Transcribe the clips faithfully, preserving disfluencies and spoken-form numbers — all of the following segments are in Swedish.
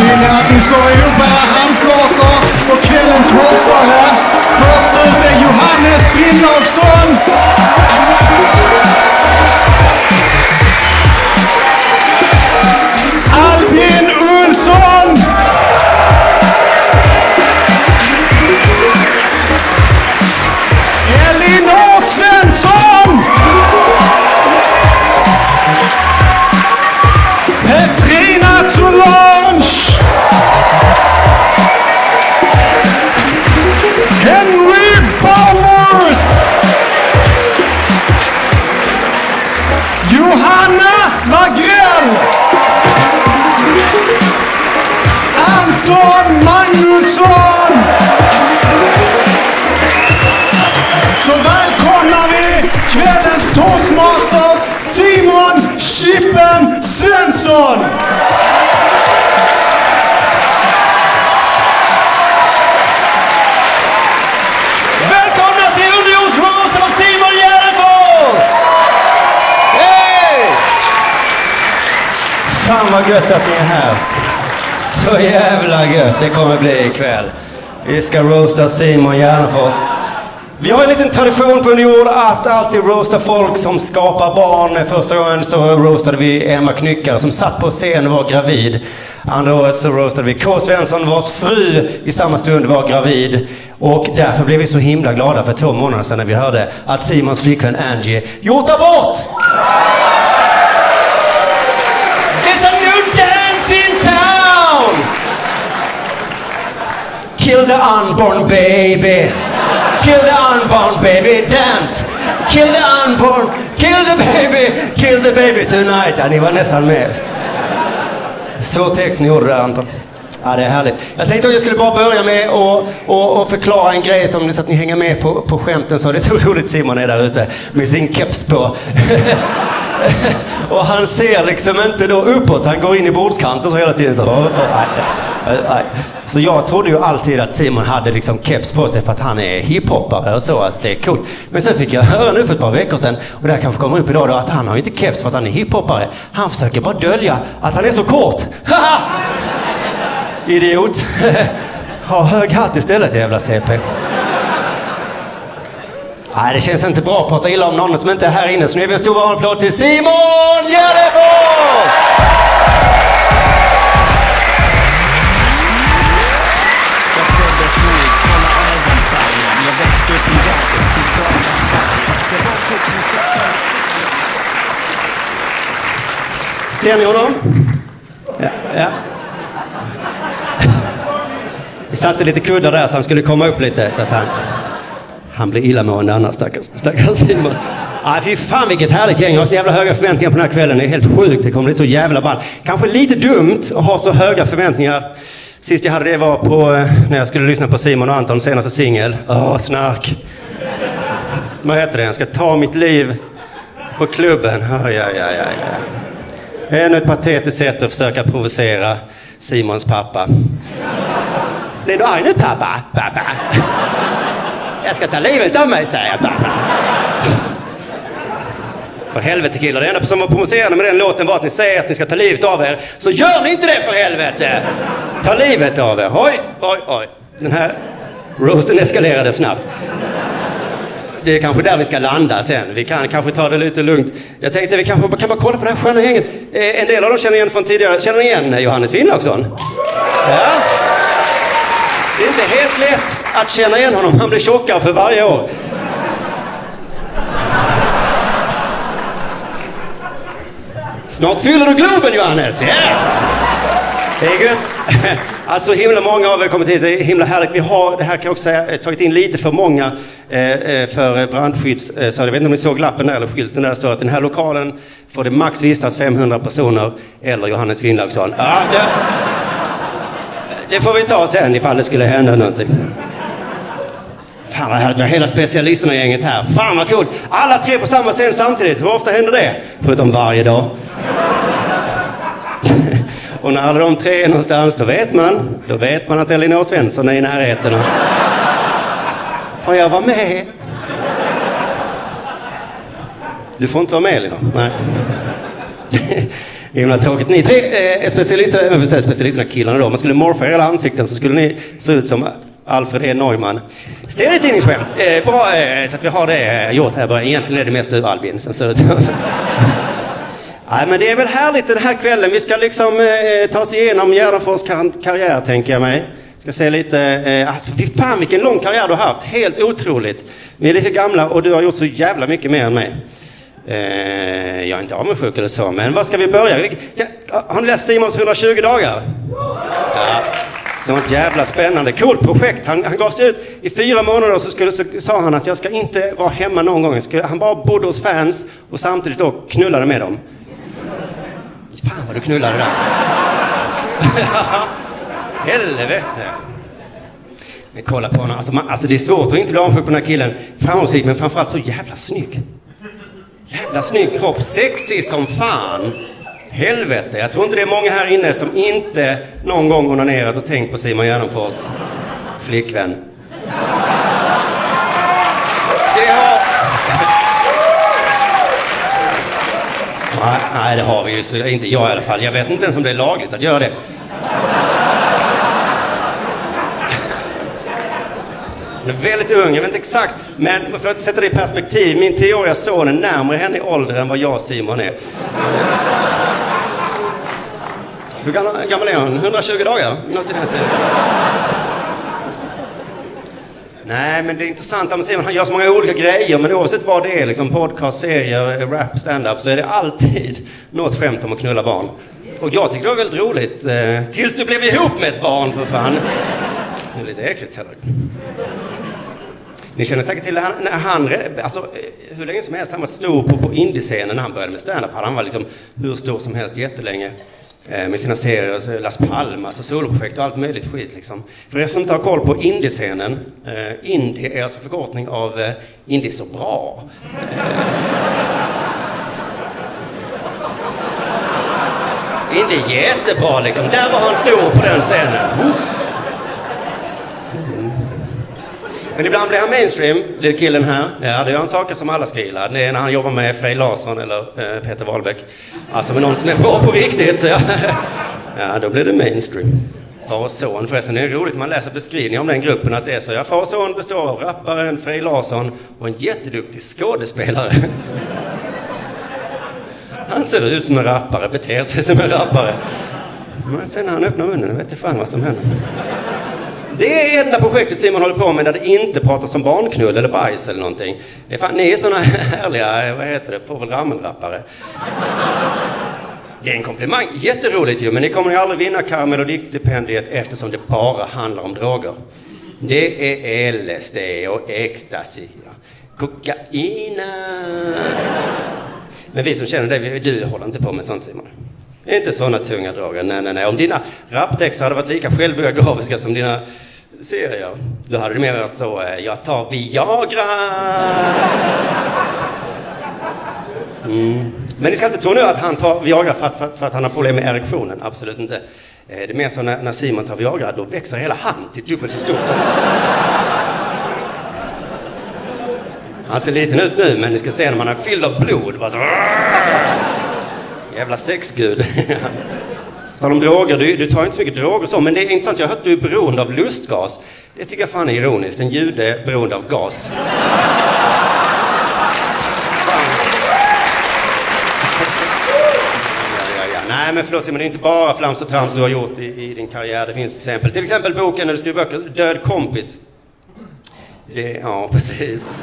Vill jag att ni slår ihop era handflator för kvällens rossare. Först ut är Johannes Finnlaugsson. Albin Olsson. Elinor Svensson. Petrina Solange. Henry Bowers. Johanna Magrell. Anton Magnusson. Så välkomnar vi kvällens toastmaster Simon Chippen Svensson. Välkomna till Underjordsroast av Simon Gärdenfors! Hej! Fan vad gött att ni är här. Så jävla gött det kommer bli ikväll. Vi ska roasta Simon Gärdenfors. Vi har en liten tradition på Underjord att alltid roasta folk som skapar barn. Första gången så roastade vi Emma Knyckare som satt på scen och var gravid. Andra året så roastade vi K. Svensson vars fru i samma stund var gravid. Och därför blev vi så himla glada för två månader sedan när vi hörde att Simons flickvän Angie gjort abort! There's a new dance in town! Kill the unborn baby! Kill the unborn baby, dance! Kill the unborn, kill the baby, kill the baby tonight! Ja, ni var nästan med. Så text ni gjorde där, Anton. Ja, det är härligt. Jag tänkte att jag skulle bara börja med att och, och förklara en grej som så att ni hänger med på, på skämten. Så det är så roligt Simon är där ute med sin keps på. Och han ser liksom inte då uppåt. Han går in i bordskanten så hela tiden så. Oh, oh, nej, nej. Så jag trodde ju alltid att Simon hade liksom keps på sig för att han är hiphoppare och så, att det är coolt. Men sen fick jag höra nu för ett par veckor sedan, och det här kanske kommer upp idag då, att han har inte keps för att han är hiphoppare. Han försöker bara dölja att han är så kort. Haha! Idiot. Ha hög hatt istället, jävla C P. Nej, det känns inte bra att prata illa om någon som inte är här inne. Så nu är vi en stor applåd till Simon Gärdenfors! Ser ni honom? Ja, ja. Vi satte lite kuddar där så han skulle komma upp lite så att han... Han blir illamående annars, stackars, stackars Simon. Ah, fy fan vilket härligt gäng. Jag har så jävla höga förväntningar på den här kvällen. Det är helt sjukt. Det kommer bli så jävla ball. Kanske lite dumt att ha så höga förväntningar. Sist jag hade det var på när jag skulle lyssna på Simon och Antons senaste singel. Åh, snark. Vad heter det? Jag ska ta mitt liv på klubben. Oh, ja, ja, ja, ja. Ännu ett patetiskt sätt att försöka provocera Simons pappa. Blir du arg nu, pappa? Pappa. Jag ska ta livet av mig, säger pappa. För helvete killar, det enda som var provocerande med den låten var att ni säger att ni ska ta livet av er. Så gör ni inte det för helvete! Ta livet av er. Oj, oj, oj. Den här roasten eskalerade snabbt. Det är kanske där vi ska landa sen. Vi kan kanske ta det lite lugnt. Jag tänkte vi kanske kan bara kolla på det här sköna gänget. Eh, en del av dem känner igen från tidigare. Känner ni igen Johannes Finnlaugsson? Ja. Det är inte helt lätt att känna igen honom. Han blir tjockare för varje år. Snart fyller du Globen, Johannes. Yeah. Det är gött. Alltså himla många av er kommit hit. Det är himla härligt. Vi har, det här kan jag också säga, tagit in lite för många eh, för brandskydds... Eh, så jag vet inte om ni såg lappen där eller skylten där det står att den här lokalen får det max vistas femhundra personer eller Johannes Finnlaugsson. Ja, det, det får vi ta sen ifall det skulle hända någonting. Fan vad härligt, vi har hela specialisterna i gänget här. Fan vad coolt. Alla tre på samma scen samtidigt. Hur ofta händer det? Förutom varje dag. Och när alla de tre är någonstans, då vet man. Då vet man att Elinor Svensson är i närheten. Får jag vara med? Du får inte vara med, Elinor. Nej. Himla tråkigt. Ni tre eh, specialister, jag vill säga specialisterna killarna då. Man skulle morfa hela ansikten så skulle ni se ut som Alfred E. Neumann. Serietidningsskämt. Eh, bra eh, så att vi har det gjort här. Bara. Egentligen är det mest du Albin som ser ut som. Nej, men det är väl härligt den här kvällen. Vi ska liksom eh, ta oss igenom Gärdenfors kar- karriär, tänker jag mig. Ska se lite... Eh, alltså, fy fan vilken lång karriär du har haft. Helt otroligt. Vi är lite gamla och du har gjort så jävla mycket mer än mig. Eh, jag är inte avundsjuk eller så, men var ska vi börja? Har ni läst Simons hundratjugo dagar? Ja. Sånt jävla spännande, coolt projekt. Han, han gav sig ut i fyra månader så, skulle, så sa han att jag ska inte vara hemma någon gång. Skulle, han bara bodde hos fans och samtidigt då knullade med dem. Fan vad du knullade där. Helvete. Men kolla på honom. Alltså, man, alltså det är svårt att inte bli avundsjuk på den här killen. Framgångsrik men framförallt så jävla snygg. Jävla snygg kropp. Sexig som fan. Helvete. Jag tror inte det är många här inne som inte någon gång onanerat och tänkt på Simon Gärdenfors flickvän. Det har... Nej, nej, det har vi ju så, inte jag i alla fall. Jag vet inte ens om det är lagligt att göra det. Han är väldigt ung, jag vet inte exakt. Men för att sätta det i perspektiv, min tioåriga son är närmare henne i ålder än vad jag och Simon är. Hur gammal är hon? hundratjugo dagar? Något i den stilen. Nej, men det är intressant med Simon. Han gör så många olika grejer, men oavsett vad det är, liksom podcast, serier, rap, stand-up, så är det alltid något skämt om att knulla barn. Och jag tycker det var väldigt roligt. Eh, tills du blev ihop med ett barn, för fan. Det är lite äckligt heller. Ni känner säkert till han, när han, alltså hur länge som helst, han var stor på, på indie-scenen när han började med stand-up. Han var liksom hur stor som helst jättelänge. Med sina serier, Las Palmas och soloprojekt och allt möjligt skit liksom. För er som inte har koll på indie-scenen, eh, indie är alltså förkortning av eh, indie så bra. Eh, indie är jättebra liksom, där var han stor på den scenen. Mm. Men ibland blir han mainstream, lille killen här. Ja, det gör han saker som alla ska gilla. Det är när han jobbar med Frej Larsson eller eh, Peter Wahlbeck. Alltså med någon som är bra på riktigt. Ja, ja då blir det mainstream. Far och son, förresten det är roligt man läser beskrivningar om den gruppen att det är så. Ja, far och son består av rapparen Frej Larsson och en jätteduktig skådespelare. Han ser ut som en rappare, beter sig som en rappare. Men sen när han öppnar munnen, vet jag fan vad som händer. Det är enda projektet Simon håller på med där det inte pratas om barnknull eller bajs eller någonting. Det är fan, ni är såna härliga, vad heter det, Povel Ramel-rappare. Det är en komplimang, jätteroligt ju, men ni kommer ju aldrig vinna Kar Melodikstipendiet eftersom det bara handlar om droger. Det är L S D och ecstasy, kokaina. Men vi som känner det, du håller inte på med sånt Simon. Inte såna tunga droger, nej, nej, nej. Om dina raptexter hade varit lika självbiografiska som dina serier, då hade det mer varit så, jag tar Viagra. Mm. Men ni ska inte tro nu att han tar Viagra för att, för, för att han har problem med erektionen, absolut inte. Det är mer så när, när Simon tar Viagra, då växer hela han till dubbelt så stort. Han ser liten ut nu, men ni ska se när man är fylld av blod, bara så... Jävla sexgud. Tal om droger, du, du tar inte så mycket droger så, men det är intressant, jag har hört att du är beroende av lustgas. Det tycker jag fan är ironiskt, en jude är beroende av gas. Ja, ja, ja. Nej men förlåt Simon, det är inte bara flams och trams du har gjort i, i din karriär, det finns exempel. Till exempel boken när du skriver böcker, Död kompis. Det, ja, precis.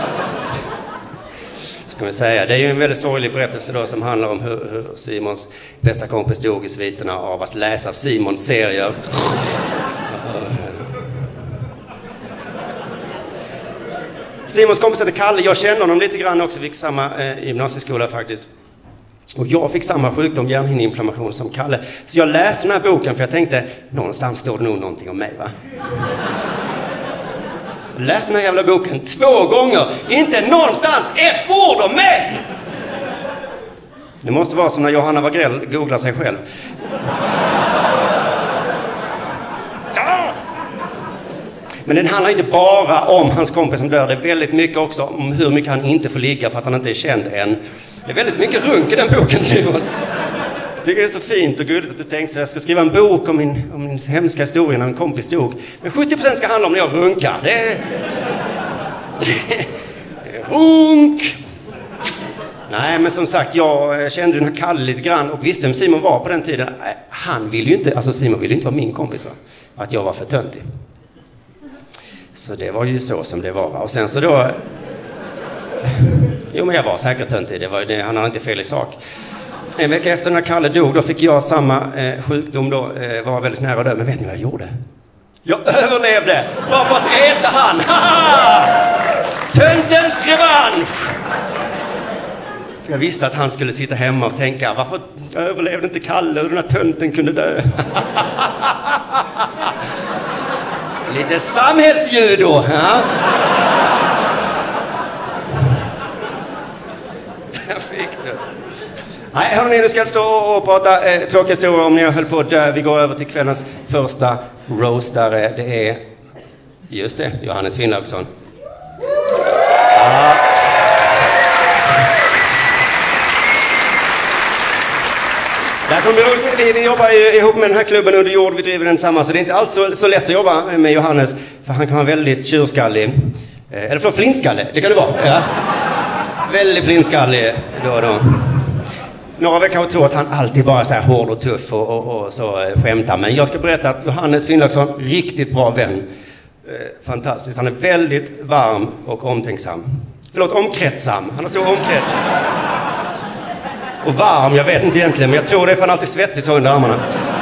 Kan vi säga. Det är ju en väldigt sorglig berättelse då som handlar om hur, hur Simons bästa kompis dog i sviterna av att läsa Simons serier. Simons kompis heter Kalle, jag känner honom lite grann också, fick samma eh, gymnasieskola faktiskt. Och jag fick samma sjukdom, hjärnhinneinflammation som Kalle. Så jag läste den här boken för jag tänkte, någonstans står det nog någonting om mig va? Läs den här jävla boken två gånger. Inte någonstans ett ord om mig! Det måste vara som när Johanna Wagrell googlar sig själv. Men den handlar inte bara om hans kompis som dör. Det är väldigt mycket också om hur mycket han inte får ligga för att han inte är känd än. Det är väldigt mycket runk i den boken, Simon. tycker det är så fint och gulligt att du tänkte så jag ska skriva en bok om min, om min hemska historia när en kompis dog. Men sjuttio procent ska handla om när jag runkar. Det är... Runk! Nej, men som sagt, jag kände den här Kalle lite grann och visste vem Simon var på den tiden. Han ville ju inte, alltså Simon ville inte vara min kompis för att jag var för töntig. Så det var ju så som det var. Och sen så då... Jo, men jag var säkert töntig. Det var, det, han hade inte fel i sak. En vecka efter när Kalle dog, då fick jag samma eh, sjukdom då. Eh, var väldigt nära död. Men vet ni vad jag gjorde? Jag överlevde! Bara för att reta han! Töntens revansch! Jag visste att han skulle sitta hemma och tänka, varför överlevde inte Kalle och den här tönten kunde dö? Lite samhällsjudo, ja? Där fick du. Nej, hörni, nu ska jag stå och prata eh, tråkiga historier om när jag höll på att dö. Vi går över till kvällens första roastare. Det är, just det, Johannes Finnlaugsson. Ja. Där kommer vi, vi, vi jobbar ju ihop med den här klubben under jord, vi driver den samman, så det är inte alls så, så lätt att jobba med Johannes, för han kan vara väldigt tjurskallig. Eh, eller för flintskallig, det kan det vara. Ja. Väldigt flintskallig då och då. Några veckor kanske tror att han alltid bara är så här hård och tuff och, och, och så eh, skämtar, men jag ska berätta att Johannes Finnlaugsson, riktigt bra vän. Eh, fantastiskt, han är väldigt varm och omtänksam. Förlåt, omkretsam, han har stor omkrets. Och varm, jag vet inte egentligen, men jag tror det är för han alltid svettig så under armarna.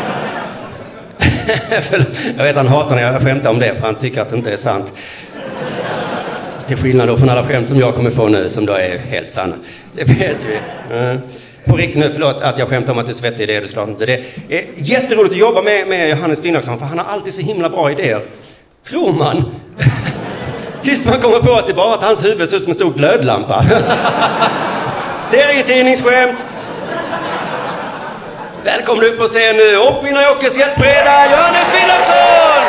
Jag vet han hatar när jag skämtar om det, för han tycker att det inte är sant. Till skillnad då från alla skämt som jag kommer få nu, som då är helt sanna. Det vet vi. Mm. På riktigt nu, förlåt att jag skämtar om att du är svettig, det är du såklart inte. Det är jätteroligt att jobba med, med Johannes Finnlaugsson, för han har alltid så himla bra idéer. Tror man. Tills man kommer på att det bara att hans huvud ser ut som en stor glödlampa. Serietidningsskämt. Välkommen upp och se nu uppfinnar Jockes hjälpreda Johannes Finnlaugsson.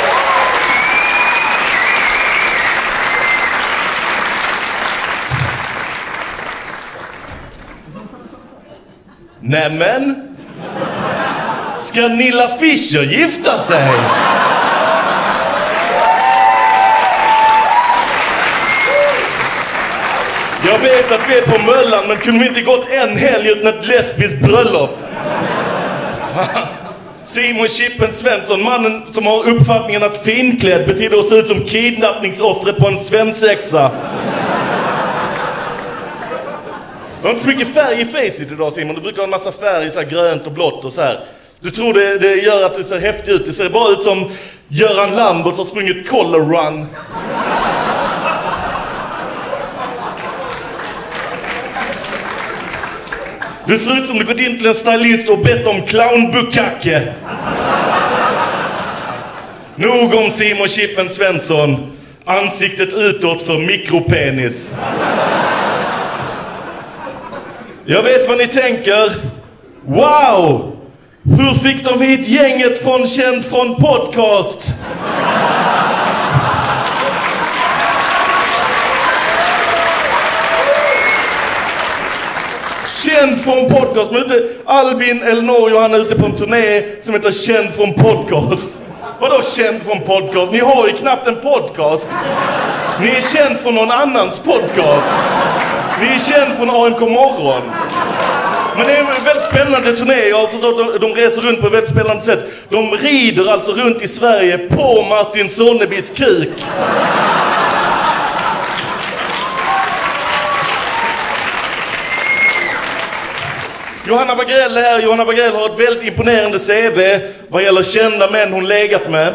Nämen, ska Nilla Fischer gifta sig? Jag vet att vi är på Möllan, men kunde vi inte gått en helg utan ett lesbiskt bröllop? Fan. Simon Chippen Svensson, mannen som har uppfattningen att finklädd betyder att se ut som kidnappningsoffret på en svensexa. Du har inte så mycket färg i facet idag, Simon. Du brukar ha en massa färg, så här grönt och blått och så här. Du tror det, det gör att du ser häftig ut. Det ser bara ut som Göran Lambert som har sprungit color run. Du ser ut som du gått in till en stylist och bett om clownbukacke. Nog om Simon Chippen Svensson. Ansiktet utåt för mikropenis. Jag vet vad ni tänker. Wow! Hur fick de hit gänget från Känd från podcast? Känd från podcast. Men ute, Albin, Elinor och Johanna är ute på en turné som heter Känd från podcast. Vadå Känd från podcast? Ni har ju knappt en podcast. Ni är känd från någon annans podcast. Ni är känd från A M K Morgon. Men det är en väldigt spännande turné. Jag har förstått att de reser runt på ett väldigt spännande sätt. De rider alltså runt i Sverige på Martin Sonnebys kuk. Johanna Wagrell är här. Johanna Wagrell har ett väldigt imponerande C V vad gäller kända män hon legat med.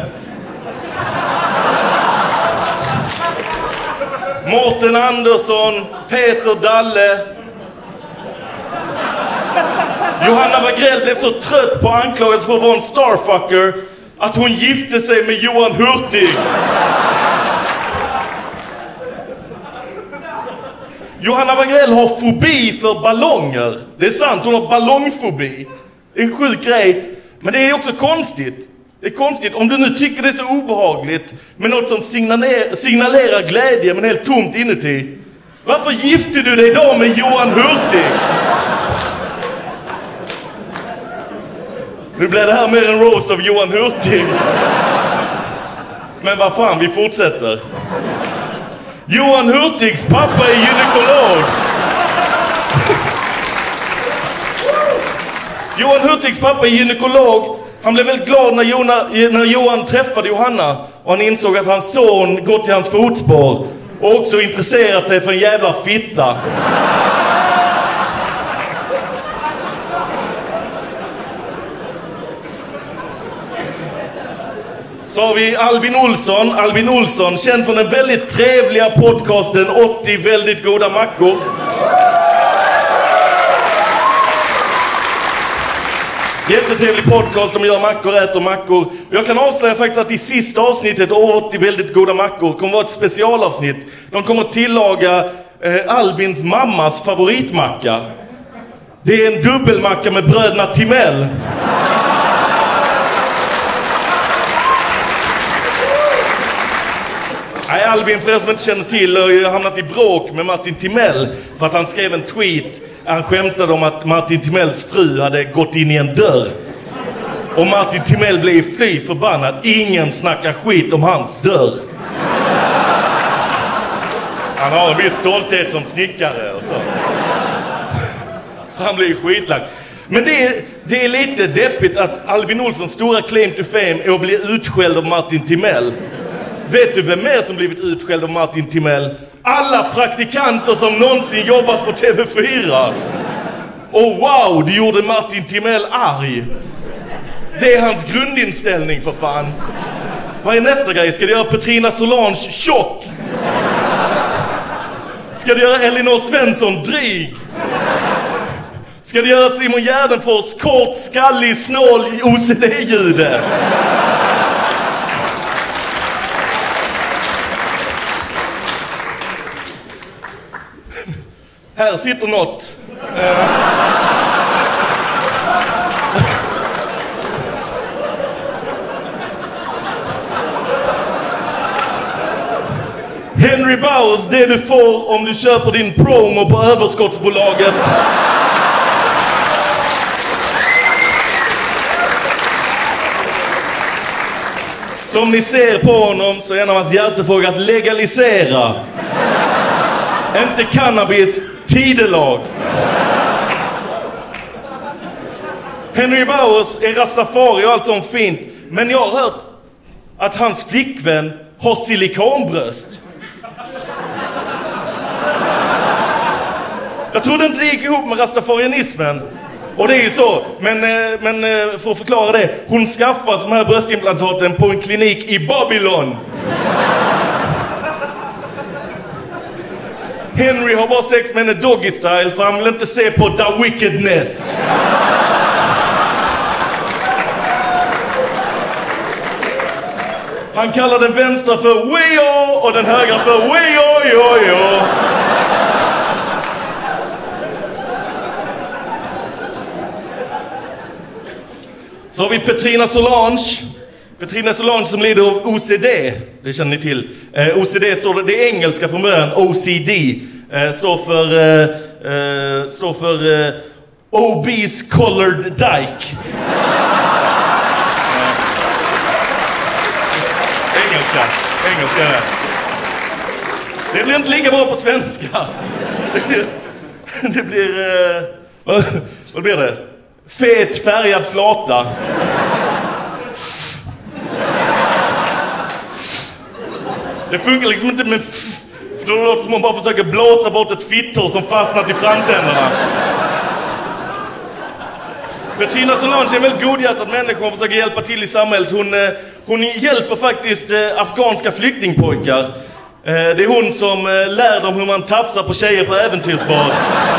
Mårten Andersson, Peter Dalle. Johanna Wagrell blev så trött på anklagelser för att vara en starfucker att hon gifte sig med Johan Hurtig. Johanna Wagrell har fobi för ballonger. Det är sant, hon har ballongfobi. Det är en sjuk grej. Men det är också konstigt. Det är konstigt, om du nu tycker det är så obehagligt med något som signalerar, signalerar glädje men helt tomt inuti. Varför gifte du dig då med Johan Hurtig? Nu blir det här mer en roast av Johan Hurtig. Men vad fan, vi fortsätter. Johan Hurtigs pappa är gynekolog. Johan Hurtigs pappa är gynekolog. Han blev väldigt glad när, Jona, när Johan träffade Johanna. Och han insåg att hans son gått till hans fotspår. Och också intresserat sig för en jävla fitta. Så har vi Albin Olsson. Albin Olsson, känd från den väldigt trevliga podcasten åttio väldigt goda mackor. Jättetrevlig podcast, de gör mackor, äter mackor. Jag kan avslöja faktiskt att i sista avsnittet av åttio väldigt goda mackor kommer vara ett specialavsnitt. De kommer tillaga eh, Albins mammas favoritmacka. Det är en dubbelmacka med bröderna Timell. Nej, Albin, för er som inte känner till, har hamnat i bråk med Martin Timell för att han skrev en tweet. Han skämtade om att Martin Timells fru hade gått in i en dörr. Och Martin Timell blev fly förbannad. Ingen snackar skit om hans dörr. Han har en viss stolthet som snickare och så. Så han blir skitlack. Men det är, det är lite deppigt att Albin Olssons stora claim to fame är att bli utskälld av Martin Timell. Vet du vem mer som blivit utskälld av Martin Timell? Alla praktikanter som någonsin jobbat på T V fyra. Och wow, det gjorde Martin Timell arg. Det är hans grundinställning för fan. Vad är nästa grej? Ska det göra Petrina Solange tjock? Ska det göra Elinor Svensson dryg? Ska det göra Simon Gärdenfors kort, skallig, snål, O C D-ljude? Här sitter något. Henry Bowers, det du får om du köper din promo på överskottsbolaget. Som ni ser på honom så är en av hans hjärtefrågor att legalisera. Inte cannabis, tidelag. Henry Bowers är rastafari och allt sånt fint. Men jag har hört att hans flickvän har silikonbröst. Jag trodde inte det gick ihop med rastafarianismen. Och det är ju så. Men, men för att förklara det. Hon skaffar de här bröstimplantaten på en klinik i Babylon. Henry har bara sex med henne doggy style för han vill inte se på The Wickedness. Han kallar den vänstra för Weo och den högra för Weo yo yo. Så har vi Petrina Solange. Petrina Solange som lider av O C D. Det känner ni till. Eh, O C D står det, det är engelska från början. O C D eh, står för eh, eh, står för eh, Obese Colored Dyke. Engelska. Engelska. Det blir inte lika bra på svenska. Det blir, det blir eh, vad, vad blir det? Fet färgad flata. Det funkar liksom inte med f- för då låter det som man bara försöker blåsa bort ett fitthår som fastnat i framtänderna. Petrina Solange är en väldigt godhjärtad människa och försöker hjälpa till i samhället. Hon, hon hjälper faktiskt afghanska flyktingpojkar. Det är hon som lär dem hur man tafsar på tjejer på äventyrsbad.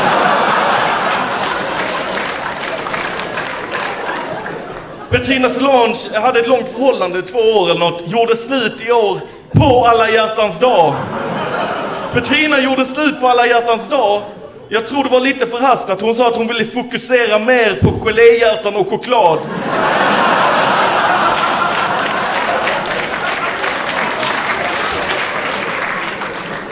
Petrina Solange hade ett långt förhållande, två år eller något, gjorde slut i år på alla hjärtans dag. Petrina gjorde slut på alla hjärtans dag. Jag tror det var lite förhastat. Hon sa att hon ville fokusera mer på geléhjärtan och choklad.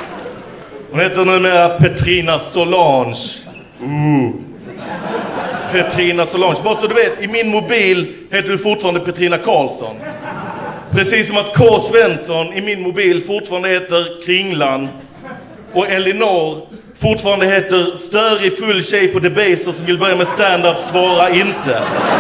Hon heter numera Petrina Solange. Ooh. Petrina Solange. Bara så du vet, i min mobil heter du fortfarande Petrina Karlsson. Precis som att K. Svensson i min mobil fortfarande heter Kringlan. Och Elinor fortfarande heter störig full tjej på Debaser som vill börja med stand-up, svara inte.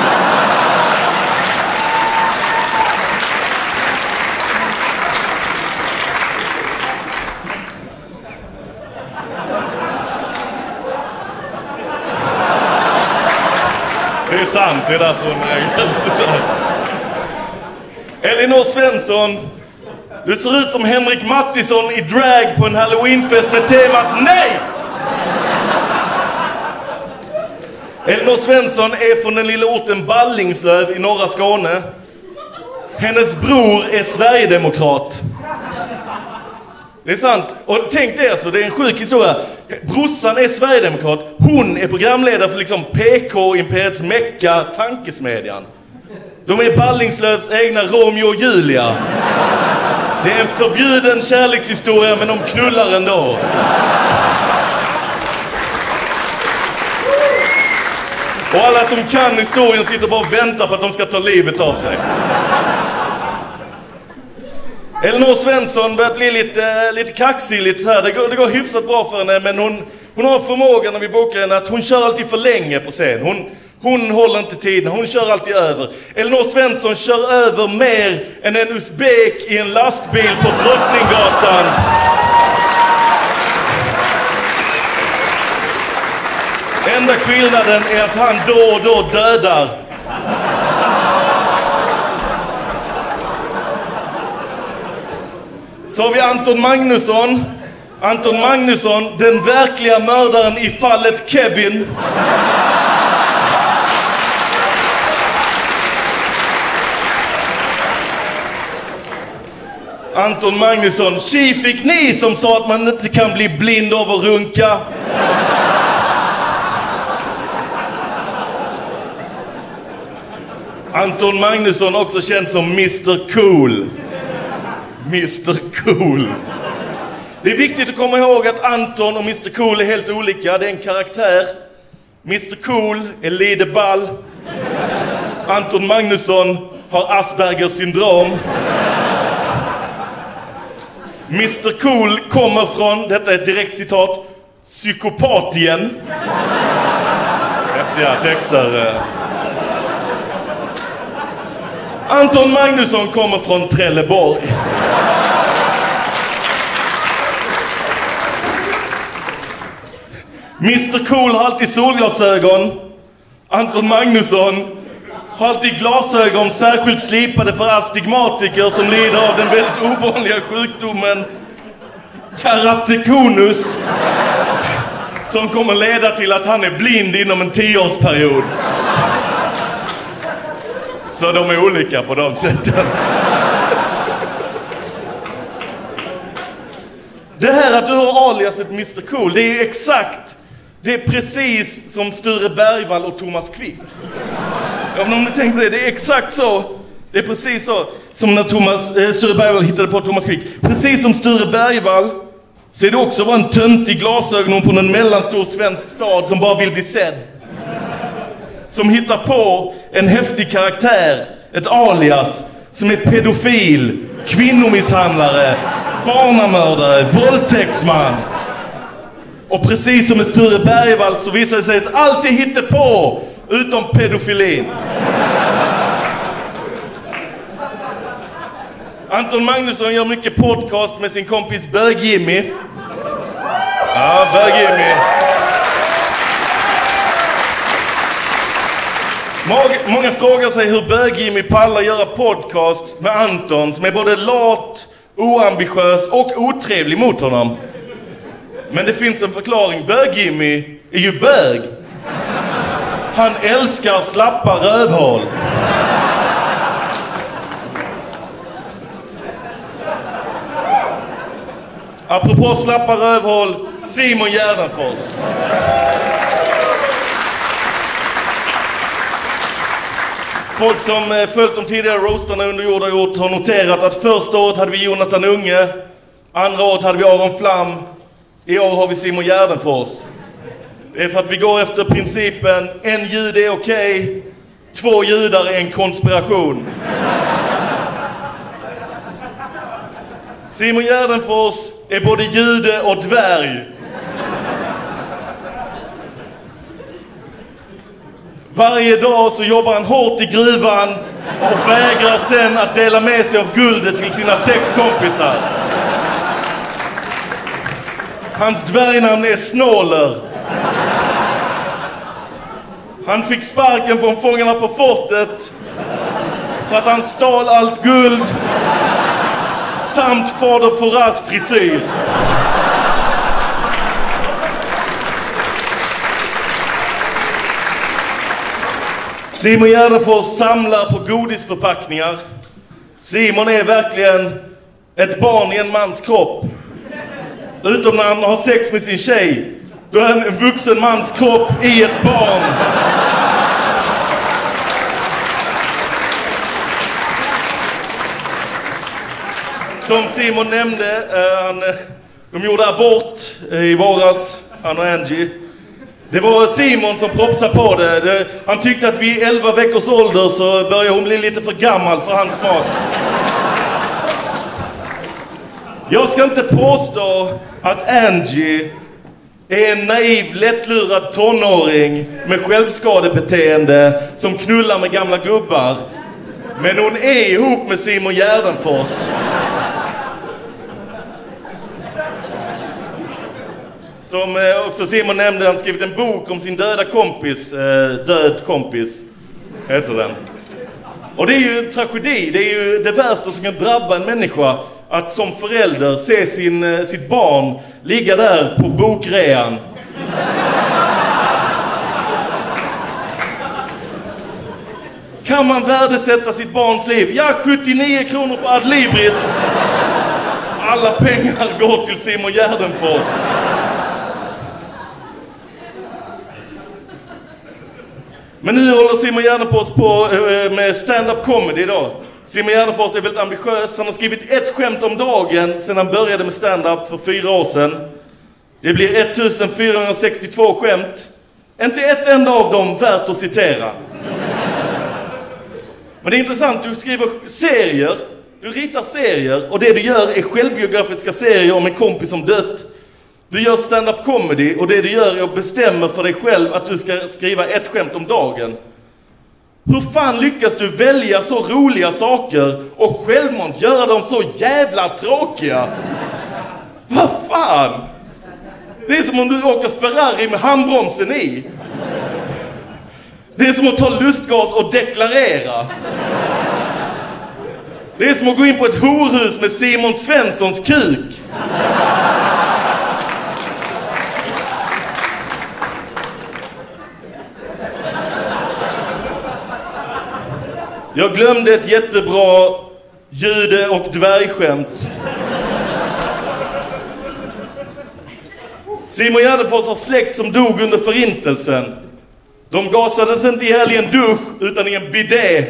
Det är sant, det är därför hon reagerar. Elinor Svensson, du ser ut som Henrik Mattisson i drag på en Halloweenfest med temat nej! Elinor Svensson är från den lilla orten Ballingslöv i norra Skåne. Hennes bror är Sverigedemokrat. Det är sant. Och tänk det alltså, det är en sjuk historia. Brorsan är Sverigedemokrat. Hon är programledare för liksom P K-imperiets Mecka, Tankesmedjan. De är Ballingslövs egna Romeo och Julia. Det är en förbjuden kärlekshistoria, men de knullar ändå. Och alla som kan historien sitter bara och väntar på att de ska ta livet av sig. Elinor Svensson börjar bli lite, lite kaxig, lite så här. Det går, det går hyfsat bra för henne, men hon, hon har förmågan när vi bokar henne att hon kör alltid för länge på scen. Hon, hon håller inte tiden, hon kör alltid över. Elinor Svensson kör över mer än en usbek i en lastbil på Drottninggatan. Enda skillnaden är att han då och då dödar. Så har vi Anton Magnusson. Anton Magnusson, den verkliga mördaren i fallet Kevin. Anton Magnusson, tji fick ni som sa att man inte kan bli blind av att runka. Anton Magnusson, också känd som mister Cool. mister Cool. Det är viktigt att komma ihåg att Anton och mister Cool är helt olika. Det är en karaktär. mister Cool är lite ball. Anton Magnusson har Aspergers syndrom. mister Cool kommer från, detta är ett direkt citat, psykopatien. Häftiga texter. Anton Magnusson kommer från Trelleborg. mister Cool har alltid solglasögon. Anton Magnusson har alltid glasögon särskilt slipade för astigmatiker som lider av den väldigt ovanliga sjukdomen keratokonus, som kommer leda till att han är blind inom en tioårsperiod. Så de är olika på de sätten. Det här att du har aliaset mister Cool, det är ju exakt, det är precis som Sture Bergvall och Thomas Quick. Om ni tänker på det, det är exakt så. Det är precis så som när Thomas, eh, Sture Bergvall hittade på Thomas Quick. Precis som Sture Bergvall så är det också var en töntig glasögon från en mellanstor svensk stad som bara vill bli sedd. Som hittar på en häftig karaktär, ett alias, som är pedofil, kvinnomisshandlare, barnamördare, våldtäktsman. Och precis som med Sture Bergvall så visar det sig att allt är hittepå utom pedofilin. Anton Magnusson gör mycket podcast med sin kompis Bög-Jimmy. Ja, Bög-Jimmy. Många frågar sig hur Bög-Jimmy pallar göra podcast med Anton som är både lat, oambitiös och otrevlig mot honom. Men det finns en förklaring. Bög-Jimmy är ju bög. Han älskar slappa rövhål. Apropå slappa rövhål, Simon Gärdenfors. Folk som följt de tidigare roastarna under jord och gjort har noterat att första året hade vi Jonathan Unge, andra året hade vi Aron Flam, i år har vi Simon Gärdenfors. Det är för att vi går efter principen en jud är okej, två judar är en konspiration. Simon Gärdenfors är både jude och dvärg. Varje dag så jobbar han hårt i gruvan och vägrar sen att dela med sig av guldet till sina sex kompisar. Hans dvärgnamn är Snåler. Han fick sparken från Fångarna på fortet för att han stal allt guld samt fader Foras frisyr. Simon Gärdenfors samlar på godisförpackningar. Simon är verkligen ett barn i en mans kropp. Utom när han har sex med sin tjej. Då är han en vuxen mans kropp i ett barn. Som Simon nämnde, eh, han, de gjorde abort eh, i våras, han och Angie. Det var Simon som propsade på det. det. Han tyckte att vid elva veckors ålder så började hon bli lite för gammal för hans smak. Jag ska inte påstå att Angie är en naiv, lättlurad tonåring med självskadebeteende som knullar med gamla gubbar. Men hon är ihop med Simon Gärdenfors. Som också Simon nämnde, han skrivit en bok om sin döda kompis, Död kompis, heter den. Och det är ju en tragedi, det är ju det värsta som kan drabba en människa. Att som förälder se sin, sitt barn ligga där på bokrean. Kan man värdesätta sitt barns liv? Ja, sjuttionio kronor på Adlibris. Alla pengar går till Simon Gärdenfors. Men nu håller Simon Gärdenfors på med stand-up comedy idag. Simon Gärdenfors är väldigt ambitiös. Han har skrivit ett skämt om dagen sedan han började med stand-up för fyra år sedan. Det blir ettusendfyrahundrasextiotvå skämt. Inte ett enda av dem värt att citera. Men det är intressant, du skriver serier. Du ritar serier och det du gör är självbiografiska serier om en kompis som dött. Du gör stand-up comedy och det du gör är att bestämma för dig själv att du ska skriva ett skämt om dagen. Hur fan lyckas du välja så roliga saker och självmant göra dem så jävla tråkiga? Vad fan? Det är som om du åker Ferrari med handbromsen i. Det är som att ta lustgas och deklarera. Det är som att gå in på ett horhus med Simon Svenssons kuk. Jag glömde ett jättebra jude- och dvärgskämt. Simon Gärdenfors har släkt som dog under förintelsen. De gasades inte ihjäl i en dusch utan i en bidé.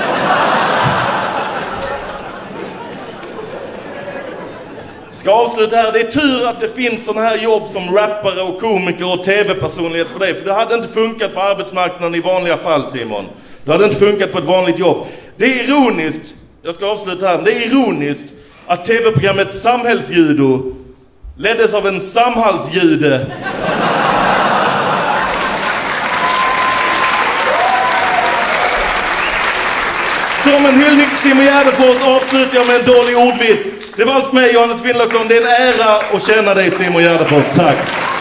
Ska avsluta här. Det är tur att det finns såna här jobb som rappare och komiker och tv-personlighet för dig. För det hade inte funkat på arbetsmarknaden i vanliga fall, Simon. Det hade inte funkat på ett vanligt jobb. Det är ironiskt, jag ska avsluta här, det är ironiskt att tv-programmet Samhällsjudo leddes av en samhalsjude. Som en hyllning till Simon Gärdenfors avslutar jag med en dålig ordvits. Det var allt för mig, Johannes Finnlaugsson. Det är en ära att känna dig, Simon Gärdenfors. Tack.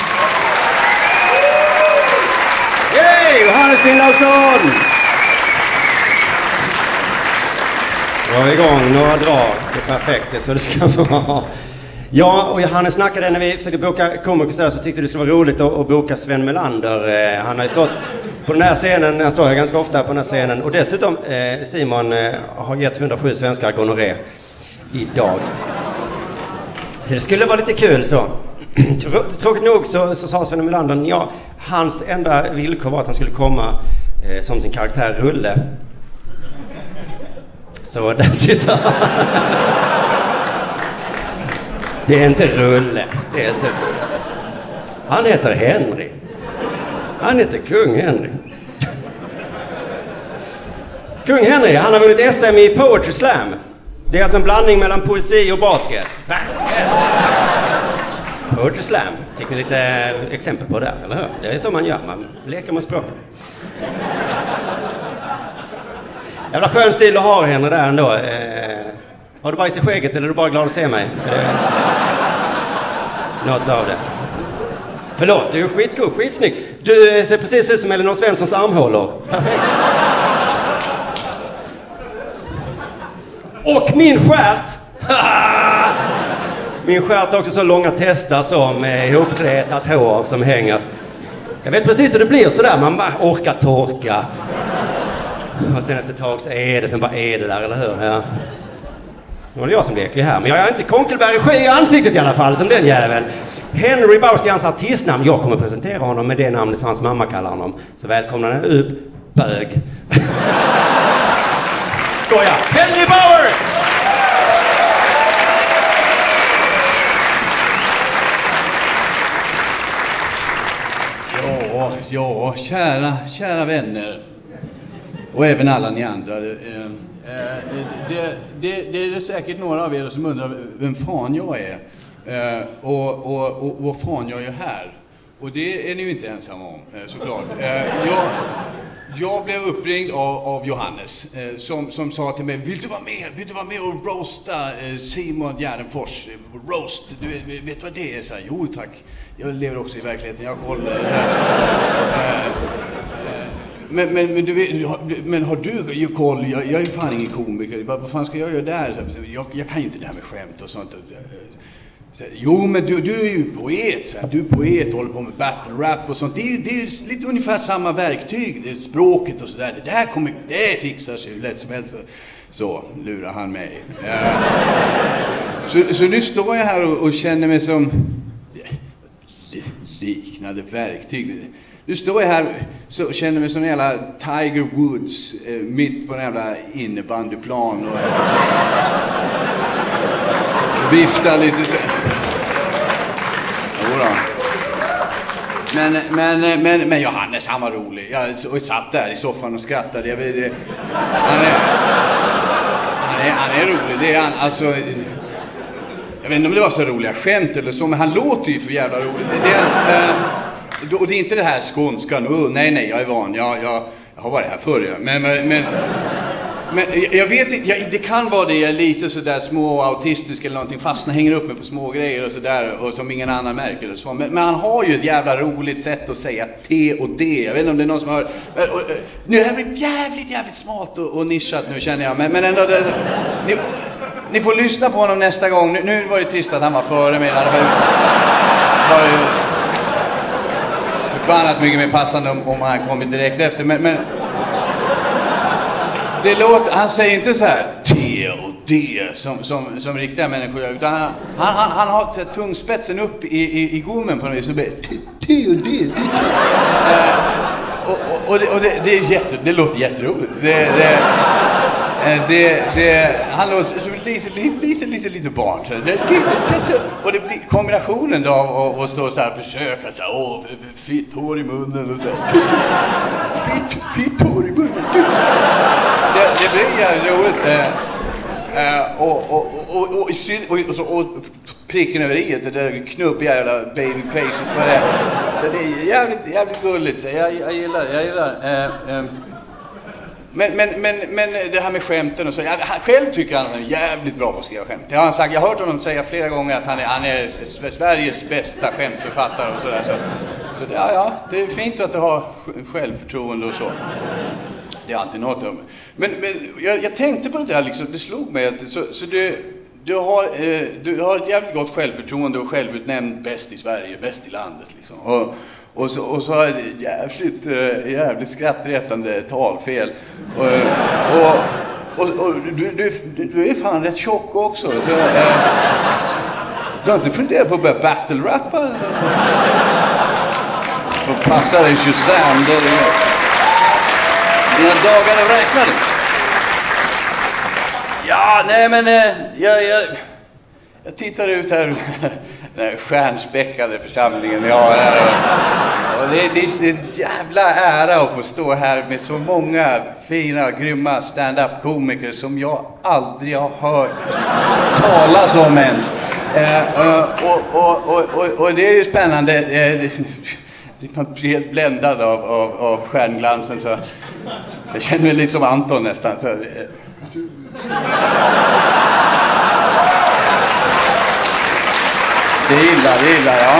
Hej, Johannes Finnlaugsson! Då är vi igång, några drag. Det är perfekt, det är så det ska vara. Ja, och Johannes snackade när vi försökte boka komiker så tyckte det skulle vara roligt att, att boka Sven Melander. Han har ju stått på den här scenen, han står här ganska ofta på den här scenen. Och dessutom, eh, Simon eh, har gett hundrasju svenskar gonorré idag. Så det skulle vara lite kul så. Tråkigt nog så, så sa Sven Melander, ja, hans enda villkor var att han skulle komma eh, som sin karaktär Rulle. Så där sitter han. Det är inte Rulle. Det är inte Rulle. Han heter Henry. Han heter Kung Henry. Kung Henry, han har vunnit S M i Poetry Slam. Det är alltså en blandning mellan poesi och basket. Poetry Slam. Fick ni lite exempel på det, eller hur? Det är så man gör, man leker med språk. Jävla skön stil du har, Henry, där ändå. Eh, har du bara i sig skägget eller är du bara glad att se mig? Eh, något av det. Förlåt, du är skitcool, skitsnygg. Du ser precis ut som Elinor Svenssons armhålor. Perfekt. Och min skärt! Min skärt har också så långa testar som med ihopkletat hår som hänger. Jag vet precis hur det blir sådär, man bara orkar torka. Och sen efter ett tag så är det, sen bara är det där, eller hur? Ja. Nu var det jag som leker här, men jag är inte Konkelberg i ansiktet i alla fall, som den jäveln. Henry Bowers är hans artistnamn. Jag kommer presentera honom med det namnet som hans mamma kallar honom. Så välkomna den upp, bög. Skoja! Henry Bowers! Ja, ja, kära, kära vänner. Och även alla ni andra. Det, det, det, det är säkert några av er som undrar vem fan jag är. Och, och, och vad fan jag är här. Och det är ni ju inte ensamma om, såklart. Jag, jag blev uppringd av, av Johannes som, som sa till mig: Vill du vara med? Vill du vara med och roasta Simon Gärdenfors? Roast, du vet, vet vad det är? Så här, jo tack, jag lever också i verkligheten, jag har koll. Men, men, men, du vet, men har du ju koll? Jag, jag är fan ingen komiker. Vad, vad fan ska jag göra där? Jag, jag kan ju inte det här med skämt och sånt. Så, jo, men du, du är ju poet. Så, du är poet och håller på med battle rap och sånt. Det är, det är lite ungefär samma verktyg. Det är språket och sådär. Det där kommer, det fixar sig hur lätt som helst. Så lurar han mig. Uh, så, så nu står jag här och, och känner mig som liknande verktyg. Nu står jag här så känner mig som en jävla Tiger Woods eh, mitt på en jävla innebandyplan och viftar lite så. Jodå. Men, men, men, men Johannes, han var rolig. Jag och satt där i soffan och skrattade. Jag vet, han, är, han, är, han är rolig. Det är han, alltså, jag vet inte om det var så roliga skämt eller så, men han låter ju för jävla roligt. Det, det, äh, och det är inte det här skånskan. Oh, nej, nej, jag är van. Jag, jag, jag har varit här förr. Men, men, men, men jag vet inte, jag, det kan vara det. Jag är lite sådär små autistisk eller någonting. Fastna, hänger upp mig på små grejer och sådär. Och som ingen annan märker eller så. Men, men han har ju ett jävla roligt sätt att säga T och D. Jag vet inte om det är någon som har... Nu har det blivit jävligt, jävligt smalt och, och nischat nu, känner jag. Men, men ändå... Det, ni, ni får lyssna på honom nästa gång. Nu, nu var det trist att han var före mig. Han var ju... förbannat mycket mer passande om, om han kommit direkt efter, men, men det låter, han säger inte så här T och D som, som, som riktiga människor gör, utan han, han, han, han har tungspetsen upp i, i, i gommen på något vis och blir T och D. uh, och, och, och, det, och det, det, är jätte, det låter jätteroligt. Det, det, Det, det, han låter som lite, lite, lite, lite, lite barn. Så det, och det blir kombinationen då av att stå så här och försöka så här, åh, fitt hår i munnen och så här. Fitt, fitt hår i munnen. Det, det blir jävligt roligt. Uh, och, och, och, och, och, och, och, och pricken över i det där knubbiga jävla babyfacet på det. Så det är jävligt, jävligt gulligt. Jag, jag gillar, jag gillar. Uh, um, Men, men, men, men det här med skämten och så, jag, själv tycker han är jävligt bra på att skriva skämt. Jag har, sagt, jag har hört honom säga flera gånger att han är, han är Sveriges bästa skämtförfattare och sådär. Så, så ja, ja, det är fint att du har självförtroende och så. Det är alltid något om. Men, men jag, jag tänkte på det där liksom, det slog mig att så, så du, du, har, eh, du har ett jävligt gott självförtroende och självutnämnd bäst i Sverige, bäst i landet liksom. Och, Och så, och så har jag jävligt, jävligt skrattretande talfel. Och, och, och, och du, du, du är fan rätt tjock också. Så, äh, du har inte funderat på att börja battle-rappa? Och passa dig Shazam. Dina dagar är räknade. Ja, nej men... Jag, jag, jag tittar ut här den här stjärnspäckade församlingen vi har här. Och det är, det är en jävla ära att få stå här med så många fina, grymma stand-up-komiker som jag aldrig har hört talas om ens. Eh, och, och, och, och, och det är ju spännande. Eh, man blir helt bländad av, av, av stjärnglansen, så, så jag känner mig lite som Anton nästan. Så, eh. Det gillar, det gillar jag.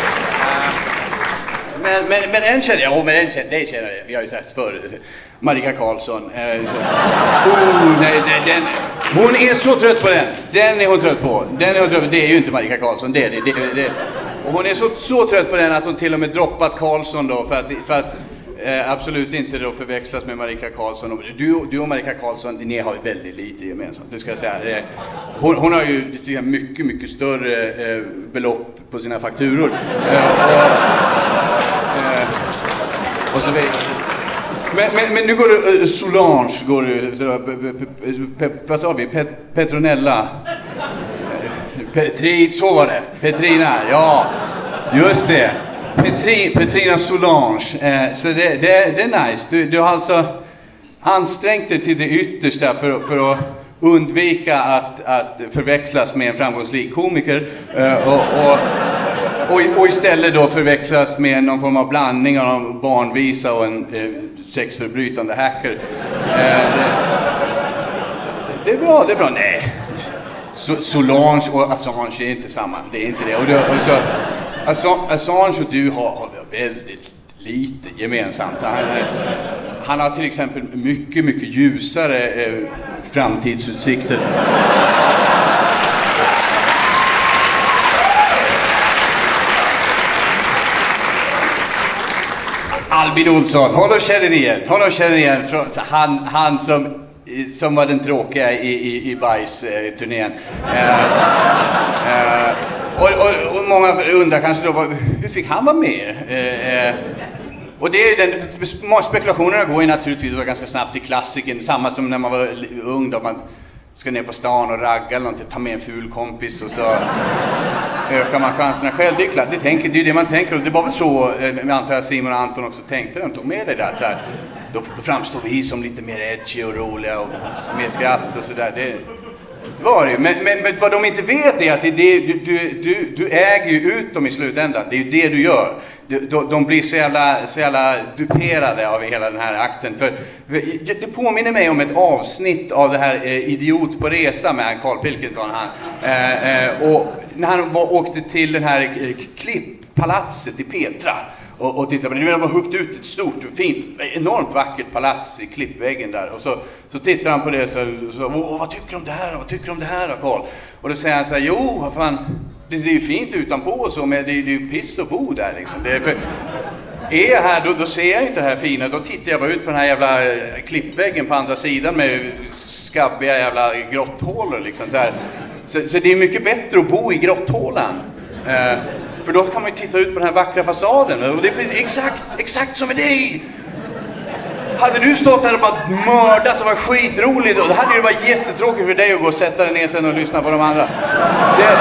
Men, men, men en känner jag, oh, men en känner, det känner jag, vi har ju sagt förr, Marika Karlsson. Eh, oh, nej, nej, den, hon är så trött på den, den är hon trött på, den är hon trött på, det är ju inte Marika Karlsson, det är det, det, det. Och hon är så, så trött på den att hon till och med droppat Karlsson då, för att, för att eh, absolut inte då förväxlas med Marika Karlsson. Och du, du och Marika Karlsson, ni har ju väldigt lite gemensamt, det ska jag säga. Eh, hon, hon har ju mycket, mycket större eh, belopp på sina fakturor. Eh, och, eh, och så vidare. Men, men, men nu går det, uh, Solange går det, vad sa vi, Pet, Petronella, Petri, så var det, Petrina, ja, just det, Petri, Petrina Solange, eh, så det, det, det är nice, du, du har alltså ansträngt dig till det yttersta för, för att undvika att, att förväxlas med en framgångsrik komiker eh, och, och Och, och istället då förväxlas med någon form av blandning av en barnvisa och en eh, sexförbrytande hacker. Eh, det, det är bra, det är bra. Nej, so, Solange och Assange är inte samma. Det är inte det. Och, det, och så, Assange, Assange och du har, har väldigt lite gemensamt. Han, han har till exempel mycket, mycket ljusare eh, framtidsutsikter. Albin Olsson, honom känner igen, honom känner igen, han, han som, som var den tråkiga i, i, i Bajs-turnén. Eh, eh, och, och, och många undrar kanske då, hur fick han vara med? Eh, eh, och det är den, spekulationerna går ju naturligtvis ganska snabbt till klassiken, samma som när man var ung då man ska ner på stan och ragga eller någonting, ta med en ful kompis och så ökar man chanserna själv. Det är klart, det, tänker, det är det man tänker, och det var väl så, jag antar att Simon och Anton också tänkte, de tog med det där, så här, då, då framstår vi som lite mer edgy och roliga och med skratt och sådär. Det var det ju, men, men, men vad de inte vet är att det är det, du, du, du, du äger ju ut dem i slutändan, det är ju det du gör. De, de blir så jävla, så jävla duperade av hela den här akten. För, det påminner mig om ett avsnitt av det här eh, Idiot på resa med Carl Pilkington. Han, eh, eh, och när han var, åkte till den här eh, klipppalatset i Petra och, och tittade på det. Nu har de huggit ut ett stort, fint, enormt vackert palats i klippväggen där. Och så, så tittar han på det och så, så Åh, vad tycker du om det här? Vad tycker du om det här då, Carl? Och då säger han så här, jo, vad fan, det, det är ju fint utanpå och så, men det, det är ju piss och bo där liksom. Det är, för, är jag här, då, då ser jag inte det här fina. Då tittar jag bara ut på den här jävla klippväggen på andra sidan med skabbiga jävla grotthålor liksom. Där. Så, så det är mycket bättre att bo i grotthålan. Eh, för då kan man ju titta ut på den här vackra fasaden. Och det blir exakt, exakt som med dig. Hade du stått där och bara mördat och var skitroligt, då hade det varit jättetråkigt för dig att gå och sätta dig ner sen och lyssna på de andra. Det...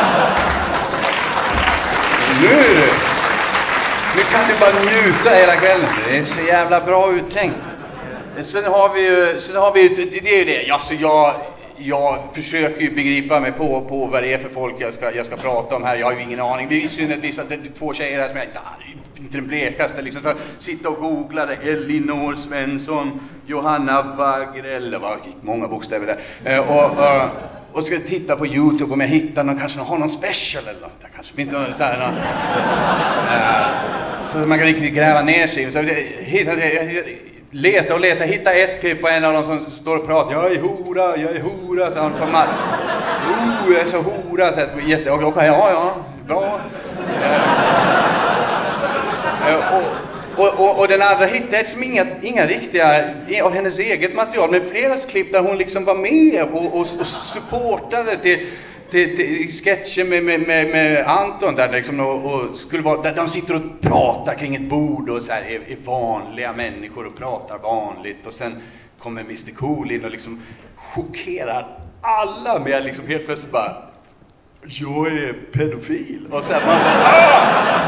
Nu är det. Nu kan du bara njuta hela kvällen. Det är så jävla bra uttänkt. Sen har vi ju, sen har vi ju, det är ju det. Alltså jag, jag försöker ju begripa mig på, på vad det är för folk jag ska, jag ska prata om här. Jag har ju ingen aning. Det är ju synnertvis att det är två tjejer här som jag inte den blekaste. Liksom, för sitta och googla det. Elinor Svensson, Johanna Wagrell. Det var många bokstäver där. Och... och Och ska titta på YouTube om jag hittar någon, kanske har någon special eller något. Kanske finns någon så här, någon, uh, så man kan riktigt gräva ner sig. Så hitta, leta och leta, hitta ett klipp på en av dem som står och pratar. Jag är hora, jag är hora, så han på mat. Så, oh, jag är så hora, så att jätte, okej, okay, ja, ja, bra. Uh, uh, och, Och, och, och den andra hittade som inga, inga riktiga av hennes eget material, men flera klipp där hon liksom var med och, och, och supportade till, till, till sketcher med, med, med, med Anton där liksom, och, och skulle vara, där de sitter och pratar kring ett bord och så här, är, är vanliga människor och pratar vanligt, och sen kommer mister Cool in och liksom chockerar alla med liksom helt plötsligt bara jag är pedofil. Och så här, man bara, ah!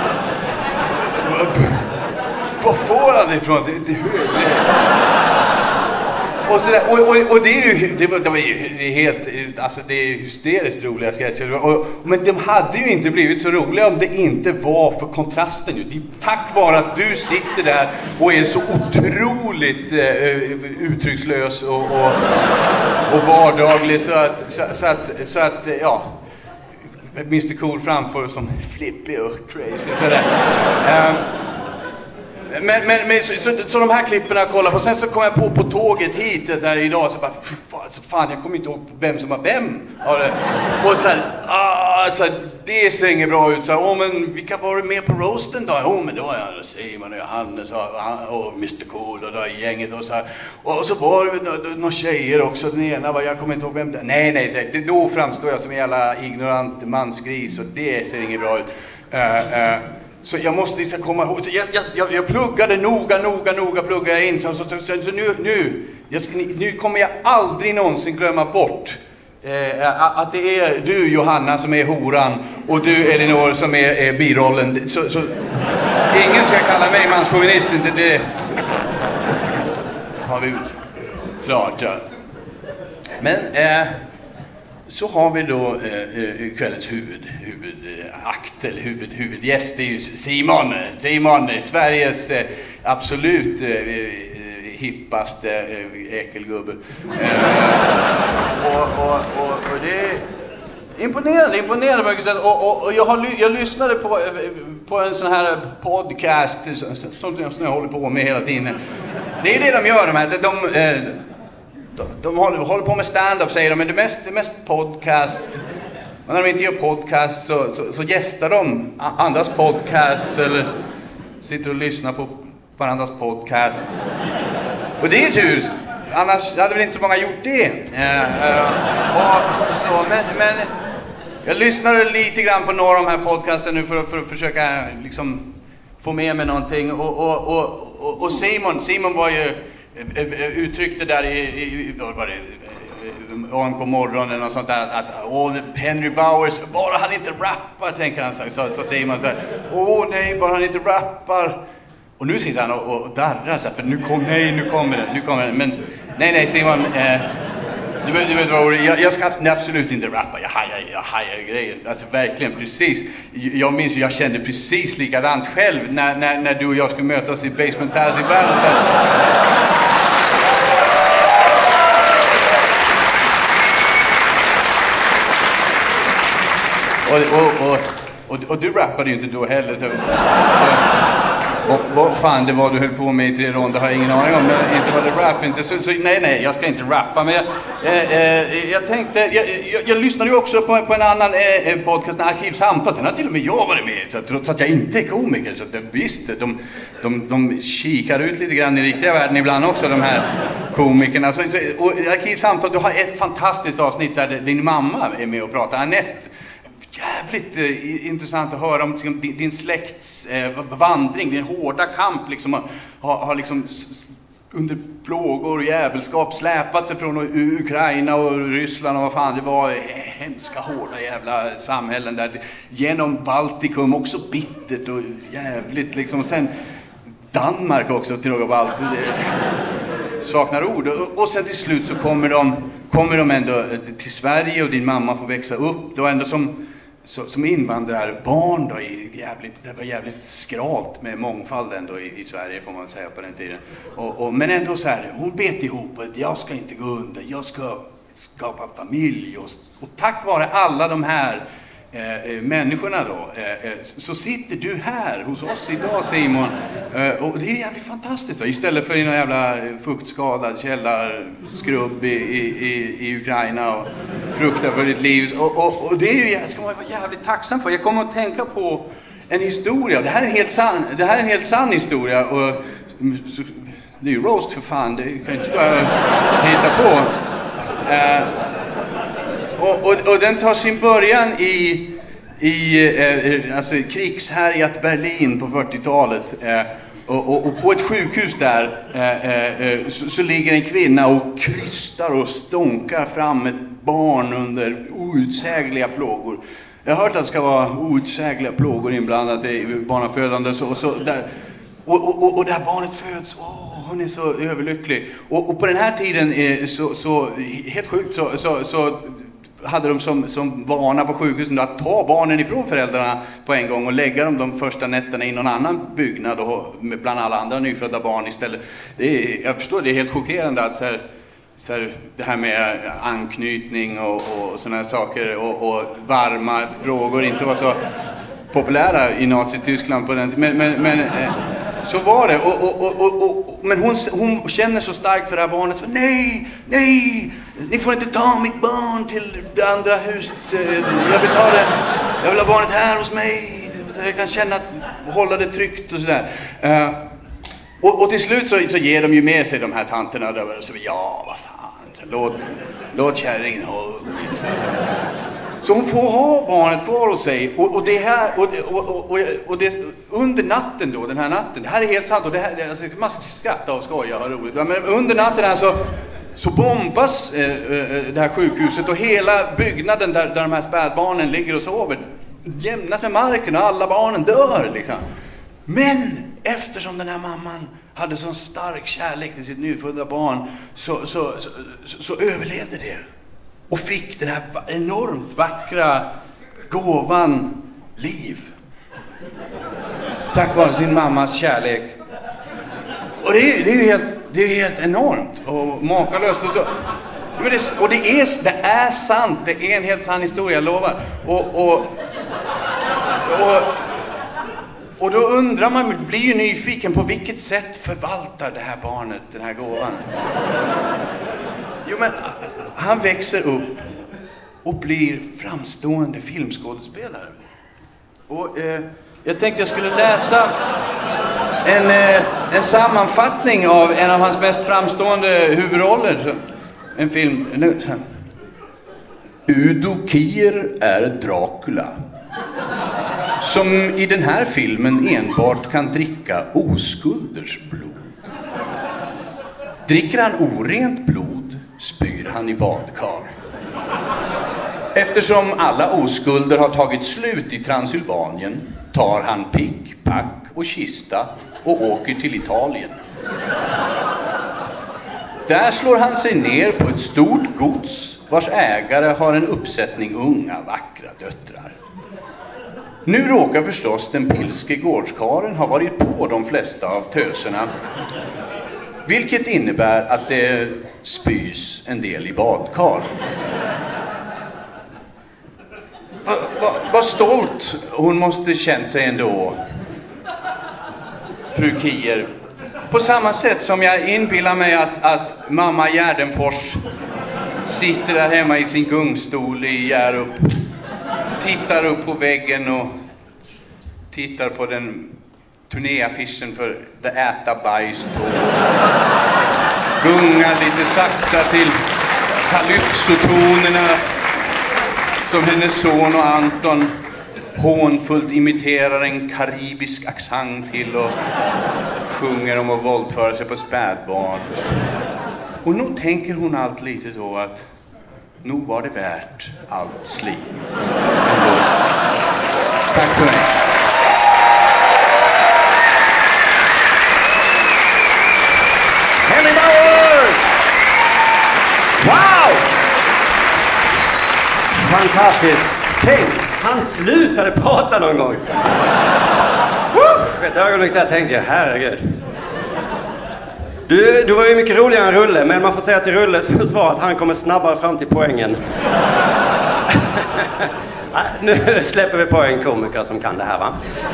Vad får han ifrån? Det, det, det. Och, så där, och, och, och det är ju det var, det var ju det är helt, alltså det är hysteriskt roliga sketcher. Och, men de hade ju inte blivit så roliga om det inte var för kontrasten. Det är tack vare att du sitter där och är så otroligt eh, uttryckslös och, och, och vardaglig så att, så, så att, så att ja, mister Cool framför som flippig och crazy sådär. Um, Men, men, men så, så, så de här klipperna jag kollar på, sen så kom jag på på tåget hit här idag så bara, alltså, fan jag kommer inte ihåg vem som var vem. Och så här, ah, så här, det ser inget bra ut. Så här, åh men vilka var du med på roasten då? Åh men det var jag, Simon och Johannes och, och mister Cool och då gänget och så här. Och så var det några tjejer också, den ena var, jag kommer inte ihåg vem det. Nej, nej, det, då framstår jag som en jävla ignorant mansgris och det ser inget bra ut. Uh, uh, Så jag måste liksom komma ihåg, jag, jag, jag pluggade noga, noga, noga pluggade jag in. Så, så, så, så nu, nu, jag ska, nu kommer jag aldrig någonsin glömma bort eh, att det är du Johanna som är horan och du Elinor som är, är birollen. Så, så ingen ska kalla mig manschauvinist, inte det har vi klart. Ja. Men eh, så har vi då eh, kvällens huvud, huvudakt eller huvud, huvudgäst. Det är ju Simon, Simon Sveriges eh, absolut eh, hippaste eh, äkelgubbe. Eh, och, och, och, och det är imponerande, imponerande mycket. Och, och, och jag, har, jag lyssnade på, på en sån här podcast som jag håller på med hela tiden. Det är det de gör, de här. De, eh, De, de håller, håller på med stand-up säger de, men det mest, det mest podcast. Men när de inte gör podcast så, så, så gästar de andras podcasts eller sitter och lyssnar på varandras podcasts. Och det är ju tur, annars hade väl inte så många gjort det. Uh, uh, och så, men, men jag lyssnade lite grann på några av de här podcasten nu för, för att försöka liksom få med mig någonting. Och, och, och, och, och Simon, Simon var ju uttryckte där i, i vad var det, on på morgonen och sånt där att åh, Henry Bowers, bara han inte rappar, tänker han, så, så, så säger man så här, åh nej, bara han inte rappar. Och nu sitter han och, och darrar så här, för nu kom, nej, nu kommer det, nu kommer det. Men nej, nej, Simon, eh, du, du vet vad, jag, jag ska absolut inte rappa, jag hajar, jag hajar grejer, alltså verkligen, precis. Jag minns, jag kände precis likadant själv när, när, när du och jag skulle mötas i Basementality Band. Och, och, och, och, och du rappade ju inte då heller. Så, och vad fan det var du höll på med i tre ronder har jag ingen aning om. Men inte var det rap, inte. Så, så nej, nej, jag ska inte rappa. Men jag, eh, eh, jag tänkte, jag, jag, jag lyssnade ju också på, på en annan eh, podcast, Arkivsamtal. Den har till och med jag varit med, så, trots att jag inte är komiker. Så att, visst, de, de, de kikar ut lite grann i riktiga världen ibland också, de här komikerna. Så, så, och Arkivsamtal, du har ett fantastiskt avsnitt där din mamma är med och pratar, Annette. Jävligt eh, intressant att höra om liksom, din, din släkts eh, vandring, din hårda kamp liksom, har, har liksom s- under plågor och jävelskap släpat sig från Ukraina och Ryssland och vad fan det var, eh, hemska hårda jävla samhällen där, genom Baltikum också bittert och jävligt liksom, och sen Danmark också till något av allt, saknar ord, och, och sen till slut så kommer de, kommer de ändå till Sverige och din mamma får växa upp, då ändå som Så, som invandrarbarn då, jävligt, det var jävligt skralt med mångfald ändå i, i Sverige får man säga på den tiden. Och, och, men ändå så här, hon bet ihop att jag ska inte gå under, jag ska skapa familj. Och, och tack vare alla de här eh, människorna då, eh, så sitter du här hos oss idag, Simon. Eh, och det är jävligt fantastiskt då, istället för en jävla fuktskadad källarskrubb i, i, i Ukraina och fruktar för ditt liv. Och, och, och det är ju, ska man vara jävligt tacksam för. Jag kommer att tänka på en historia. Det här är en helt sann, det här är en helt sann historia. Och, så, det är ju roast för fan, det kan inte stå här och hitta på. Eh, och, och, och den tar sin början i, i eh, alltså, krigshärjat Berlin på fyrtiotalet. Eh, Och, och, och på ett sjukhus där eh, eh, så, så ligger en kvinna och krystar och stånkar fram ett barn under outsägliga plågor. Jag har hört att det ska vara outsägliga plågor inblandat i barnafödande och så, och så där. Och, och, och, och där barnet föds, åh, hon är så överlycklig. Och, och på den här tiden, eh, så, så helt sjukt, så, så, så hade de som, som vana på sjukhusen att ta barnen ifrån föräldrarna på en gång och lägga dem de första nätterna i någon annan byggnad och bland alla andra nyfödda barn istället. Det är, jag förstår, det är helt chockerande att så här, så här, det här med anknytning och, och sådana här saker och, och varma frågor inte var så populära i Nazi-Tyskland på den tiden. Men, men, men eh, så var det. Och, och, och, och, och, men hon, hon känner så starkt för det här barnet. Så, nej, nej, ni får inte ta mitt barn till det andra huset. Jag vill ha det. Jag vill ha barnet här hos mig. Jag kan känna att hålla det tryggt och sådär. Uh, och, och till slut så, så ger de ju med sig de här tanterna. Där, och så, ja, vad fan. Så, låt, låt kärringen ha unget. Så hon får ha barnet kvar hos sig. Och, och det här, och, och, och, och, och det, under natten då, den här natten. Det här är helt sant. Och det här, alltså, man ska skratta och skoja och ha roligt. Men under natten här så, så bombas eh, eh, det här sjukhuset. Och hela byggnaden där, där de här spädbarnen ligger och sover jämnas med marken och alla barnen dör liksom. Men eftersom den här mamman hade sån stark kärlek till sitt nyfödda barn så, så, så, så, så överlevde det. Och fick den här enormt vackra gåvan liv. Tack vare sin mammas kärlek. Och det är, det är ju helt, det är helt enormt och makalöst. Och, så. Men det, och det, är, det är sant, det är en helt sann historia, jag lovar. Och, och, och, och då undrar man, blir ju nyfiken på vilket sätt förvaltar det här barnet den här gåvan. Jo men han växer upp och blir framstående filmskådespelare. Och eh, jag tänkte jag skulle läsa en, eh, en sammanfattning av en av hans mest framstående huvudroller. En film. Nu, Udo Kier är Dracula. Som i den här filmen enbart kan dricka oskulders blod. Dricker han orent blod spyr han i badkar. Eftersom alla oskulder har tagit slut i Transylvanien tar han pick, pack och kista och åker till Italien. Där slår han sig ner på ett stort gods vars ägare har en uppsättning unga vackra döttrar. Nu råkar förstås den pilske gårdskaren ha varit på de flesta av töserna. Vilket innebär att det spys en del i badkar. Vad va, va stolt hon måste känt sig ändå, fru Kier. På samma sätt som jag inbillar mig att, att mamma Gärdenfors sitter där hemma i sin gungstol i Hjärup. Tittar upp på väggen och tittar på den turnéaffischen för The Äta Bajs och gungar lite sakta till kalypsotonerna som hennes son och Anton hånfullt imiterar en karibisk accent till och sjunger om att våldföra sig på spädbarn. Och nog tänker hon allt lite då att nog var det värt allt slit. Tack för mig. Henry Bowers! Wow! Fantastiskt. Tänk, han slutade prata någon gång. Woo! Ett ögonblick där tänkte jag, herregud. Du, du var ju mycket roligare än Rulle, men man får säga till Rulles försvar att han kommer snabbare fram till poängen. Nu släpper vi på en komiker som kan det här, va?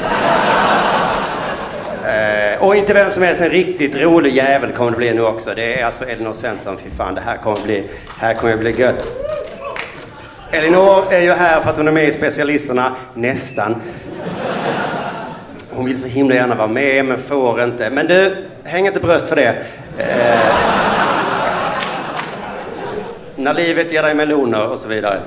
Eh, och inte vem som helst, en riktigt rolig jävel kommer det bli nu också. Det är alltså Elinor Svensson, fy fan, det här kommer bli, här kommer bli gött. Elinor är ju här för att hon är med i Specialisterna, nästan. Hon vill så himla gärna vara med, men får inte. Men du, häng inte bröst för det. Eh, när livet ger dig meloner och så vidare.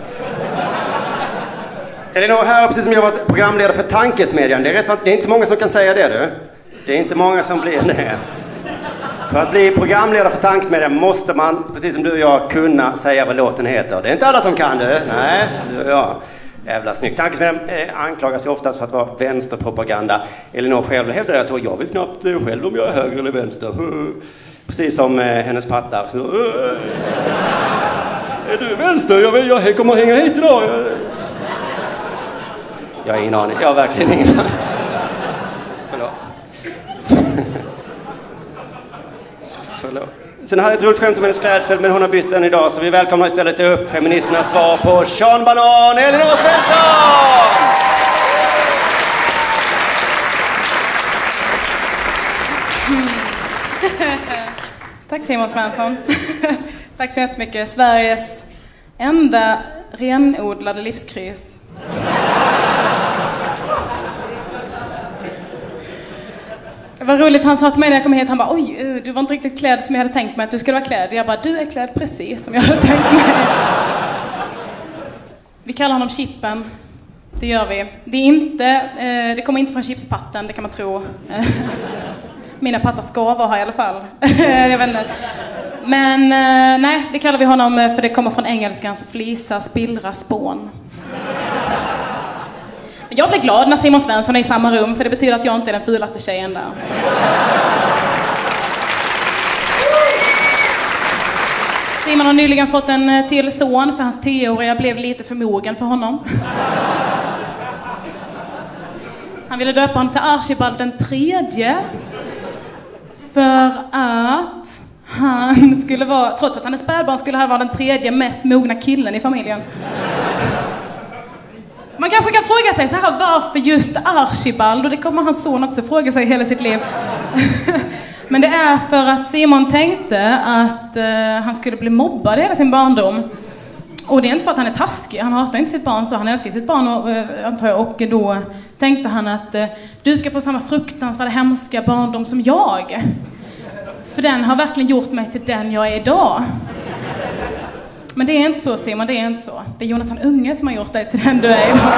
Elinor här, precis som jag varit programledare för Tankesmedjan. Det är, rätt, det är inte så många som kan säga det, du. Det är inte många som blir det. För att bli programledare för Tankesmedjan måste man, precis som du och jag, kunna säga vad låten heter. Det är inte alla som kan det. Nej, du och jag. Jävla snyggt. Tankesmedjan eh, anklagas ju oftast för att vara vänsterpropaganda. Elinor själv hävdar att jag vet knappt eh, själv om jag är höger eller vänster. Precis som eh, hennes pattar. Är du vänster? Jag, vet, jag kommer hänga hit idag. Jag, jag har ingen aning. Jag har verkligen ingen aning. Förlåt. Förlåt. Sen hade jag ett roligt skämt om hennes klädsel, men hon har bytt den idag. Så vi välkomnar istället upp feministernas svar på Sean Banan, Elinor Svensson! Tack Simon Svensson. Tack så jättemycket. Sveriges enda renodlade livskris. Det var roligt, han sa till mig när jag kom hit, han bara oj, du var inte riktigt klädd som jag hade tänkt mig att du skulle vara klädd. Jag bara, du är klädd precis som jag hade tänkt mig. Vi kallar honom Chippen. Det gör vi. Det är inte, eh, det kommer inte från chipspatten, det kan man tro. Mina pattar ska vara här i alla fall. Jag vet inte. Men eh, nej, det kallar vi honom för det kommer från engelskans flisa, spillra, spån. Jag blir glad när Simon Svensson är i samma rum, för det betyder att jag inte är den fulaste tjejen där. Simon har nyligen fått en till son, för hans tioåriga blev lite för mogen för honom. Han ville döpa honom till Archibald den tredje. För att han skulle vara, trots att han är spädbarn, skulle han vara den tredje mest mogna killen i familjen. Man kanske kan fråga sig så här, varför just Archibald? Och det kommer hans son också fråga sig hela sitt liv. Men det är för att Simon tänkte att uh, han skulle bli mobbad hela sin barndom. Och det är inte för att han är taskig, han hatar inte sitt barn så, han älskar sitt barn och, uh, antar jag. Och då tänkte han att uh, du ska få samma fruktansvärda hemska barndom som jag. För den har verkligen gjort mig till den jag är idag. Men det är inte så, Simon, det är inte så. Det är Jonathan Unge som har gjort dig till den du är idag.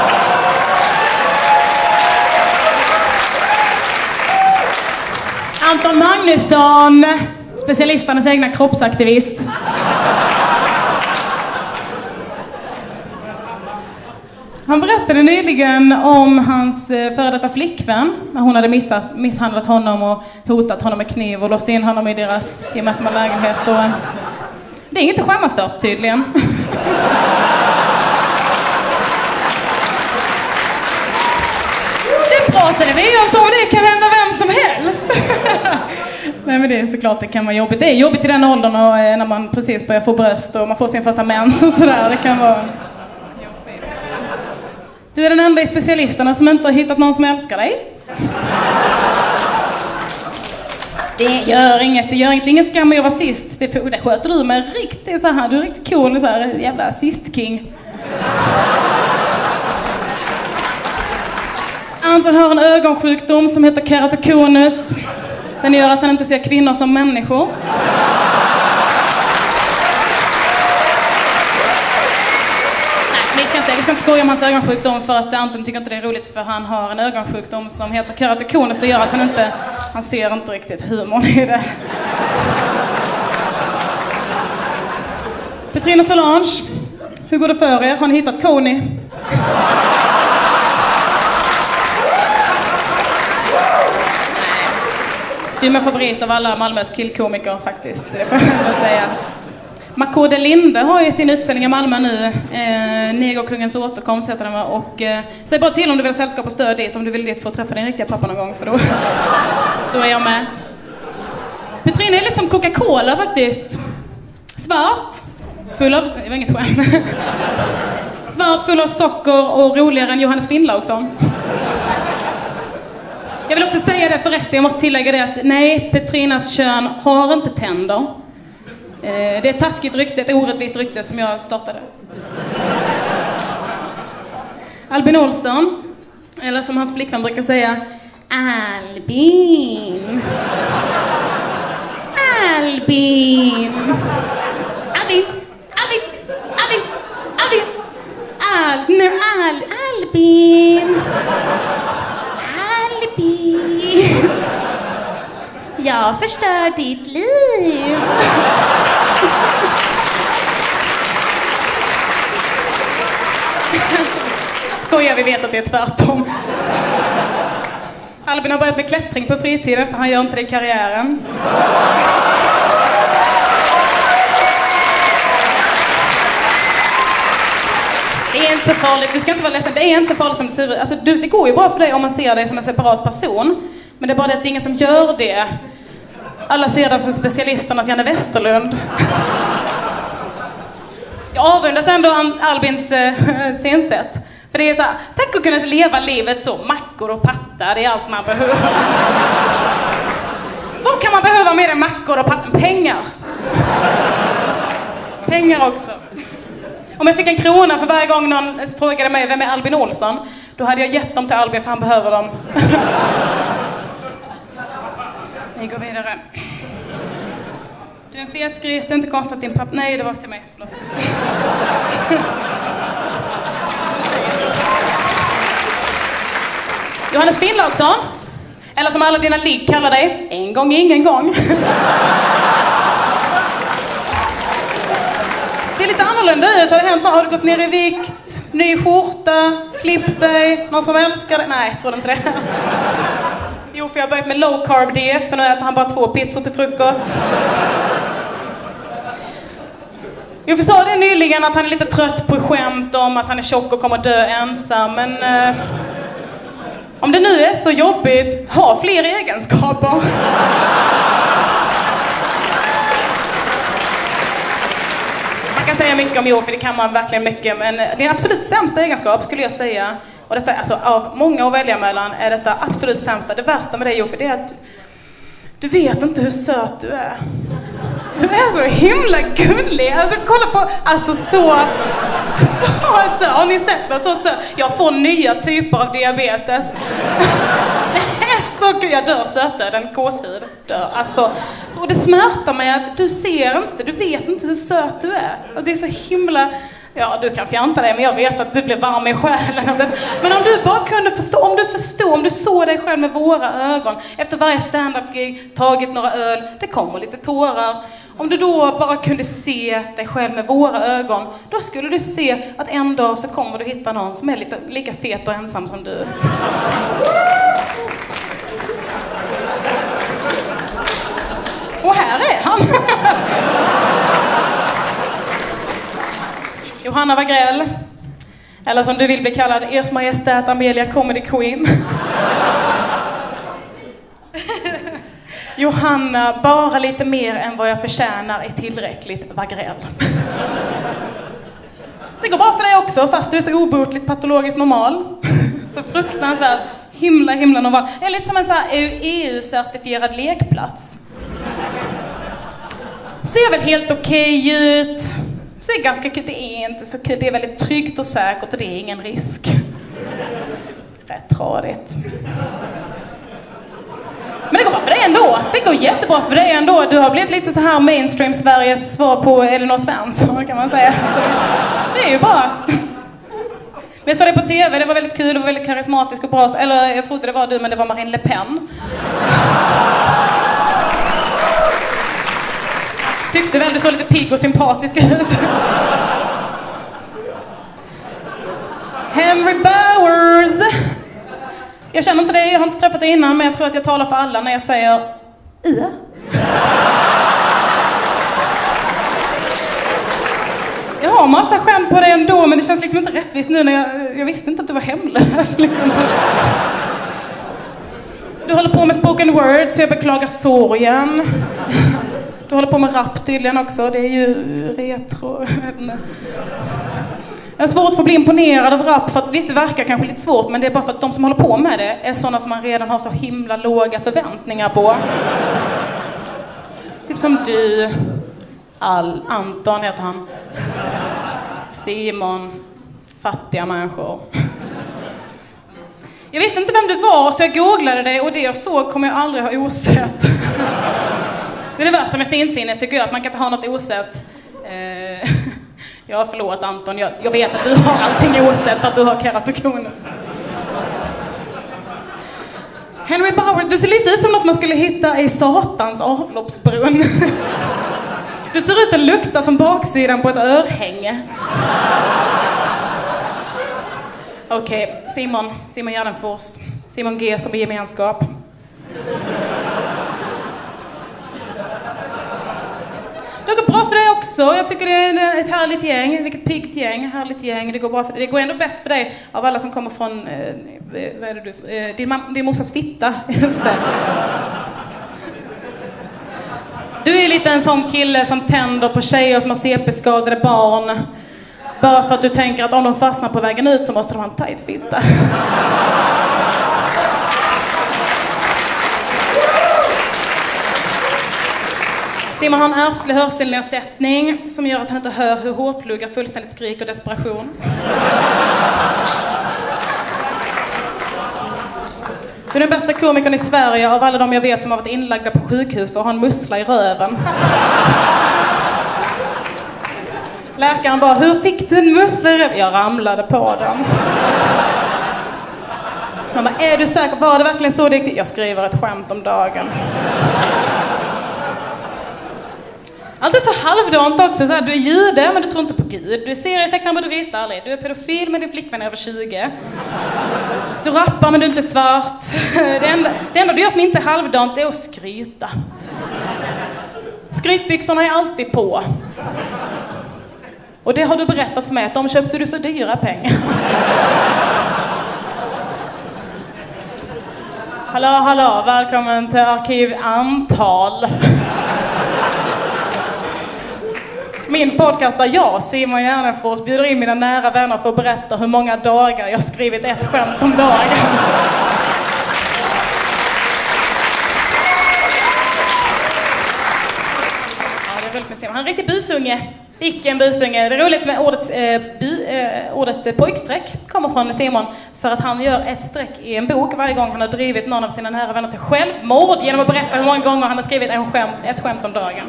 Anton Magnusson, specialisternas egna kroppsaktivist. Han berättade nyligen om hans före detta flickvän när hon hade missat, misshandlat honom och hotat honom med kniv och låst in honom i deras gemensamma lägenhet. Och det är inget att skämmas för, tydligen. Det pratade vi om som det kan hända vem som helst. Nej, men det är såklart det kan vara jobbigt. Det är jobbigt i den åldern och när man precis börjar få bröst och man får sin första mens och sådär. Det kan vara jobbigt. Du är den enda i specialisterna som inte har hittat någon som älskar dig. Det gör inget, det gör inget. Ingen skam att jag var sist. Det, det sköter du med riktigt så här. Du är riktigt cool, så här jävla sist-king. Anton har en ögonsjukdom som heter keratokonus. Den gör att han inte ser kvinnor som människor. Nej, vi ska inte, vi ska inte skoja om hans ögonsjukdom för att Anton tycker inte det är roligt för han har en ögonsjukdom som heter keratokonus. Det gör att han inte, han ser inte riktigt humorn i det. Petrina Solange, hur går det för er? Har ni hittat Coney? Du är min favorit av alla Malmös killkomiker faktiskt, det får jag bara säga. Makode Linde har ju sin utställning i Malmö nu. Eh, Negerkungens återkomst heter den, va? Och eh, säg bara till om du vill ha sällskap och stöd dit, om du vill dit för att träffa din riktiga pappa någon gång, för då, då är jag med. Petrina är lite som Coca-Cola faktiskt. Svart, full av, det var inget skämt. Svart, full av socker och roligare än Johannes Finnlaugsson. Jag vill också säga det förresten, jag måste tillägga det att nej, Petrinas kön har inte tänder. Eh, det är ett taskigt rykte, ett orättvist rykte som jag startade. Albin Olsson, eller som hans flickvän brukar säga, Albin. Albin. Albin. Albin. Albin. Albin. Al, nu, Al, Albin. Albin. jag förstör ditt liv. Skojar, vi vet att det är tvärtom. Albin har börjat med klättring på fritiden för han gör inte det i karriären. Det är inte så farligt, du ska inte vara ledsen. Det är inte så farligt som det ser ut. Alltså, du, det går ju bra för dig om man ser dig som en separat person. Men det är bara det att det är ingen som gör det. Alla ser den som specialisternas Janne Westerlund. Jag avundas ändå Albins äh, scensätt. För det är så här, tänk att kunna leva livet så. Mackor och pattar, det är allt man behöver. Vad kan man behöva mer än mackor och pattar? Pengar. Pengar också. Om jag fick en krona för varje gång någon frågade mig vem är Albin Olsson, då hade jag gett dem till Albin för han behöver dem. Vi går vidare. Du är en fet gris, det är inte konstigt att din pappa... Nej, det var till mig. Förlåt. Johannes Finnlaugsson. Eller som alla dina ligg kallar dig. En gång, ingen gång. Ser lite annorlunda ut. Har det hänt något? Har du gått ner i vikt? Ny skjorta? Klippt dig? Någon som älskar dig? Nej, jag tror inte det. Jo, för jag har börjat med low carb diet. Så nu äter han bara två pizzor till frukost. Jo, vi sa det nyligen att han är lite trött på skämt om att han är tjock och kommer dö ensam. Men eh, om det nu är så jobbigt, ha fler egenskaper. Man kan säga mycket om Jo, för det kan man verkligen mycket. Men det är absolut sämsta egenskap skulle jag säga. Och detta, alltså, av många att välja mellan är detta absolut sämsta. Det värsta med dig Jo, för det är att du, du vet inte hur söt du är. Du är så himla gullig. Alltså kolla på, alltså så så, så har ni sett det? Så, så. Jag får nya typer av diabetes. Det är så kul. Jag dör sötare, den kåshud dör. Alltså, så det smärtar mig att du ser inte, du vet inte hur söt du är. Och det är så himla... Ja, du kan fjanta dig, men jag vet att du blir varm i själen. Men om du bara kunde förstå, om du förstår, om du såg dig själv med våra ögon efter varje stand-up-gig, tagit några öl, det kommer lite tårar. Om du då bara kunde se dig själv med våra ögon, då skulle du se att en dag så kommer du hitta någon som är lite, lika fet och ensam som du. Och här är han. Johanna Wagrell, eller som du vill bli kallad, Ers Majestät Amelia Comedy Queen. Johanna, bara lite mer än vad jag förtjänar är tillräckligt Wagrell. Det går bra för dig också, fast du är så obotligt patologiskt normal. Så fruktansvärt himla, himla normal. Det är lite som en så här E U-certifierad lekplats. Ser väl helt okej ut. Det är ganska kul, det är inte så kul, det är väldigt tryggt och säkert och det är ingen risk. Rätt tradigt. Men det går bra för dig ändå, det går jättebra för dig ändå. Du har blivit lite så här mainstream Sveriges svar på Elinor Svensson kan man säga. Så det är ju bra. Men jag såg det på tv, det var väldigt kul och väldigt karismatisk och bra. Eller jag trodde det var du, men det var Marine Le Pen. Tyckte väl du såg lite pigg och sympatisk ut. Henry Bowers. Jag känner inte dig, jag har inte träffat dig innan, men jag tror att jag talar för alla när jag säger I. Jag har massa skämt på dig ändå, men det känns liksom inte rättvist nu när jag, jag visste inte att du var hemlös. Liksom. Du håller på med spoken word, så jag beklagar sorgen. Du håller på med rap tydligen också, det är ju retro. Jag har svårt att få bli imponerad av rap, för att visst det verkar kanske lite svårt, men det är bara för att de som håller på med det är sådana som man redan har så himla låga förväntningar på. Typ som du, Al, Anton heter han, Simon, fattiga människor. Jag visste inte vem du var, så jag googlade dig och det jag såg kommer jag aldrig ha osett. Det är det värsta med synsinnet tycker jag, att man kan inte ha något osett. Eh, ja, förlåt Anton, jag, jag vet att du har allting osett för att du har keratokonus. Henry Bauer, du ser lite ut som något man skulle hitta i Satans avloppsbrunn. Du ser ut att lukta som baksidan på ett örhänge. Okej, okay. Simon. Simon Gärdenfors. Simon G som är gemenskap. Det går bra för dig också. Jag tycker det är ett härligt gäng. Vilket piggt gäng. Härligt gäng. Det går bra för dig. Det går ändå bäst för dig av alla som kommer från eh, vad är det du? Eh, din, mam- din morsas fitta. Just det. Du är lite en sån kille som tänder på tjejer som har C P-skadade barn. Bara för att du tänker att om de fastnar på vägen ut så måste de ha en tight fitta. Simon har en ärftlig hörselnedsättning som gör att han inte hör hur hårpluggar fullständigt skrik och desperation. Du är den bästa komikern i Sverige av alla de jag vet som har varit inlagda på sjukhus för att ha en mussla i röven. Läkaren bara, hur fick du en mussla i röven? Jag ramlade på den. Man bara, är du säker? Var det verkligen så riktigt? Jag skriver ett skämt om dagen. Allt är så halvdant också. Så här, du är jude men du tror inte på Gud. Du är serietecknare men du vet aldrig. Du är pedofil men din flickvän är över tjugo. Du rappar men du är inte svart. Det enda, det enda du gör som inte är halvdant är att skryta. Skrytbyxorna är alltid på. Och det har du berättat för mig att de köpte du för dyra pengar. Hallå, hallå. Välkommen till Arkiv Antal. Min podcast där jag, Simon Gärdenfors, bjuder in mina nära vänner för att berätta hur många dagar jag har skrivit ett skämt om dagen. Ja, det är väldigt med Simon. Han är en riktig busunge. Vilken busunge. Det är roligt med ordet, eh, bu, eh, ordet eh, pojksträck. Kommer från Simon för att han gör ett streck i en bok varje gång han har drivit någon av sina nära vänner till självmord genom att berätta hur många gånger han har skrivit en skämt, ett skämt om dagen.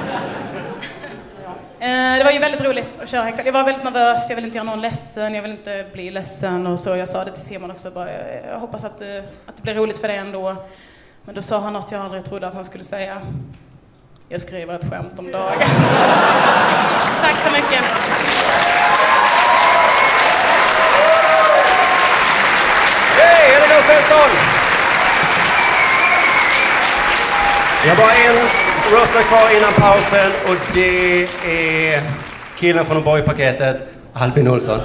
Det var ju väldigt roligt att köra här. Jag var väldigt nervös, jag vill inte göra någon ledsen, jag vill inte bli ledsen och så. Jag sa det till Simon också, bara, jag hoppas att det, att det blir roligt för dig ändå. Men då sa han något jag aldrig trodde att han skulle säga. Jag skriver ett skämt om dagen. Tack så mycket. Hej, Elinor Svensson! Jag bara en röster kvar innan pausen och det är killen från Borg-paketet, Albin Olsson.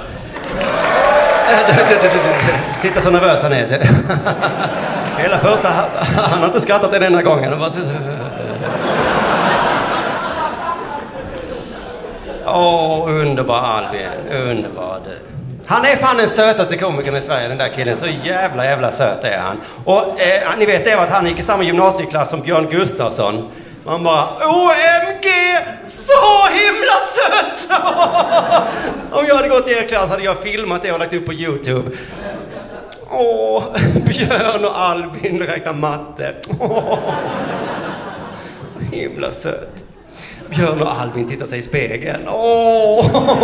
Titta så nervös han är. Hela första, han har inte skrattat den enda gången. Åh, oh, underbar Albin, underbar du. Han är fan den sötaste komikern i Sverige, den där killen. Så jävla, jävla söt är han. Och eh, ni vet det var att han gick i samma gymnasieklass som Björn Gustafsson. Man bara, O M G, så himla sött! Om jag hade gått i er klass hade jag filmat det och lagt upp på YouTube. Åh, Björn och Albin räknar matte. Åh, himla sött. Björn och Albin tittar sig i spegeln. Åh!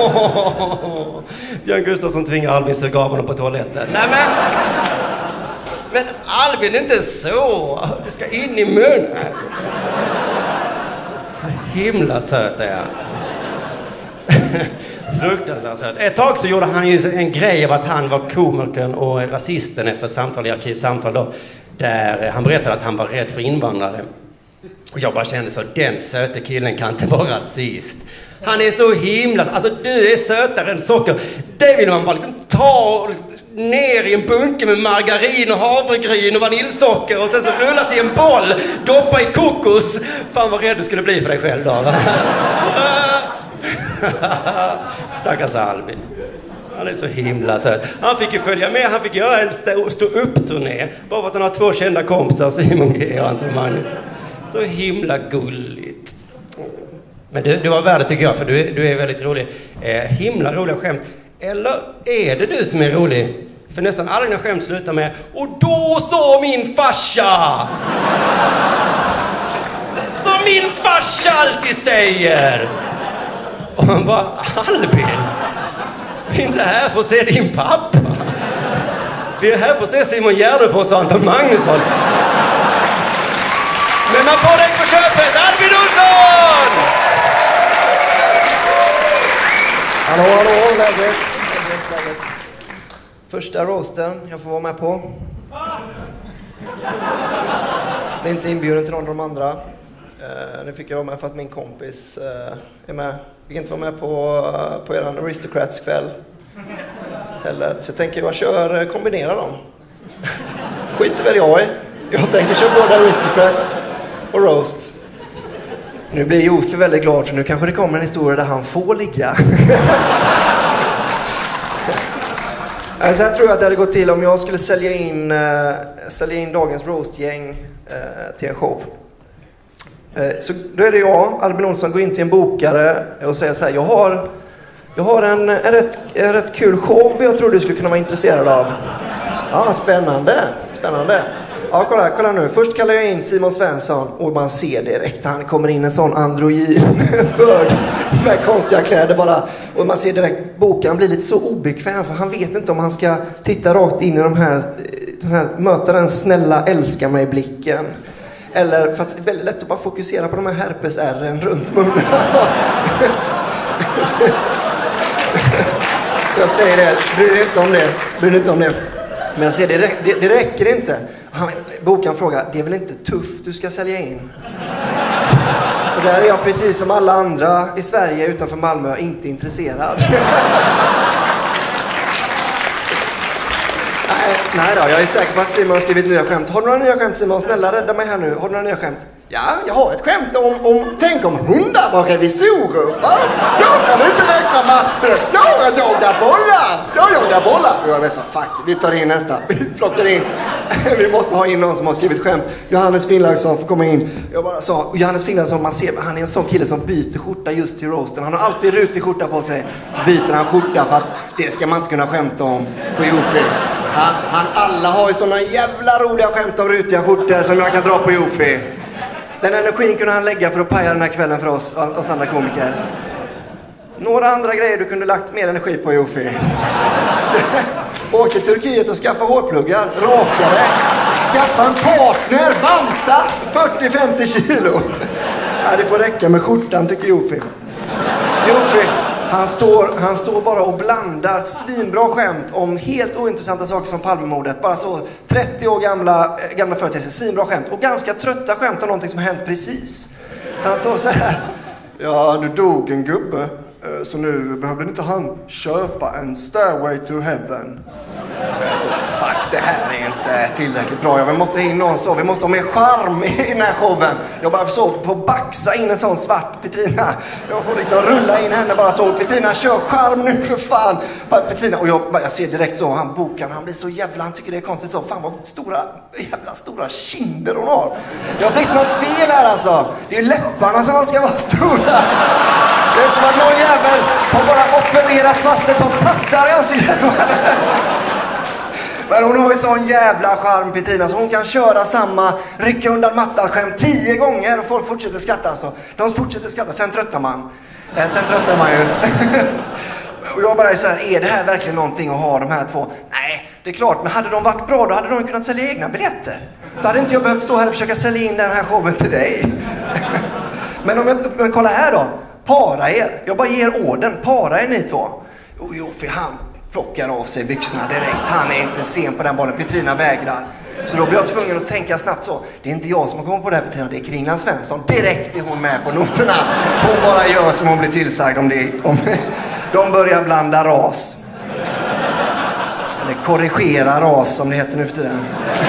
Björn Gustafsson tvingar Albin suga av honom på toaletten. Nej men... Men Albin är inte så. Du ska in i munnen. Så himla söt är han. Fruktansvärt söt. Ett tag så gjorde han ju en grej av att han var komikern och rasisten efter ett samtal i Arkivsamtal då. Där han berättade att han var rädd för invandrare. Och jag bara kände så, den söte killen kan inte vara rasist. Han är så himla... Alltså du är sötare än socker. Det vill man bara liksom ta och ner i en bunke med margarin och havregryn och vaniljsocker och sen så rulla till en boll, doppa i kokos. Fan vad rädd du skulle bli för dig själv då. Stackars Albin. Han är så himla söt. Han fick ju följa med, han fick göra en stå, stå upp turné. Bara för att han har två kända kompisar, Simon G och Anton Magnusson. Så himla gulligt. Men du, du var värd tycker jag, för du, du är väldigt rolig. Eh, himla roliga skämt. Eller är det du som är rolig? För nästan alla dina skämt slutar med och då sa min farsa! Som min farsa alltid säger! Och man bara, Albin, vi är inte här för att se din pappa. Vi är här för att se Simon Gärdenfors och Anton Magnusson. Men man får det på köpet, Albin Olsson! Hallå, hallå, läget? läget, läget. Första roasten jag får vara med på. Jag är inte inbjuden till någon av de andra. Uh, nu fick jag vara med för att min kompis uh, är med. Jag fick inte vara med på, uh, på eran Aristocrats kväll. Eller, så jag tänker jag kör uh, kombinera dem. Skiter väl jag i. Jag tänker köra både Aristocrats och roast. Nu blir Jofi väldigt glad för nu kanske det kommer en historia där han får ligga. Sen tror jag att det hade gått till om jag skulle sälja in, uh, sälja in dagens roastgäng uh, till en show. Uh, så då är det jag, Albin Olsson, går in till en bokare och säger så här: jag har, jag har en, en, rätt, en rätt kul show jag tror du skulle kunna vara intresserad av. Ja, spännande, spännande. Ja, kolla, kolla nu. Först kallar jag in Simon Svensson och man ser direkt. Han kommer in en sån androgyn bög med konstiga kläder bara. Och man ser direkt, boken blir lite så obekväm för han vet inte om han ska titta rakt in i de här, den här möta den snälla älska mig blicken. Eller för att det är väldigt lätt att bara fokusera på de här herpesärren runt munnen. Jag säger det, bryr dig inte om det, bryr dig inte om det. Men jag säger det, det, det räcker inte. Han, boken frågar, det är väl inte tufft du ska sälja in? För där är jag precis som alla andra i Sverige utanför Malmö inte intresserad. nej, nej då, jag är säker på att Simon har skrivit nya skämt. Har du några nya skämt, Simon? Snälla rädda mig här nu. Har du några nya skämt? Ja, jag har ett skämt om, om tänk om hundar var revisorer, va? Jag kan inte räkna matte. Jag jagar bollar. Jag jagar bollar. Och jag vet så, fuck, vi tar in nästa. Vi plockar in. Vi måste ha in någon som har skrivit skämt. Johannes Finnlaugsson får komma in. Jag bara sa, Johannes Finnlaugsson, man ser, han är en sån kille som byter skjorta just till roasten. Han har alltid rutig skjorta på sig. Så byter han skjorta för att det ska man inte kunna skämta om på Jofi. Han, han, alla har ju såna jävla roliga skämt om rutiga skjortor som jag kan dra på Jofi. Den energin kunde han lägga för att paja den här kvällen för oss, oss andra komiker. Några andra grejer du kunde lagt mer energi på, Jofi. Åk till Turkiet och skaffa hårpluggar, rakare. Skaffa en partner, banta fyrtio till femtio kilo. Ja, det får räcka med skjortan, tycker Jofi. Jofi, han står, han står bara och blandar svinbra skämt om helt ointressanta saker som Palmemordet. Bara så trettio år gamla, gamla företeelser, svinbra skämt. Och ganska trötta skämt om någonting som har hänt precis. Så han står så här. Ja, nu dog en gubbe. Så nu behövde inte han köpa en Stairway to Heaven. Så fuck, det här är inte tillräckligt bra. Vi måste in någon så. Vi måste ha mer charm i den här showen. Jag bara så på baxa in en sån svart Petrina. Jag får liksom rulla in henne bara så. Petrina, kör charm nu för fan. Petrina, och jag, jag ser direkt så. Han bokan, han blir så jävla, han tycker det är konstigt så. Fan vad stora, jävla stora kinder hon har. Det har blivit något fel här alltså. Det är ju läpparna som ska vara stora. Det är som att någon jävel har bara opererat fast ett par pattar i ansiktet på henne. Men hon har ju sån jävla charm, Petrina, så hon kan köra samma rycka undan mattan-skämt tio gånger och folk fortsätter skratta alltså. De fortsätter skratta, sen tröttnar man. Eh, sen tröttnar man ju. Och jag bara är så här, är det här verkligen någonting att ha de här två? Nej, det är klart, men hade de varit bra då hade de kunnat sälja egna biljetter. Då hade inte jag behövt stå här och försöka sälja in den här showen till dig. Men om jag, men kolla här då. Para er. Jag bara ger orden. Para er ni två. Och jo, för han plockar av sig byxorna direkt. Han är inte sen på den bollen. Petrina vägrar. Så då blir jag tvungen att tänka snabbt så. Det är inte jag som har kommit på det här, Petrina. Det är Kringland Svensson. Direkt är hon med på noterna. Hon bara gör som hon blir tillsagd om det. Om de börjar blanda ras. Eller korrigera ras som det heter nu för tiden.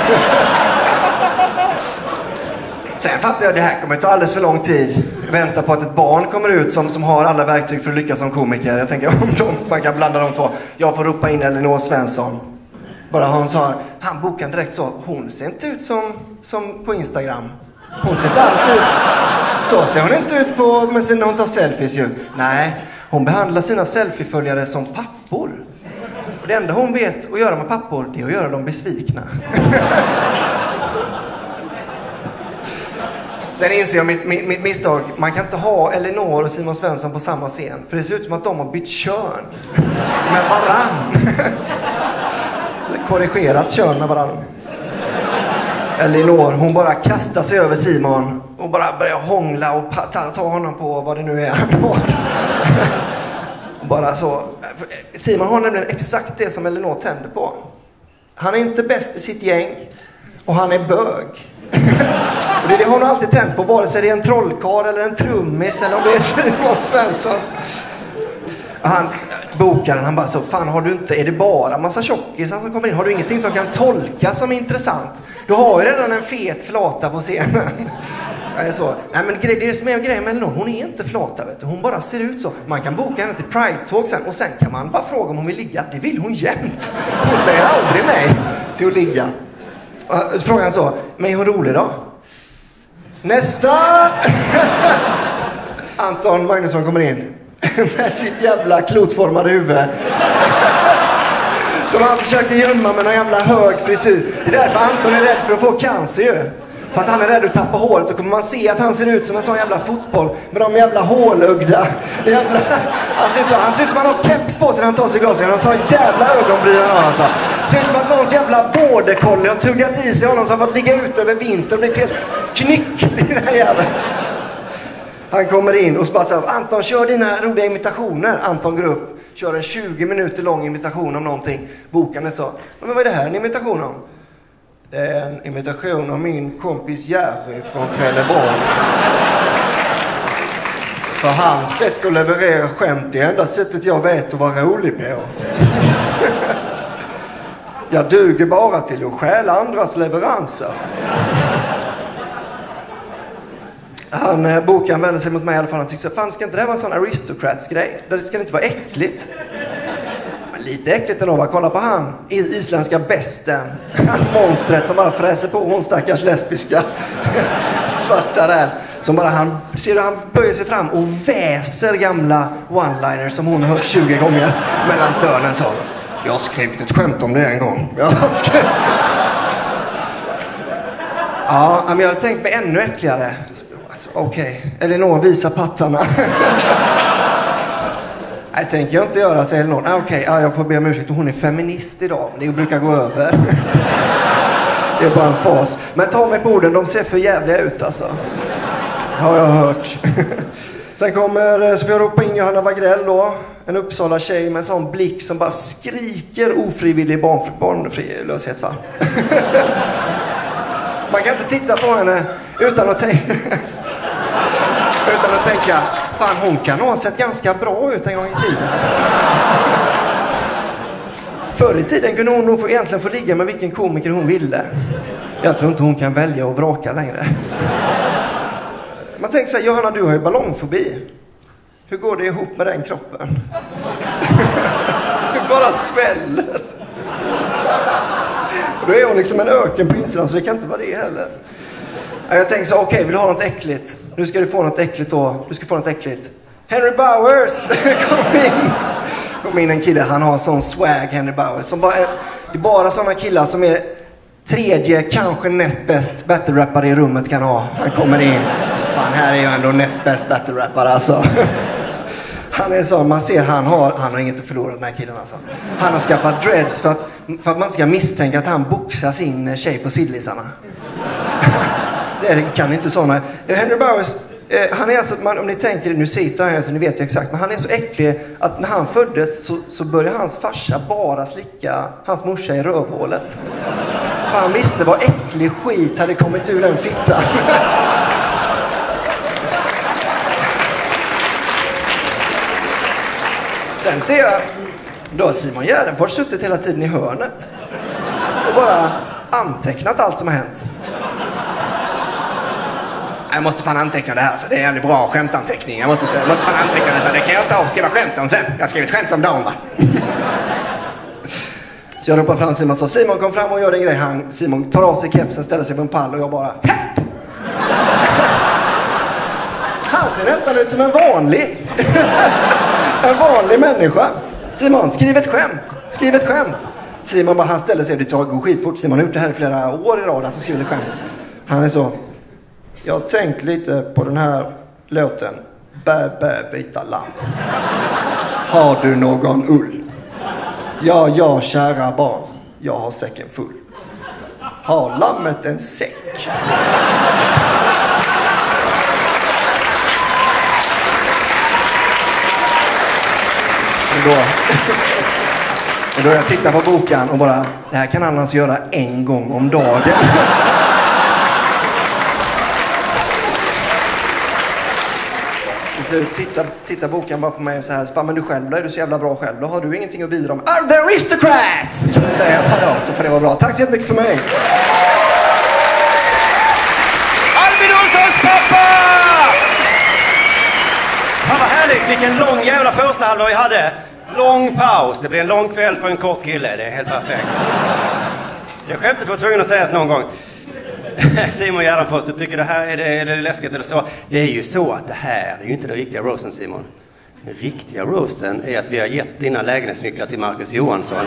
Sen fattar jag, det här kommer ta alldeles för lång tid. Vänta på att ett barn kommer ut som, som har alla verktyg för att lyckas som komiker. Jag tänker om de, man kan blanda de två. Jag får ropa in Elinor Svensson. Bara hon sa, han bokade direkt så. Hon ser inte ut som, som på Instagram. Hon ser inte alls ut. Så ser hon inte ut på, med sina, när hon tar selfies ju. Nej, hon behandlar sina selfieföljare som pappor. Och det enda hon vet att göra med pappor, det är att göra dem besvikna. Sen inser jag mitt, mitt, mitt misstag. Man kan inte ha Elinor och Simon Svensson på samma scen. För det ser ut som att de har bytt kön med varann. korrigerat kön med varandra. Elinor, hon bara kastar sig över Simon och bara börjar hångla och ta, ta honom på vad det nu är han har. Bara så. Simon har nämligen exakt det som Elinor tänder på. Han är inte bäst i sitt gäng och han är bög. Och det är det hon har alltid tänt på, vare sig det är en trollkarl eller en trummis eller om det är Simon Svensson. Och han bokar den, han bara så, fan har du inte, är det bara massa tjockisar som kommer in? Har du ingenting som kan tolka som är intressant? Du har ju redan en fet flata på scenen. Jag är så, nej men det som är grejen med Elinor, hon är inte flata vet du. Hon bara ser ut så. Man kan boka henne till Pride-tåg sen och sen kan man bara fråga om hon vill ligga. Det vill hon jämt. Hon säger aldrig nej till att ligga. Och frågan så, men är hon rolig då? Nästa! Anton Magnusson kommer in med sitt jävla klotformade huvud. Som han försöker gömma med någon jävla hög frisyr. Det är därför Anton är rädd för att få cancer ju. För att han är rädd att tappa håret, så kommer man se att han ser ut som en sån jävla fotboll med de jävla hålögda jävla... Han ser ut, så, han ser ut som att han har keps på sig när han tar sig glasögon. Han har så jävla ögonbryn han har alltså. Ser ut som att någons jävla border collie har tuggat i sig honom som har fått ligga ute över vintern och blivit helt knycklig den här jäveln. Han kommer in och så bara säger, Anton kör dina roliga imitationer. Anton går upp, kör en tjugo minuter lång imitation om någonting. Boken är så, men vad är det här en imitation om? Det är en imitation av min kompis Jerry från Trelleborg. För hans sätt att leverera skämt är enda sättet jag vet att vara rolig på. Jag duger bara till att stjäla andras leveranser. Han, eh, boken vände sig mot mig i alla fall. Han tyckte så, fan ska inte det här vara en sån aristocrats-grej? Det ska inte vara äckligt. Men lite äckligt ändå, va? Kolla på han, isländska besten. Monstret som bara fräser på hon stackars lesbiska svarta där. Som bara han, ser du, han böjer sig fram och väser gamla one-liners som hon har hört tjugo gånger mellan stönen så. Jag har skrivit ett skämt om det en gång. Jag har skrivit ett... Ja, men jag hade tänkt mig ännu äckligare. Alltså, okej, okay. Elinor visar pattarna. Nej, tänker jag inte göra, säger Elinor. Ah, okej, okay. ah, jag får be om ursäkt. Hon är feminist idag. Det brukar gå över. Det är bara en fas. Men ta mig på orden, de ser för jävliga ut alltså. Har jag hört. Sen kommer Sofia ropa in Johanna Wagrell då. En Uppsala tjej med en sån blick som bara skriker ofrivillig barn, barnfrilöshet, va? Man kan inte titta på henne utan att tänka... utan att tänka, fan hon kan ha sett ganska bra ut en gång i tiden. Förr i tiden kunde hon nog få, egentligen få ligga med vilken komiker hon ville. Jag tror inte hon kan välja och vraka längre. Man tänker så här, Johanna, du har ju ballongfobi. Hur går det ihop med den kroppen? Du bara sväller. Och då är hon liksom en öken på insidan, så det kan inte vara det heller. Jag tänker så, okej, okay, vill du ha något äckligt? Nu ska du få något äckligt då. Du ska få något äckligt. Henry Bowers! Kom in! Kom in en kille, han har sån swag, Henry Bowers. Som bara är, det är bara såna killar som är tredje, kanske näst bäst battle-rappare i rummet kan ha. Han kommer in. Fan, här är ju ändå näst bäst battle-rappare alltså. Han är så, man ser, han har, han har inget att förlora den här killen alltså. Han har skaffat dreads för att, för att man ska misstänka att han boxar sin tjej på sidlisarna. Det kan inte såna. Henry Bowers, eh, han är alltså, man, om ni tänker, nu sitter han här så ni vet ju exakt, men han är så äcklig att när han föddes så, så började hans farsa bara slicka hans morsa i rövhålet. För han visste vad äcklig skit hade kommit ur den fittan. Sen ser jag, då har Simon Gärdenfors suttit hela tiden i hörnet och bara antecknat allt som har hänt. Jag måste fan anteckna det här, så det är en jävligt bra skämtanteckning. Jag måste, jag måste fan anteckna detta, det kan jag ta och skriva skämt om sen. Jag har skrivit skämt om dagen, va? Så jag ropar fram Simon och sa, Simon kom fram och gör en grej. Han, Simon tar av sig kepsen, ställer sig på en pall och jag bara, hepp! Han ser nästan ut som en vanlig. En vanlig människa. Simon, skriv ett skämt. Skriv ett skämt. Simon bara, han ställer sig, det tar god skit fort. Simon har gjort det här i flera år i rad, alltså skriver ett skämt. Han är så, jag har tänkt lite på den här låten. Bä, bä, vita lamm. Har du någon ull? Ja, ja, kära barn. Jag har säcken full. Har lammet en säck? Och då, och då jag tittar på boken och bara, det här kan han alltså göra en gång om dagen. Till slut tittar, tittar boken bara på mig så här, så bara, men du själv då? Är du så jävla bra själv? Då har du ingenting att bidra med. Are the aristocrats? Säger jag bara då, så får det vara bra. Tack så jättemycket för mig. Albin Olssons pappa! Fan vad härligt, vilken lång jävla första halva vi hade. Lång paus, det blir en lång kväll för en kort kille, det är helt perfekt. Det skämtet var tvungen att sägas någon gång. Simon Gärdenfors, du tycker det här är det, är det läskigt eller så? Det är ju så att det här är ju inte den riktiga roasten, Simon. Den riktiga roasten är att vi har gett dina lägenhetsnycklar till Marcus Johansson.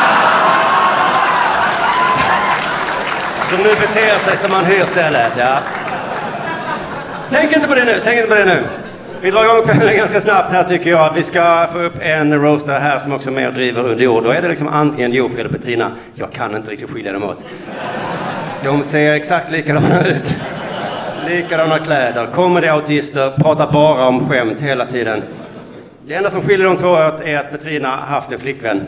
Som nu beter sig som man hyr stället, ja. Tänk inte på det nu, tänk inte på det nu. Vi drar igång kvällen ganska snabbt här tycker jag. Vi ska få upp en roaster här som också är med och driver under jord. Då är det liksom antingen Jofi eller Petrina. Jag kan inte riktigt skilja dem åt. De ser exakt likadana ut. Likadana kläder. Kommer det autister, pratar bara om skämt hela tiden. Det enda som skiljer de två åt är att Petrina har haft en flickvän.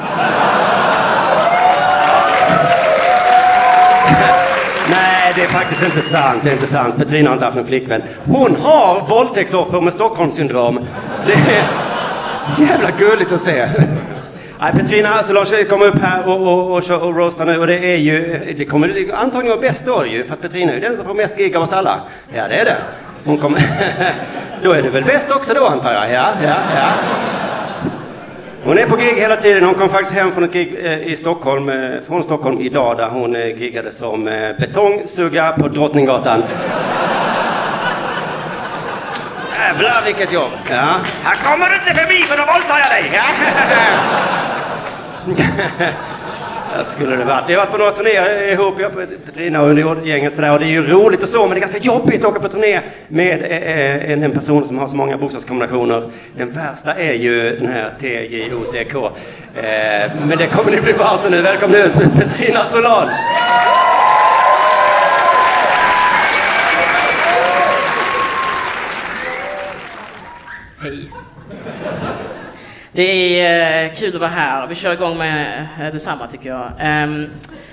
Nej, det är faktiskt inte sant. Det är inte sant. Petrina har inte haft en flickvän. Hon har våldtäktsoffer med Stockholmssyndrom. Det är jävla gulligt att se. Nej, Petrina Solange kommer upp här och, och, och, och, och roastar nu. Och det är ju, det kommer antagligen vara bäst då ju. För att Petrina är den som får mest gig av oss alla. Ja, det är det. Hon kommer... Då är det väl bäst också då, antar jag. Ja, ja, ja. Hon är på gig hela tiden. Hon kom faktiskt hem från ett gig eh, i Stockholm, eh, från Stockholm idag där hon eh, giggade som eh, betongsugga på Drottninggatan. Jävlar vilket jobb. Ja. Här kommer du inte förbi för då våldtar jag dig. Ja. Det skulle det varit. Vi har varit på några turnéer ihop, jag och Petrina och under gänget sådär, och det är ju roligt och så, men det är ganska jobbigt att åka på turné med eh, en, en person som har så många bokstavskombinationer. Den värsta är ju den här T J O C K. Eh, men det kommer ni bli varse nu. Välkommen ut, Petrina Solange. Hej. Det är eh, kul att vara här. Vi kör igång med eh, detsamma tycker jag. Um,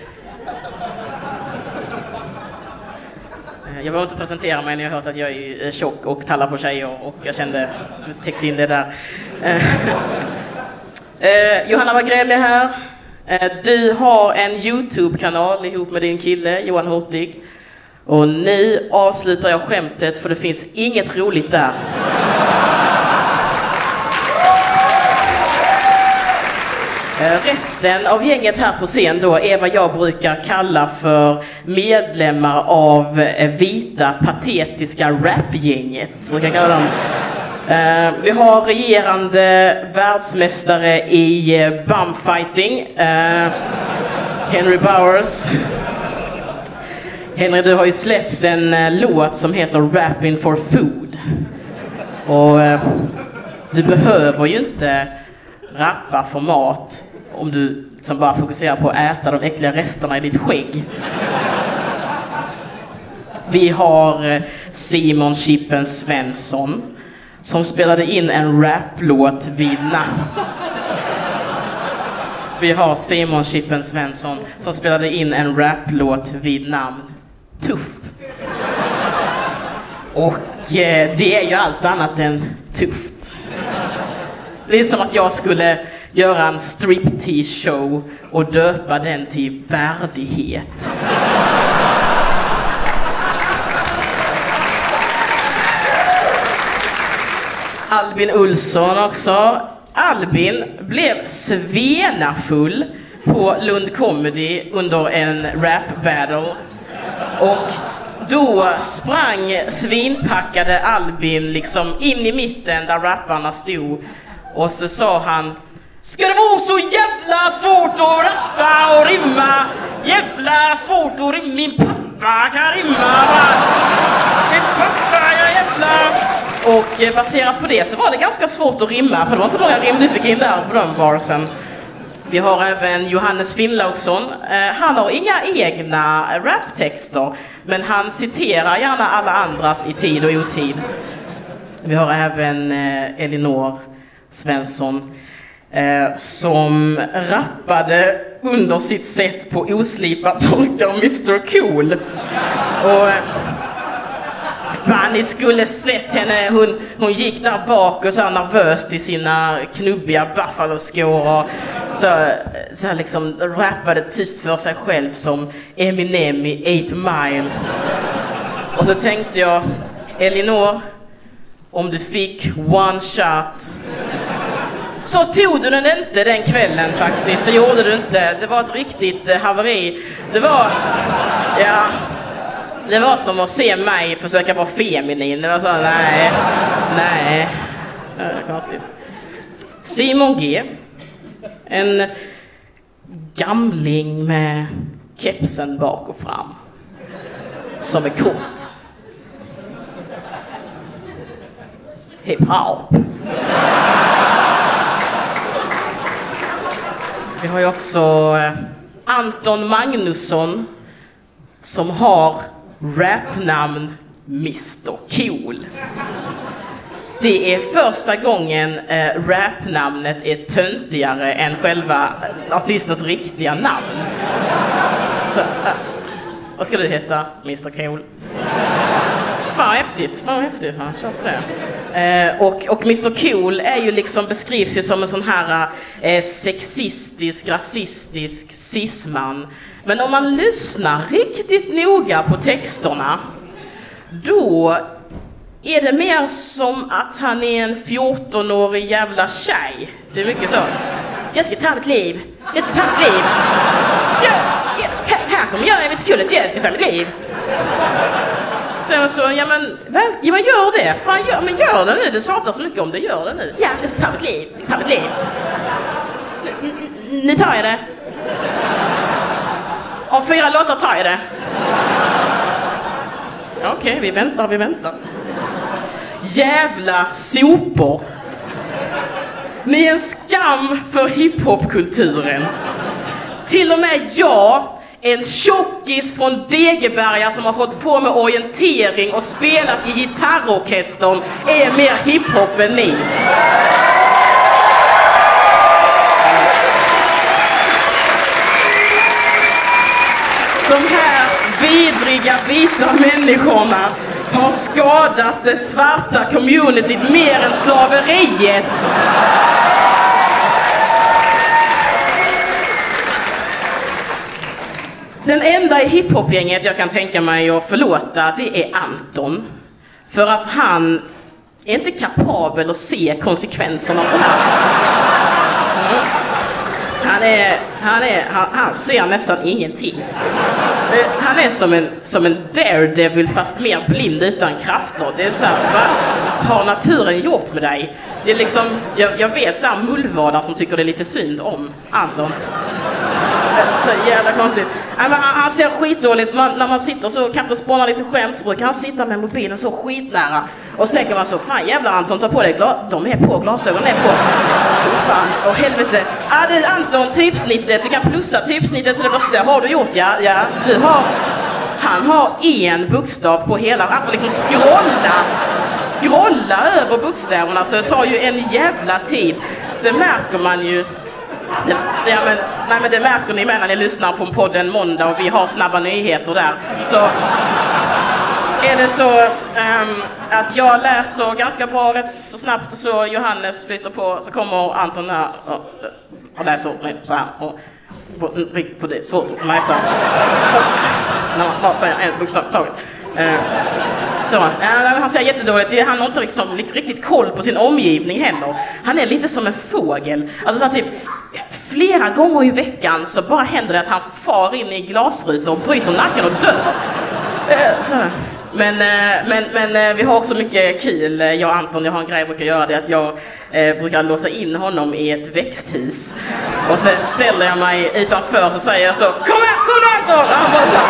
jag vill inte presentera mig när jag har hört att jag är tjock och tallar på tjejer och jag kände, täckte in det där. Uh, uh, Johanna Wagrell är här. Uh, du har en YouTube-kanal ihop med din kille Johan Hurtig. Och nu avslutar jag skämtet för det finns inget roligt där. Resten av gänget här på scen då är vad jag brukar kalla för medlemmar av vita patetiska rapgänget. Brukar jag kalla dem. Uh, vi har regerande världsmästare i uh, bumfighting, uh, Henry Bowers. Henry, du har ju släppt en uh, låt som heter Rapping for Food. Och uh, du behöver ju inte rappa för mat om du som bara fokuserar på att äta de äckliga resterna i ditt skägg. Vi har Simon Chippen Svensson som spelade in en raplåt vid namn. Vi har Simon Chippen Svensson som spelade in en raplåt vid namn Tuff. Och eh, det är ju allt annat än tufft. Det är lite som att jag skulle göra en striptease-show och döpa den till värdighet. Albin Olsson också. Albin blev svenafull på Lund Comedy under en rap battle. Och då sprang svinpackade Albin liksom in i mitten där rapparna stod. Och så sa han: ska det vara så jävla svårt att rappa och rimma? Jävla svårt att rimma. Min pappa kan rimma, va? Min pappa, jag jävla... Och eh, baserat på det så var det ganska svårt att rimma. För det var inte många rim du fick in där på de barsen. Vi har även Johannes Finnlaugsson. Eh, han har inga egna raptexter, men han citerar gärna alla andras i tid och otid. Vi har även eh, Elinor Svensson eh, som rappade under sitt sätt på Oslipat tolkar mister Cool. Och fan, ni skulle sett henne. Hon, hon gick där bak och så nervöst i sina knubbiga Buffalo-skor och så, så liksom rappade tyst för sig själv som Eminem i eight mile. Och så tänkte jag, Elinor, om du fick one shot, så tog du den inte den kvällen faktiskt. Det gjorde du inte. Det var ett riktigt eh, haveri. Det var, ja, det var som att se mig försöka vara feminin. Det var så, nej, nej. Det är konstigt. Simon G. En gamling med kepsen bak och fram. Som är kort. Hip-hop. Vi har ju också Anton Magnusson som har rapnamn mister Cool. Det är första gången eh, rapnamnet är töntigare än själva artistens riktiga namn. Så, äh, vad ska du heta, mister Cool? Fan häftigt, fan häftigt, fan, kör på det. Eh, och, och mister Cool är ju liksom, beskrivs ju som en sån här eh, sexistisk, rasistisk cisman. Men om man lyssnar riktigt noga på texterna, då är det mer som att han är en fjortonårig jävla tjej. Det är mycket så. Jag ska ta mitt liv, jag ska ta mitt liv. Ja, ja, här, här kommer jag, jag skulle jag ska ta mitt liv. Sen så, ja men, ja men gör det. Fan, gör, men gör det nu. Du tjatar så mycket om det, gör det nu. Ja, jag ska ta mitt liv. Jag ska ta mitt liv. Nu, nu, nu tar jag det. Om fyra låtar tar jag det. Okej, okay, vi väntar, vi väntar. Jävla sopor. Ni är en skam för hiphopkulturen. Till och med jag, en tjockis från Degeberga som har hållit på med orientering och spelat i gitarrorkestern, är mer hiphop än ni. De här vidriga vita människorna har skadat det svarta communityt mer än slaveriet. Den enda i hiphop-gänget jag kan tänka mig att förlåta, det är Anton. För att han är inte kapabel att se konsekvenserna av det här. Mm. Han, är, han, är, han, han ser nästan ingenting. Han är som en, som en daredevil fast mer blind utan krafter. Det är så här, vad har naturen gjort med dig? Det är liksom, jag, jag vet så här mullvadar som tycker det är lite synd om Anton. Så jävla konstigt. Han, han ser skitdåligt. Man, när man sitter så kanske spånar lite skämt så brukar han sitta med mobilen så skitnära. Och så tänker man så, fan jävla Anton, ta på dig glas. De är på, glasögonen är på. Oh, fan, åh oh, helvete. Ah, det är Anton, typsnittet. Du kan plussa typsnittet så det blir det. Har du gjort, ja. ja. Du har, han har en bokstav på hela. Han får liksom scrolla. Scrolla över bokstäverna så det tar ju en jävla tid. Det märker man ju. Det, ja, men, nej, men det märker ni med när ni lyssnar på podden måndag och vi har snabba nyheter där. Så är det så um, att jag läser ganska bra rätt så snabbt och så Johannes flyttar på så kommer Anton här och, och läser så här och på, på det svårt att läsa. När man bara säger en bokstav taget. Uh, så, uh, han säger jättedåligt. Han har inte liksom, riktigt koll på sin omgivning heller. Han är lite som en fågel. Alltså så här, typ flera gånger i veckan så bara händer det att han far in i glasrutor och bryter nacken och dör. Uh, så. Men, men, men vi har också mycket kul. Jag och Anton, jag har en grej jag brukar göra det att jag eh, brukar låsa in honom i ett växthus. Och så ställer jag mig utanför så säger jag så, kom här, kom här Anton! Och han bara så,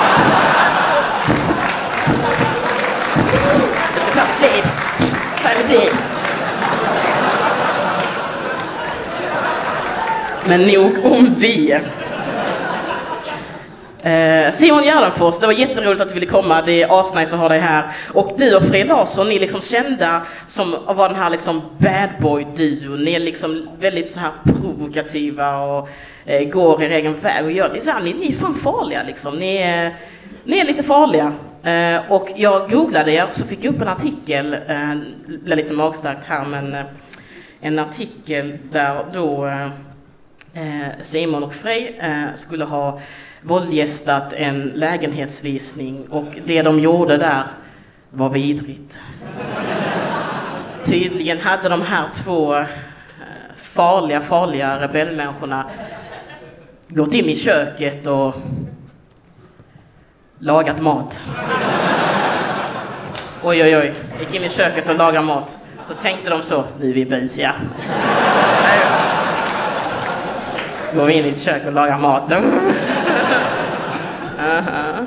jag ska ta mitt liv. Ta mitt liv. Men nog om det. Eh, Simon Gärdenfors, det var jätteroligt att du ville komma. Det är asnice att ha dig här. Och du och Fred Larsson, ni är liksom kända som att vara den här liksom bad boy-duon. Ni är liksom väldigt så här provokativa och eh, går er egen väg och gör det. Så här, ni, ni är fan farliga liksom. Ni är, ni är lite farliga. Eh, och jag googlade er så fick jag upp en artikel. Eh, blev lite magstarkt här, men eh, en artikel där då eh, Simon och Frej eh, skulle ha våldgästat en lägenhetsvisning och det de gjorde där var vidrigt. Tydligen hade de här två eh, farliga, farliga rebellmänniskorna gått in i köket och lagat mat. Oj, oj, oj. Gick in i köket och lagade mat. Så tänkte de så, vi är busiga. Går in i ett kök och lagar maten. Uh-huh.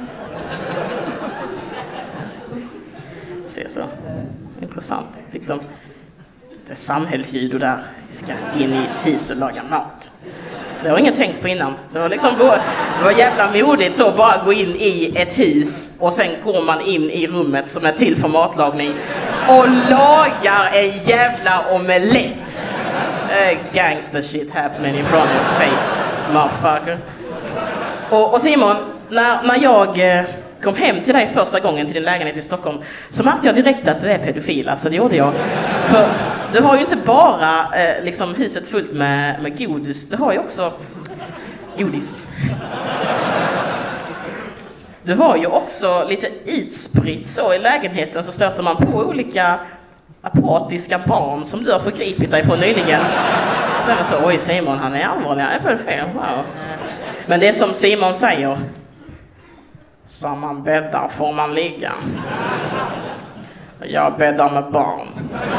Se så. Intressant. Fick de det samhällsljud där. Vi ska in i ett hus och laga mat. Det har ingen tänkt på innan. Det var liksom det var jävla modigt så bara gå in i ett hus och sen går man in i rummet som är till för matlagning och lagar en jävla omelett. Uh, gangster shit happening in front of your face, motherfucker. Och, och Simon, när, när jag eh, kom hem till dig första gången till din lägenhet i Stockholm så märkte jag direkt att du är pedofil, alltså det gjorde jag. För du har ju inte bara eh, liksom huset fullt med, med godis, du har ju också godis. Du har ju också lite utspritt så i lägenheten så stöter man på olika apatiska barn som du har förgripit dig på nyligen. Sen så, oj Simon, han är allvarlig, han är pedofil, wow. Men det är som Simon säger. Som man bäddar får man ligga. Jag bäddar med barn.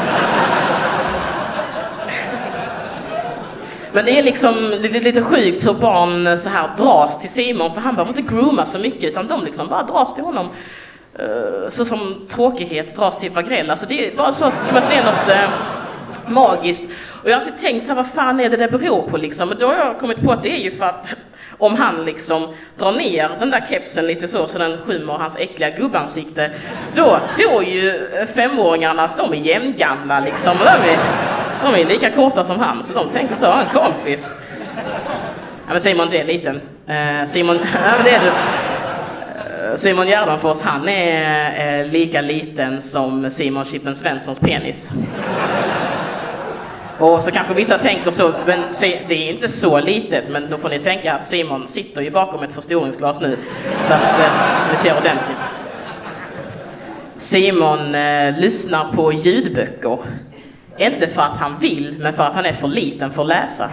Men det är liksom lite, lite sjukt hur barn så här dras till Simon. För han behöver inte grooma så mycket utan de liksom bara dras till honom. Så som tråkighet dras till Vagrell. Alltså det är bara så som att det är något eh, magiskt. Och jag har alltid tänkt så här, vad fan är det det beror på liksom? Men då har jag kommit på att det är ju för att om han liksom drar ner den där kepsen lite så så den skymmer hans äckliga gubbansikte, då tror ju femåringarna att de är jämngamla liksom. Och de är, de är lika korta som han, så de tänker så, en kompis. Ja, men Simon, det är liten. Uh, Simon, ja, men det är du. Simon Gärdenfors, han är eh, lika liten som Simon Chippen Svenssons penis. Och så kanske vissa tänker så, men se, det är inte så litet, men då får ni tänka att Simon sitter ju bakom ett förstoringsglas nu, så att eh, det ser ordentligt. Simon eh, lyssnar på ljudböcker. Inte för att han vill, men för att han är för liten för att läsa.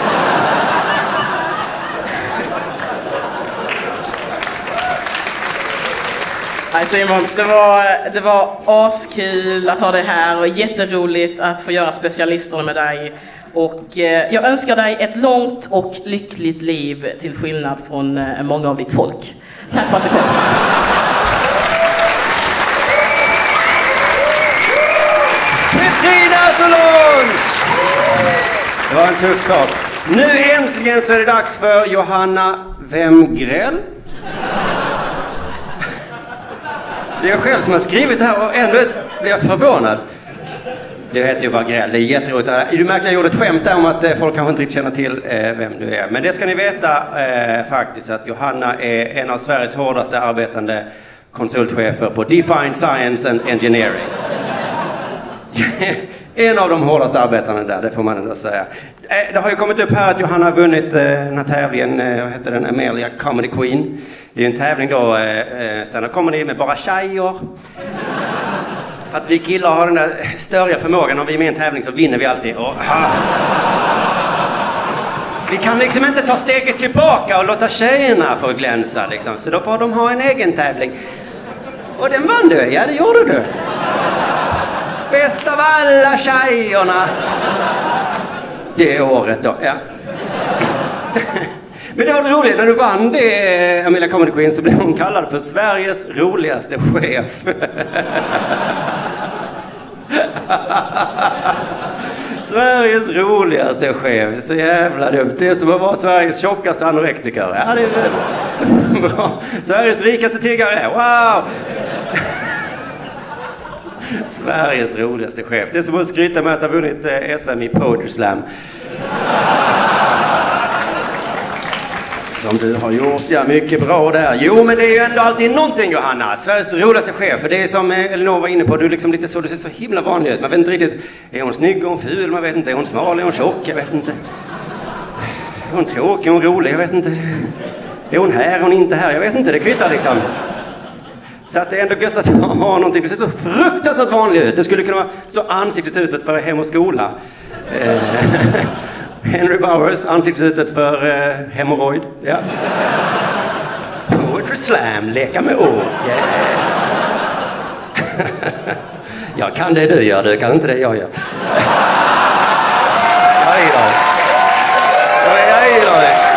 Nej Simon, det var, det var askul att ha dig här och jätteroligt att få göra specialisterna med dig. Och eh, jag önskar dig ett långt och lyckligt liv till skillnad från eh, många av ditt folk. Tack för att du kom. Petrina Solange! Det var en tuff start. Nu äntligen så är det dags för Johanna Wemgrell. Det är jag själv som har skrivit det här och ändå blir jag förvånad. Det heter ju Wagrell, det är jätteroligt. Du märkte att jag gjorde ett skämt där om att folk kanske inte riktigt känner till eh, vem du är. Men det ska ni veta eh, faktiskt att Johanna är en av Sveriges hårdaste arbetande konsultchefer på Define Science and Engineering. En av de hårdaste arbetarna där, det får man ändå säga. Det har ju kommit upp här att Johanna har vunnit den här tävlingen, vad heter den, Amelia Comedy Queen. Det är en tävling då, stand-up comedy med bara tjejer. För att vi killar har den där större förmågan, om vi är med i en tävling så vinner vi alltid. Och, vi kan liksom inte ta steget tillbaka och låta tjejerna få glänsa liksom. Så då får de ha en egen tävling. Och den vann du, ja det gjorde du. Bäst av alla tjejerna. Det året då, ja. Men det var roligt, när du vann det Amelia Comedy Queen så blev hon kallad för Sveriges roligaste chef. Sveriges roligaste chef. Det är så jävla dumt. Det är som att vara Sveriges tjockaste anorektiker. Ja, det är bra. Sveriges rikaste tiggare. Wow! Sveriges roligaste chef. Det är som att skryta med att ha vunnit S M i Poetry Slam. Som du har gjort, ja, mycket bra där. Jo, men det är ju ändå alltid någonting, Johanna. Sveriges roligaste chef. För det är som Elinor var inne på, du är liksom lite så, du ser så himla vanlig ut. Man vet inte riktigt, är hon snygg, är hon ful, man vet inte. Är hon smal, är hon tjock, jag vet inte. Är hon tråkig, är hon rolig, jag vet inte. Är hon här, är hon inte här, jag vet inte. Det kvittar liksom. Så att det är ändå gött att ha någonting. Du ser så fruktansvärt vanlig ut. Det skulle kunna vara så ansiktet utåt för Hem och skola. Henry Bowers, ansiktsutåt för uh, hemorrojd. Ja. Poetry Slam, leka med ord. Yeah. Jag kan det du gör, du kan inte det jag gör. Aj då. Aj då.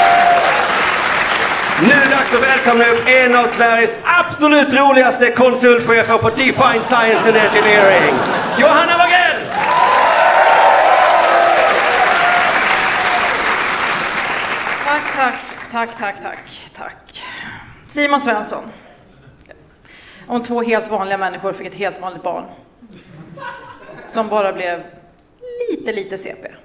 Nu är det dags att välkomna upp en av Sveriges absolut roligaste konsultchefer på Defined Science and Engineering. Johanna Wagrell! Tack, tack, tack, tack, tack. Simon Svensson. Om två helt vanliga människor fick ett helt vanligt barn. Som bara blev lite, lite C P.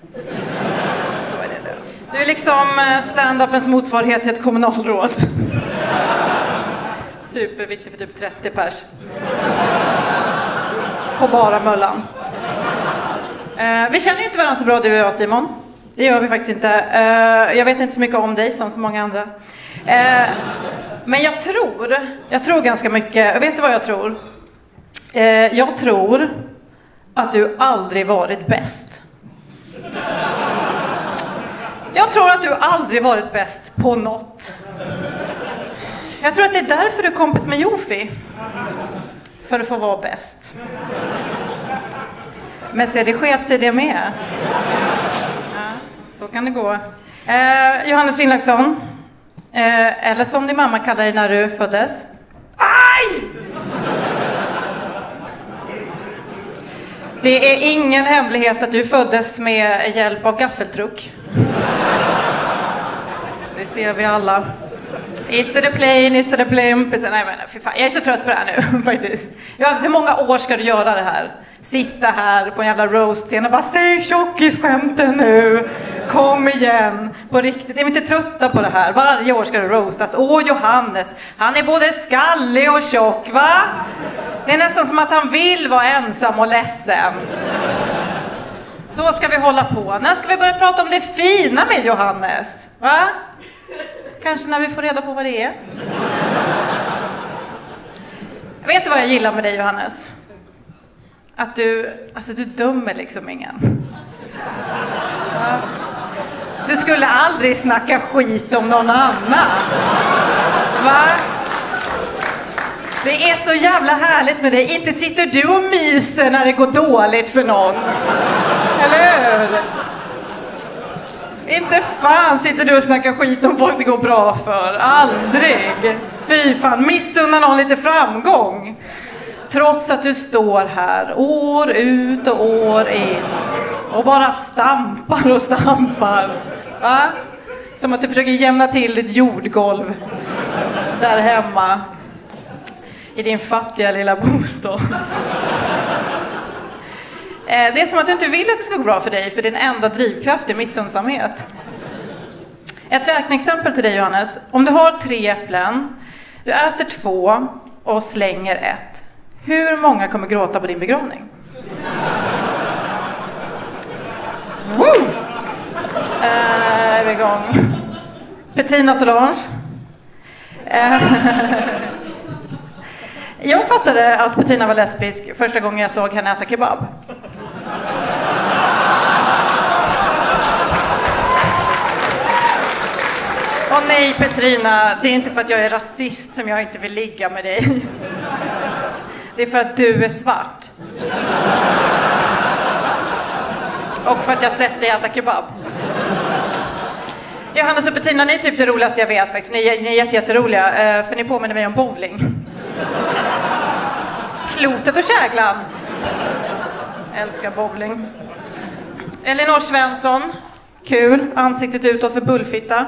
Du är liksom stand-upens motsvarighet till ett kommunalråd. Superviktig för typ trettio pers. På bara Möllan. Vi känner ju inte varandra så bra, du och jag, Simon. Det gör vi faktiskt inte. Uh, jag vet inte så mycket om dig som så många andra. Uh, men jag tror, jag tror ganska mycket. Vet du vad jag tror? Uh, jag tror att du aldrig varit bäst. Jag tror att du aldrig varit bäst på något. Jag tror att det är därför du är kompis med Jofi. För att få vara bäst. Men se, det sket sig det med. Så kan det gå. Eh, Johannes Finnlaugsson. Eh, eller som din mamma kallade dig när du föddes. Aj! Det är ingen hemlighet att du föddes med hjälp av gaffeltruck. Det ser vi alla. Is it a plane, is it a blimp? Nej, men, fy fan. Jag är så trött på det här nu, faktiskt. Johannes, hur många år ska du göra det här? Sitta här på en jävla roast-scen och bara säg tjockis-skämten nu. Kom igen. På riktigt. Är vi inte trötta på det här? Varje år ska du roastas. Åh, Johannes. Han är både skallig och tjock, va? Det är nästan som att han vill vara ensam och ledsen. Så ska vi hålla på. När ska vi börja prata om det fina med Johannes? Va? Kanske när vi får reda på vad det är. Jag vet inte vad jag gillar med dig, Johannes. Att du, alltså du dömer liksom ingen. Ja. Du skulle aldrig snacka skit om någon annan. Va? Det är så jävla härligt med dig. Inte sitter du och myser när det går dåligt för någon. Eller hur? Inte fan sitter du och snackar skit om folk det går bra för. Aldrig. Fy fan, missunna någon lite framgång. Trots att du står här år ut och år in och bara stampar och stampar. Va? Som att du försöker jämna till ditt jordgolv där hemma i din fattiga lilla bostad. Det är som att du inte vill att det ska gå bra för dig, för din enda drivkraft är missunnsamhet. Ett räkneexempel till dig, Johannes. Om du har tre äpplen, du äter två och slänger ett. Hur många kommer gråta på din begravning? Woo! Äh, är vi igång. Petrina Solange. Äh. Jag fattade att Petrina var lesbisk första gången jag såg henne äta kebab. Åh nej, Petrina, det är inte för att jag är rasist som jag inte vill ligga med dig. Det är för att du är svart. Och för att jag sett dig äta kebab. Johannes och Petrina, ni är typ det roligaste jag vet faktiskt. Ni är, ni är jätte, jätteroliga, för ni påminner mig om bowling. Klotet och käglan. Älskar bowling. Elinor Svensson. Kul. Ansiktet utåt för bullfitta.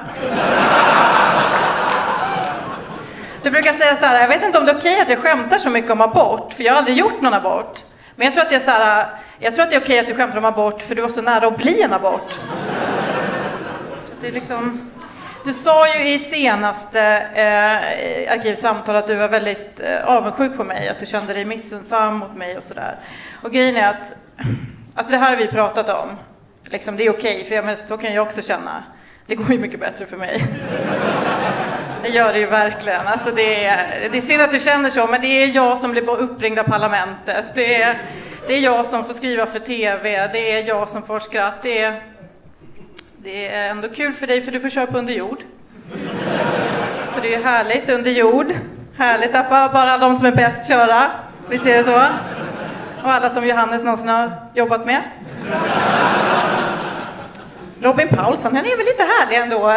Du brukar säga så här, jag vet inte om det är okej att jag skämtar så mycket om abort, för jag har aldrig gjort någon abort. Men jag tror att det är så här, jag tror att det är okej att du skämtar om abort för du var så nära att bli en abort. Det är liksom, du sa ju i senaste eh, arkivsamtal att du var väldigt eh, avundsjuk på mig, att du kände dig missunnsam mot mig och sådär. Och grejen är att, alltså det här har vi pratat om. Liksom, det är okej, för jag, men så kan jag också känna. Det går ju mycket bättre för mig. Det gör det ju verkligen. Alltså det, är, det är synd att du känner så, men det är jag som blir uppringd av parlamentet. Det är, det är jag som får skriva för tv. Det är jag som får skratt. Det är, det är ändå kul för dig, för du får köpa under jord. Så det är ju härligt under jord. Härligt att bara de som är bäst köra. Visst är det så? Och alla som Johannes någonsin har jobbat med. Robin Paulsson, han är väl lite härlig ändå.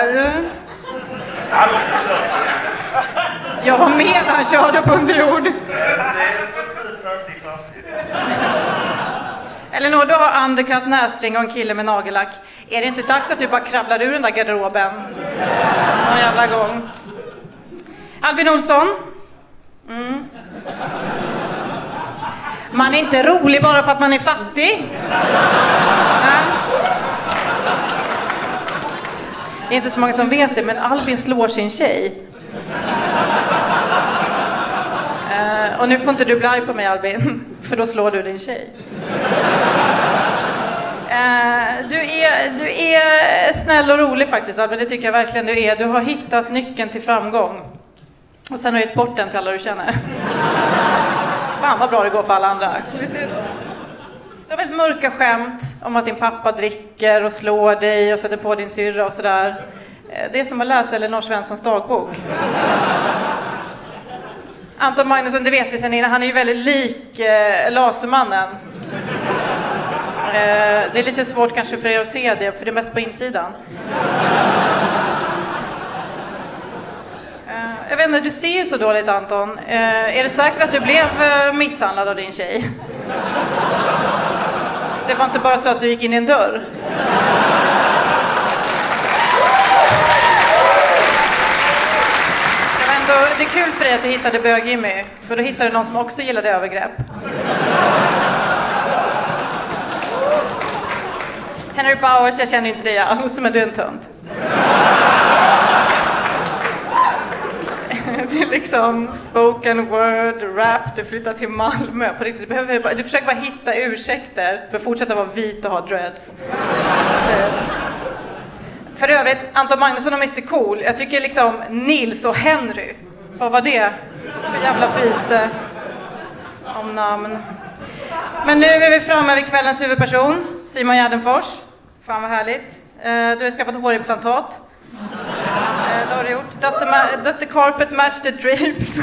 Jag var med när han körde på underjord. Elinor, du har undercut, näsring och en kille med nagellack. Är det inte dags att du bara kravlar ur den där garderoben? Någon jävla gång. Albin Olsson. Mm. Man är inte rolig bara för att man är fattig. Ja. Det är inte så många som vet det, men Albin slår sin tjej. Uh, och nu får inte du bli arg på mig, Albin, för då slår du din tjej. Uh, du, är, du är snäll och rolig faktiskt, Albin, det tycker jag verkligen du är. Du har hittat nyckeln till framgång. Och sen har du gett bort den till alla du känner. Fan vad bra det går för alla andra. Visst är det så? Du har väldigt mörka skämt om att din pappa dricker och slår dig och sätter på din syrra och sådär. Det är som att läsa Elinor Svenssons dagbok. Anton Magnusson, det vet vi sen innan, han är ju väldigt lik eh, Lasermannen. Eh, det är lite svårt kanske för er att se det, för det är mest på insidan. Eh, jag vet inte, du ser ju så dåligt, Anton. Eh, är det säkert att du blev eh, misshandlad av din tjej? Det var inte bara så att du gick in i en dörr. Det, ändå, det är kul för dig att du hittade bög-Jimmy, för då hittade du någon som också gillade övergrepp. Henry Bowers, jag känner inte dig alls, men du är en tönt. Det är liksom spoken word, rap, du flyttar till Malmö. På riktigt, du, behöver bara, du försöker bara hitta ursäkter för att fortsätta vara vit och ha dreads. För övrigt, Anton Magnusson och mister Cool. Jag tycker liksom Nils och Henry. Vad var det för jävla byte om namn? Men nu är vi framme vid kvällens huvudperson, Simon Gärdenfors. Fan vad härligt. Du har skaffat hårimplantat. Det har du gjort. Does the, ma- does the carpet match the drapes?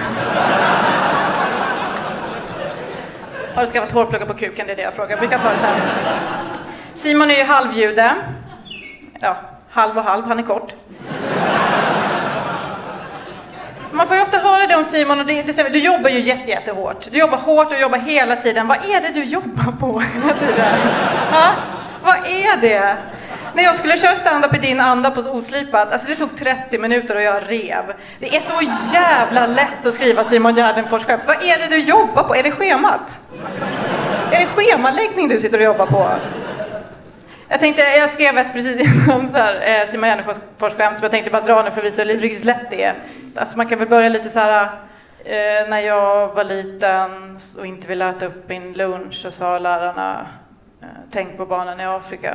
Har du skaffat hårpluggar på kuken? Det är det jag frågar. Vi kan ta det sen. Simon är ju halvjude. Ja, halv och halv. Han är kort. Man får ju ofta höra det om Simon, och det, det stämmer. Du jobbar ju jätte, jättehårt. Du jobbar hårt och jobbar hela tiden. Vad är det du jobbar på hela tiden? Ha? Vad är det? När jag skulle köra stand-up i din anda på Oslipat, alltså det tog trettio minuter och jag rev. Det är så jävla lätt att skriva Simon Gärdenfors skämt. Vad är det du jobbar på? Är det schemat? Är det schemaläggning du sitter och jobbar på? Jag tänkte, jag skrev ett precis innan så här, eh, Simon Gärdenfors skämt som jag tänkte bara dra nu för att visa hur riktigt lätt det är. Alltså man kan väl börja lite så här, eh, när jag var liten och inte ville äta upp min lunch, så sa lärarna, eh, tänk på barnen i Afrika.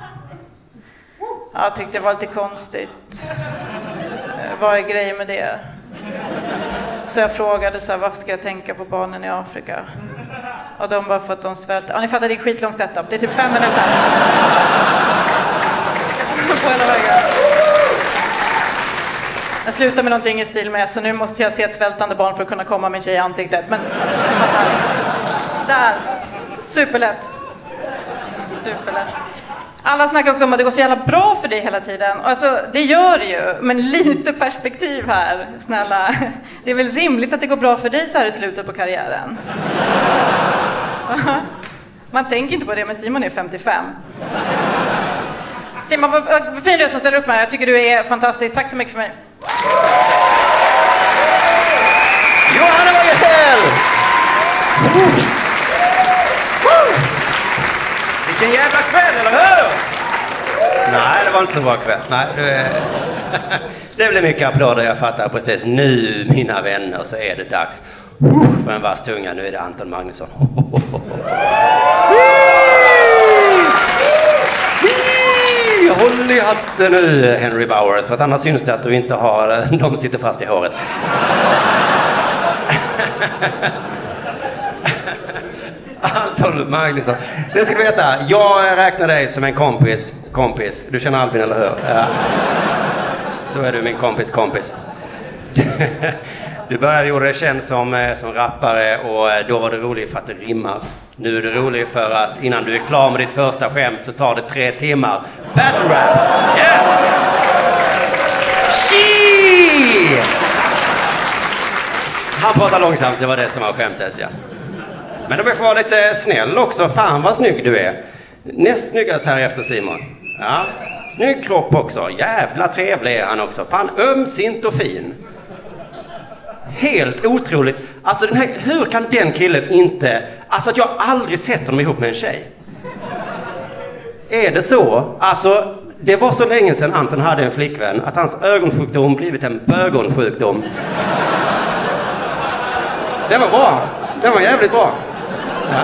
Jag tyckte det var lite konstigt. Vad är grejen med det? Så jag frågade så här, varför ska jag tänka på barnen i Afrika? Och de bara för att de svälter. Ja, ni fattar, det är skitlång setup. Det är typ fem minuter. På hela vägen. Jag slutar med någonting i stil med, så nu måste jag se ett svältande barn för att kunna komma min tjej i ansiktet. Men där. Superlätt. Superlätt. Alla snackar också om att det går så jävla bra för dig hela tiden. Alltså, det gör det ju. Men lite perspektiv här, snälla. Det är väl rimligt att det går bra för dig så här i slutet på karriären. Man tänker inte på det, men Simon är femtiofem. Simon, vad, vad fin du som ställer upp med det. Jag tycker du är fantastisk. Tack så mycket för mig. Johanna Wagrell! Vilken jävla kväll, eller hur? Nej, det var inte så bra kväll. Nej, det, det blev mycket applåder, jag fattar precis. Nu, mina vänner, så är det dags för en vass tunga. Nu är det Anton Magnusson. Håll i hatten nu, Henry Bowers, för att annars syns det att du inte har... De sitter fast i håret. Anton Magnusson. Det ska du veta, jag räknar dig som en kompis. Kompis. Du känner Albin, eller hur? Ja. Då är du min kompis kompis. Du började göra det känd som, som rappare och då var du rolig för att det rimmar. Nu är du rolig för att innan du är klar med ditt första skämt så tar det tre timmar. Battle rap! Yeah! She! Han pratar långsamt, det var det som var skämtet, ja. Men om jag får vara lite snäll också, fan vad snygg du är. Näst snyggast här efter Simon. Ja, snygg kropp också, jävla trevlig är han också. Fan, ömsint och fin. Helt otroligt. Alltså den här, hur kan den killen inte... Alltså att jag aldrig sett honom ihop med en tjej. Är det så? Alltså, det var så länge sedan Anton hade en flickvän att hans ögonsjukdom blivit en bögonsjukdom. Det var bra. Det var jävligt bra. Ja.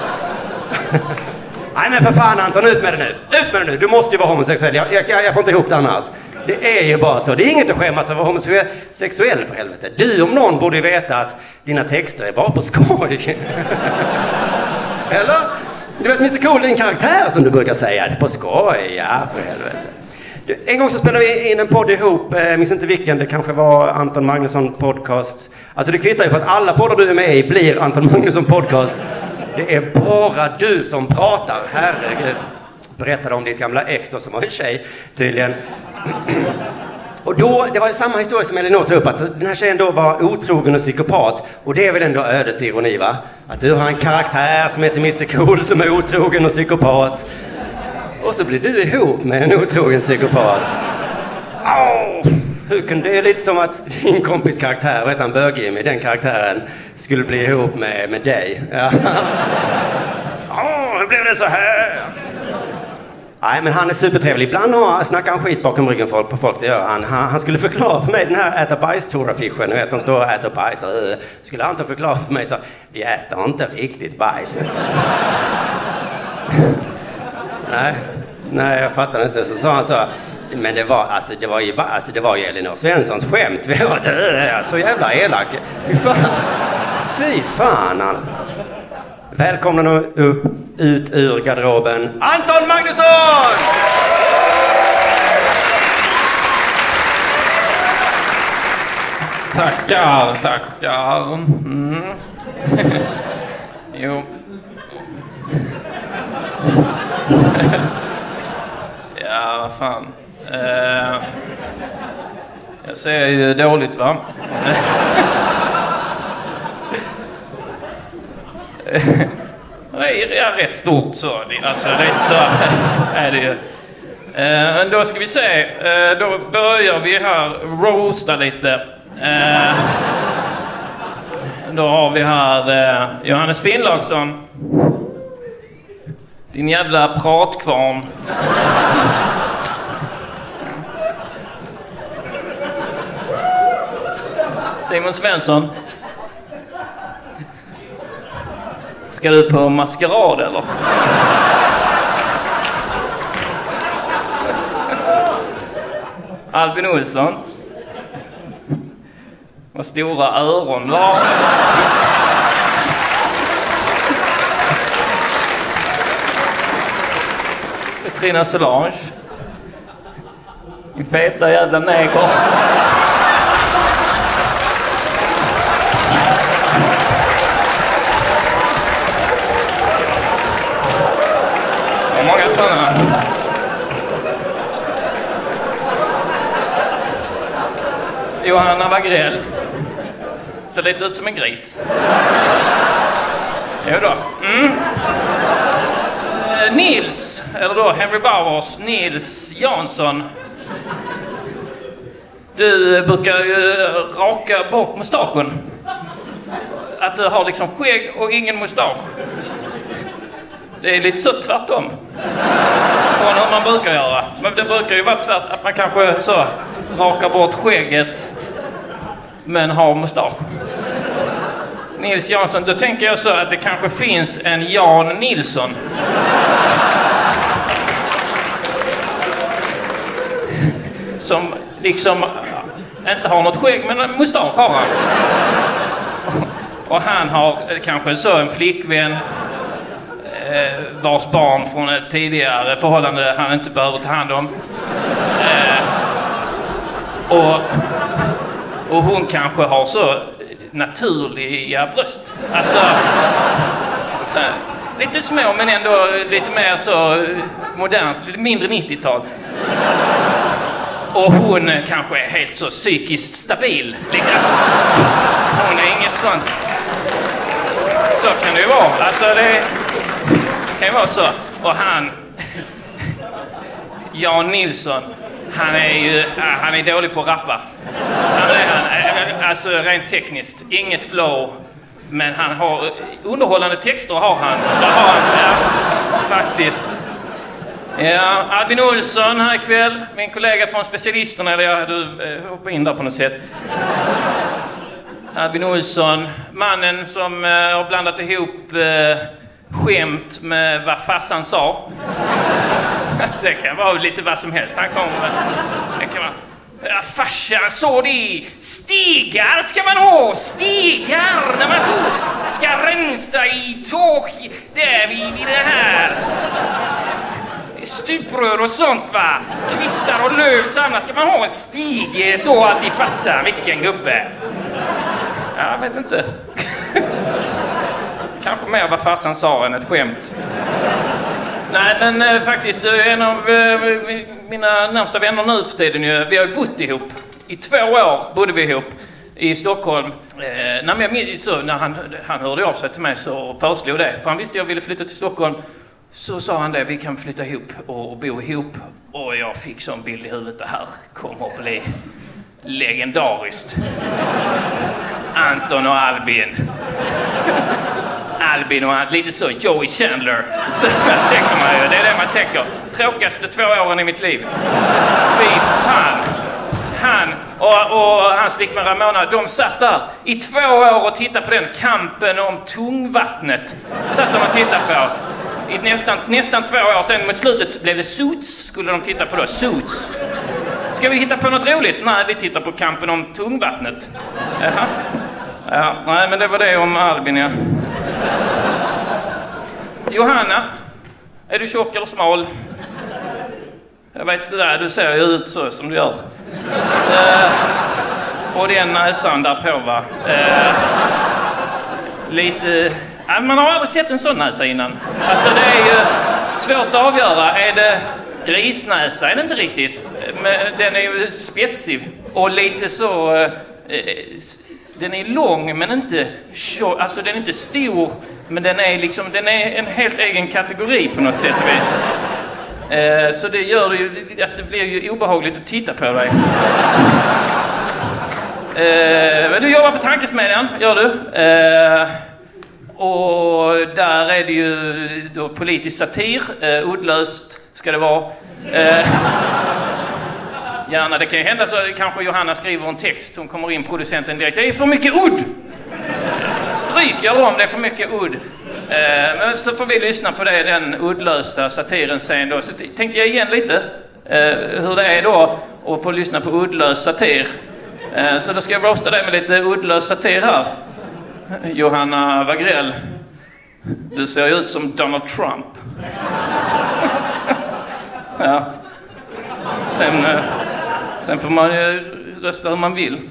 Nej men för fan Anton, ut med det nu. Ut med det nu. Du måste ju vara homosexuell. Jag, jag, jag får inte ihop det annars. Det är ju bara så. Det är inget att skämmas för att vara homosexuell, för helvete. Du om någon borde ju veta att dina texter är bara på skoj. Eller? Du vet, mister Cool är en karaktär som du brukar säga. Det är på skoj, ja för helvete. En gång så spelade vi in en podd ihop, jag minns inte vilken, det kanske var Anton Magnusson podcast. Alltså det kvittar ju för att alla poddar du är med i blir Anton Magnusson podcast. Det är bara du som pratar, herregud. Berättade om ditt gamla ex då som var en tjej, tydligen. Och då, det var samma historia som Elinor tog upp, att den här tjejen då var otrogen och psykopat. Och det är väl ändå ödets ironi, va? Att du har en karaktär som heter mister Cool som är otrogen och psykopat. Och så blir du ihop med en otrogen psykopat. Oh, hur kunde det är lite som att din kompis karaktär, vet han Bög-Jimmy, den karaktären skulle bli ihop med, med dig. Ja. Oh, hur blev det så här? Nej, men han är supertrevlig. Ibland har, snackar han skit bakom ryggen folk, på folk, det gör han. han. Han skulle förklara för mig den här äta bajs-tour-affischen. Ni vet, de står och äter bajs. Skulle han inte förklara för mig så, vi äter inte riktigt bajs. Nej, nej, jag fattar inte. Så sa han så, men det var, alltså, det var ju bara, alltså, det var ju Elinor Svenssons skämt. Vi var döda, så jävla elak. Fy fan. Fy fan, han. Välkomna nu upp, ut ur garderoben, Anton Magnusson! Tackar, tackar. Mm. Jo. Ja, vad fan. Uh, jag ser ju dåligt, va? Det är rätt stort så. Alltså, rätt så är det ju. Uh, då ska vi se. Uh, då börjar vi här roasta lite. Uh, då har vi här uh, Johannes Finnlaugsson. Din jävla pratkvarn. Simon Svensson. Ska du på maskerad eller? Albin Olsson. Vad stora öron var. Petrina Solange. Din feta jävla neger. Många sådana. Johanna Wagrell. Ser lite ut som en gris. Jo då. Mm. Eh, Nils. eller då Henry Bowers, Nils Jansson. Du brukar ju raka bort mustaschen. Att du har liksom skägg och ingen mustasch. Det är lite så tvärtom. Från hur man brukar göra. Men det brukar ju vara tvärt att man kanske så rakar bort skägget men har mustasch. Nils Jansson, då tänker jag så att det kanske finns en Jan Nilsson. Som liksom inte har något skägg, men en mustasch har han. Och han har kanske så en flickvän eh, vars barn från ett tidigare förhållande han inte behöver ta hand om. Eh, och, och hon kanske har så naturliga bröst. Alltså, så här, lite små men ändå lite mer så modernt, lite mindre nittiotal. Och hon kanske är helt så psykiskt stabil. Liksom. Hon är inget sånt. Så kan det ju vara. Alltså det kan ju vara så. Och han, Jan Nilsson, han är ju han är dålig på att rappa. Han är, han, alltså rent tekniskt, inget flow. Men han har underhållande texter har han. Det har han, ja, faktiskt. Ja, Albin Olsson här ikväll, min kollega från Specialisterna, eller jag, du eh, hoppar in där på något sätt. Albin Olsson, mannen som eh, har blandat ihop eh, skämt med vad farsan sa. Det kan vara lite vad som helst. Han kommer, det kan vara, ja, farsan sa det, stigar ska man ha, stigar när man så ska rensa i tak där vid, vid det här. Stuprör och sånt va, kvistar och löv samma ska man ha en stig så att i farsan, vilken gubbe. Jag vet inte. Kanske mer vad farsan sa än ett skämt. Nej men eh, faktiskt en av eh, mina närmsta vänner nu för tiden ju, vi har ju bott ihop. I två år bodde vi ihop i Stockholm. Eh, när, jag, så, när han, han hörde av sig till mig så föreslog det. För han visste jag ville flytta till Stockholm. Så sa han det, vi kan flytta ihop och, och bo ihop. Och jag fick sån bild i huvudet, det här kommer att bli legendariskt. Anton och Albin. Albin och Albin, lite så, Joey Chandler. Så tänker man ju, det är det man tänker. Tråkigaste två åren i mitt liv. Fy fan. Han och, och hans flickvän Ramona, de satt där i två år och tittade på den kampen om tungvattnet. Satt de och tittade på. I nästan, nästan två år sen mot slutet blev det Suits, skulle de titta på då. Suits. Ska vi hitta på något roligt? Nej, vi tittar på kampen om tungvattnet. Jaha. Ja, nej, men det var det om Albin, ja. Johanna, är du tjock eller smal? Jag vet det där, du ser ju ut så som du gör. Uh, och den näsan där på va. Uh, lite... Uh, man har aldrig sett en sån näsa innan. Alltså det är ju svårt att avgöra. Är det grisnäsa? Är det inte riktigt. Men den är ju spetsig. Och lite så... Uh, den är lång men inte tjock. Alltså den är inte stor. Men den är liksom... Den är en helt egen kategori på något sätt och vis. Eh, så det gör ju att det blir ju obehagligt att titta på dig. Eh, du jobbar på Tankesmedjan, gör du. Eh, och där är det ju då politisk satir. Eh, uddlöst ska det vara. Eh, gärna, det kan ju hända så att kanske Johanna skriver en text som kommer in producenten direkt. Det är för mycket udd! Stryk, gör om det är för mycket udd. Eh, men så får vi lyssna på det, den uddlösa satiren sen då. Så tänkte jag igen lite eh, hur det är då att få lyssna på uddlös satir. Eh, så då ska jag roasta dig med lite uddlös satir här. Johanna Wagrell, du ser ju ut som Donald Trump. Ja. Sen, eh, sen får man ju rösta hur man vill.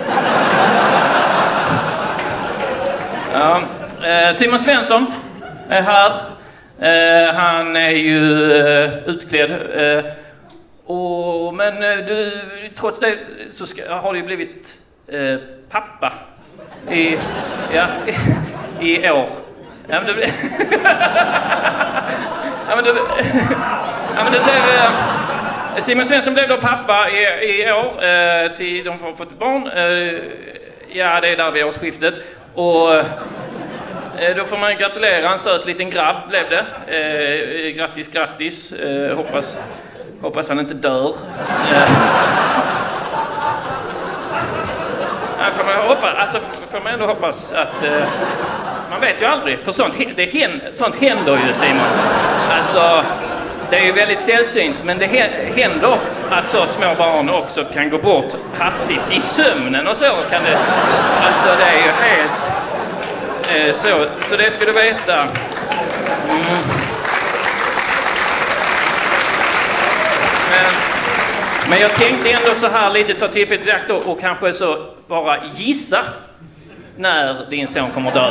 Ja. Eh, Simon Svensson är här. Eh, han är ju eh, utklädd. Eh, och, men eh, du, trots det så ska, har du ju blivit eh, pappa i, ja, i, i år. Ja, men det, Ja, men det, ja, men det blev... Simon Svensson blev då pappa i, i år. Eh, till de har fått ett barn. Eh, ja, det är där vid årsskiftet. Och eh, då får man gratulera. En söt liten grabb blev det. Eh, grattis, grattis. Eh, hoppas, hoppas han inte dör. Eh, Får man, hoppas, alltså, får man ändå hoppas att... Eh, man vet ju aldrig, för sånt, det händer, sånt händer ju, Simon. Alltså, det är ju väldigt sällsynt, men det händer att så små barn också kan gå bort hastigt. I sömnen och så kan det... Alltså, det är ju helt... Eh, så, så det ska du veta. Mm. Men... Men jag tänkte ändå så här lite ta tillfället i akt och, och kanske så bara gissa när din son kommer dö.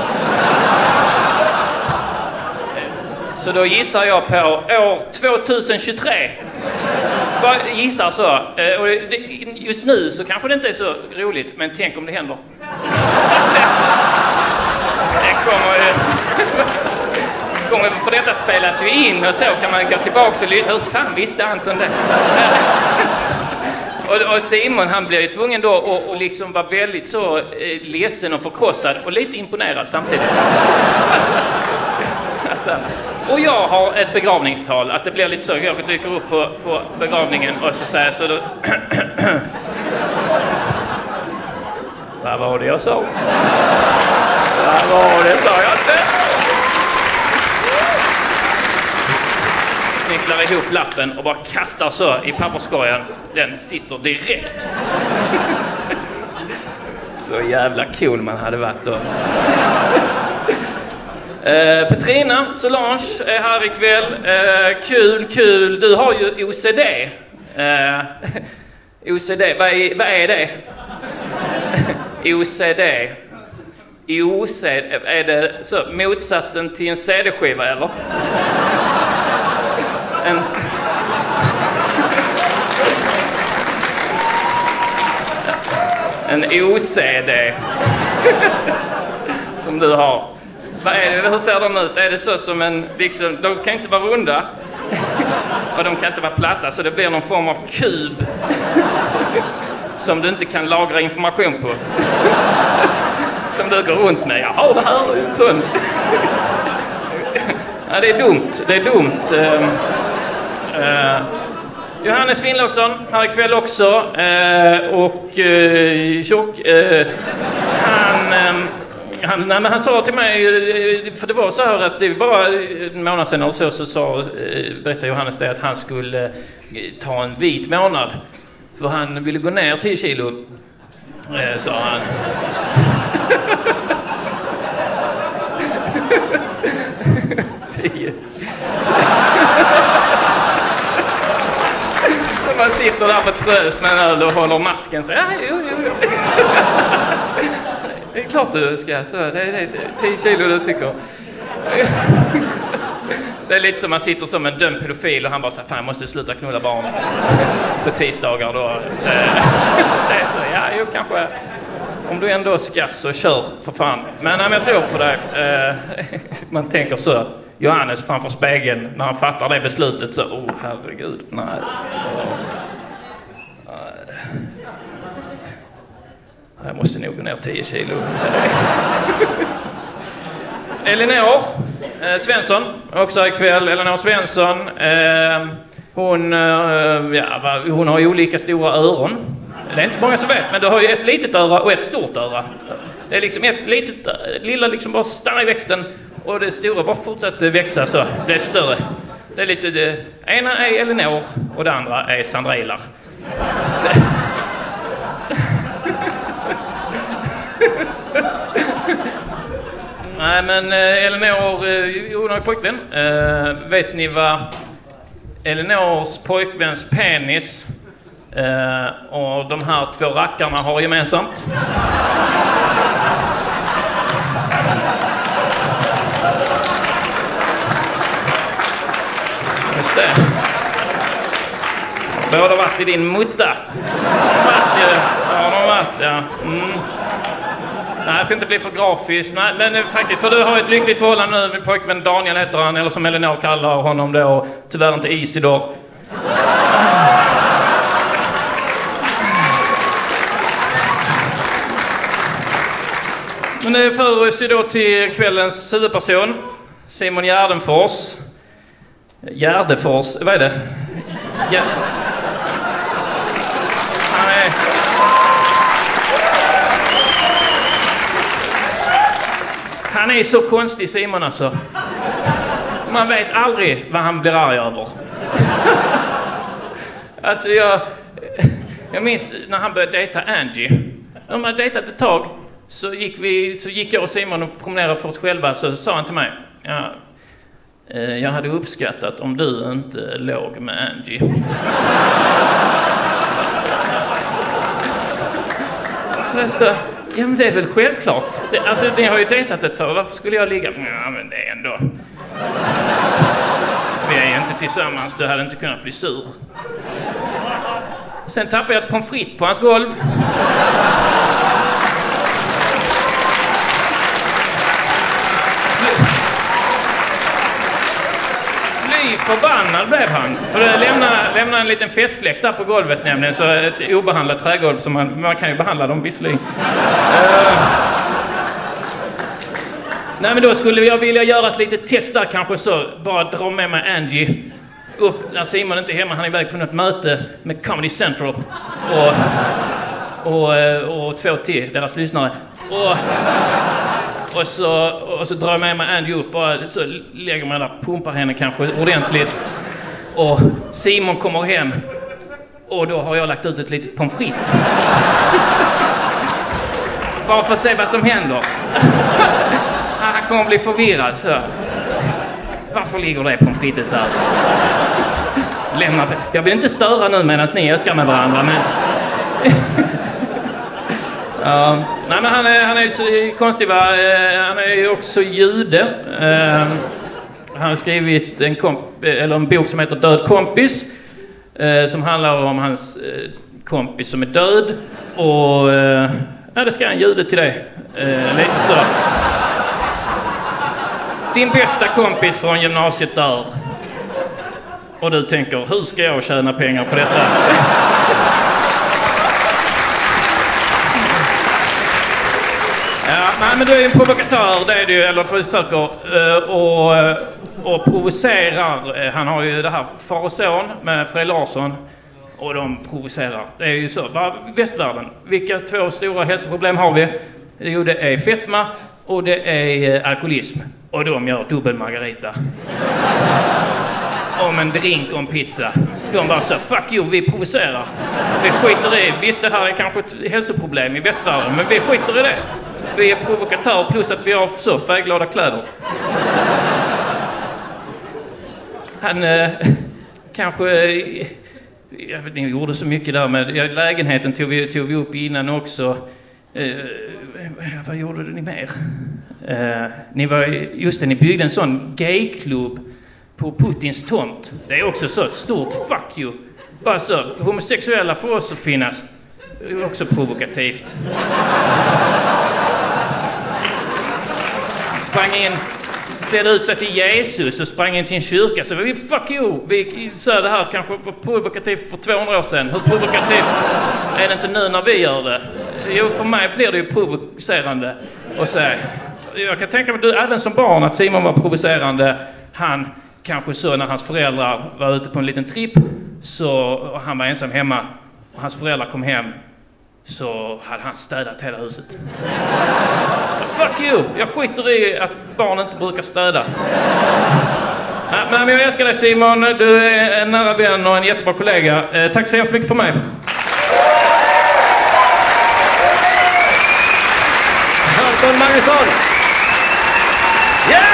Så då gissar jag på år tjugohundratjugotre. Bara gissar så. Och just nu så kanske det inte är så roligt, men tänk om det händer. Det kommer ju... För detta spelas ju in och så kan man gå tillbaka och lyssna. Hur fan visste Anton det? och, och Simon, han blir ju tvungen då att och liksom vara väldigt så eh, ledsen och förkrossad och lite imponerad samtidigt. att, att, och jag har ett begravningstal, att det blir lite så. Jag dyker upp på, på begravningen och så säger så då... Vad var det jag sa? Vad var det sa jag inte? Knycklar ihop lappen och bara kastar så i papperskorgen. Den sitter direkt. Så jävla cool man hade varit då. eh, Petrina Solange är här ikväll. Eh, kul, kul. Du har ju O C D. Eh, O C D, vad är, vad är det? O C D. O C D, är det så motsatsen till en C D-skiva eller? En... en O C D som du har. Vad är det? Hur ser de ut? Är det så som en... Liksom, de kan inte vara runda och de kan inte vara platta, så det blir någon form av kub som du inte kan lagra information på. Som du går runt med. Jaha, det här är en sån. Ja, det är dumt. Det är dumt. Uh, uh, Johannes Finnlaugsson här ikväll också. Uh, och uh, tjock. Uh, han, um, han, nej, men han sa till mig, för det var så här att det var bara en månad sedan och så, så sa, uh, berättade Johannes det att han skulle uh, ta en vit månad. För han ville gå ner tio kilo, uh, sa han. tio. Man sitter där på trös med en öl och håller masken så ja, jo, jo, jo. Det är klart du ska, så det är tio kilo du tycker. Det är lite som man sitter som en dömd pedofil och han bara säger fan jag måste sluta knulla barn på tisdagar då. Så, det är så, ja, jo, kanske om du ändå ska så kör för fan. Men nej, jag tror på det. Man tänker så. Johannes framför spegeln när han fattar det beslutet så, oh herregud, nej. Jag måste nog gå ner tio kilo. Elinor eh, Svensson, också ikväll. Elinor Svensson. Eh, hon, eh, ja, hon har ju olika stora öron. Det är inte många som vet, men du har ju ett litet öra och ett stort öra. Det är liksom ett litet, lilla liksom bara stannar i växten. Och det stora bara fortsätter växa så. Det är större. Det är lite... Det ena är Elinor och det andra är Sandra Ilar. Det... Nej, men Elinor, hon har ju pojkvän. Uh, vet ni vad Elinors pojkväns penis uh, och de här två rackarna har gemensamt? Just det. Båda varit i din mutta. Ja, de varit, ja. Mm. Nej, jag ska inte bli för grafiskt. Nej, men eh, faktiskt, för du har ett lyckligt förhållande nu med pojkvän Daniel heter han, eller som Elinor kallar honom då, tyvärr inte Isidor. Men det för oss ju då till kvällens huvudperson, Simon Gärdenfors. Gärdefors, vad är det? Gär... Han är... Han är så konstig, Simon, alltså. Man vet aldrig vad han blir arg över. Alltså, jag... Jag minns när han började dejta Angie. De hade dejtat ett tag. Så gick, vi, så gick jag och Simon och promenerade för oss själva, så sa han till mig, ja, eh, jag hade uppskattat om du inte låg med Angie. så, så, ja men det är väl självklart. Det, alltså ni har ju dejtat ett tag, varför skulle jag ligga? Ja men det är ändå... Vi är ju inte tillsammans, du hade inte kunnat bli sur. Sen tappade jag ett pommes frites på hans golv. Förbannad blev han. Och det lämnade, lämnade en liten fettfläck där på golvet nämligen. Så ett obehandlat trägolv som man, man kan ju behandla dem visserligen. uh. Nej men då skulle jag vilja göra ett litet test där kanske så. Bara dra med mig Angie upp när Simon inte är hemma. Han är iväg på något möte med Comedy Central. Och, och, och två till deras lyssnare. Och... Och så, och så drar jag med mig Angie upp och så lägger man där, pumpar henne kanske ordentligt. Och Simon kommer hem och då har jag lagt ut ett litet pommes frites. Bara för att se vad som händer. Han kommer bli förvirrad så. Varför ligger det pommes frites där? Lämna för... Jag vill inte störa nu medan ni älskar med varandra, men... Uh, nej men han är, han är ju så konstig va? Uh, han är ju också jude. Uh, han har skrivit en, komp- eller en bok som heter Död kompis. Uh, som handlar om hans uh, kompis som är död. Och uh, ja, det ska en jude till det. Uh, lite så. Din bästa kompis från gymnasiet dör. Och du tänker, hur ska jag tjäna pengar på detta? Ja, nej, men du är en provokatör, det är du, eller försöker, och, och provocerar. Han har ju det här far och son med Frej Larsson, och de provocerar. Det är ju så. Bara västvärlden, vilka två stora hälsoproblem har vi? Jo, det är fetma och det är alkoholism. Och de gör dubbel margarita. Om en drink och en pizza. De bara så, fuck you, vi provocerar. Vi skiter i, visst det här är kanske ett hälsoproblem i västvärlden, men vi skiter i det. Vi är provokatörer plus att vi har så färgglada kläder. Han eh, kanske... Jag vet inte, gjorde så mycket där med... Lägenheten tog vi, tog vi upp innan också. Eh, vad gjorde ni mer? Eh, ni var, just det, ni byggde en sån gayklubb på Putins tomt. Det är också så ett stort fuck you. Bara så, homosexuella får också finnas. Det är också provokativt. Sprang in, klädde ut sig till Jesus och sprang in till en kyrka. Så vi, fuck you, vi sa det här kanske var provokativt för tvåhundra år sedan. Hur provokativt är det inte nu när vi gör det? Jo, för mig blir det ju provocerande att säga. Jag kan tänka mig att du, även som barn, att Simon var provocerande. Han kanske så när hans föräldrar var ute på en liten tripp, så han var ensam hemma och hans föräldrar kom hem, så hade han städat hela huset. Fuck you! Jag skiter i att barn inte brukar städa. Men jag älskar dig Simon, du är en nära vän och en jättebra kollega. Tack så hemskt mycket för mig. Anton Magnusson! Yeah!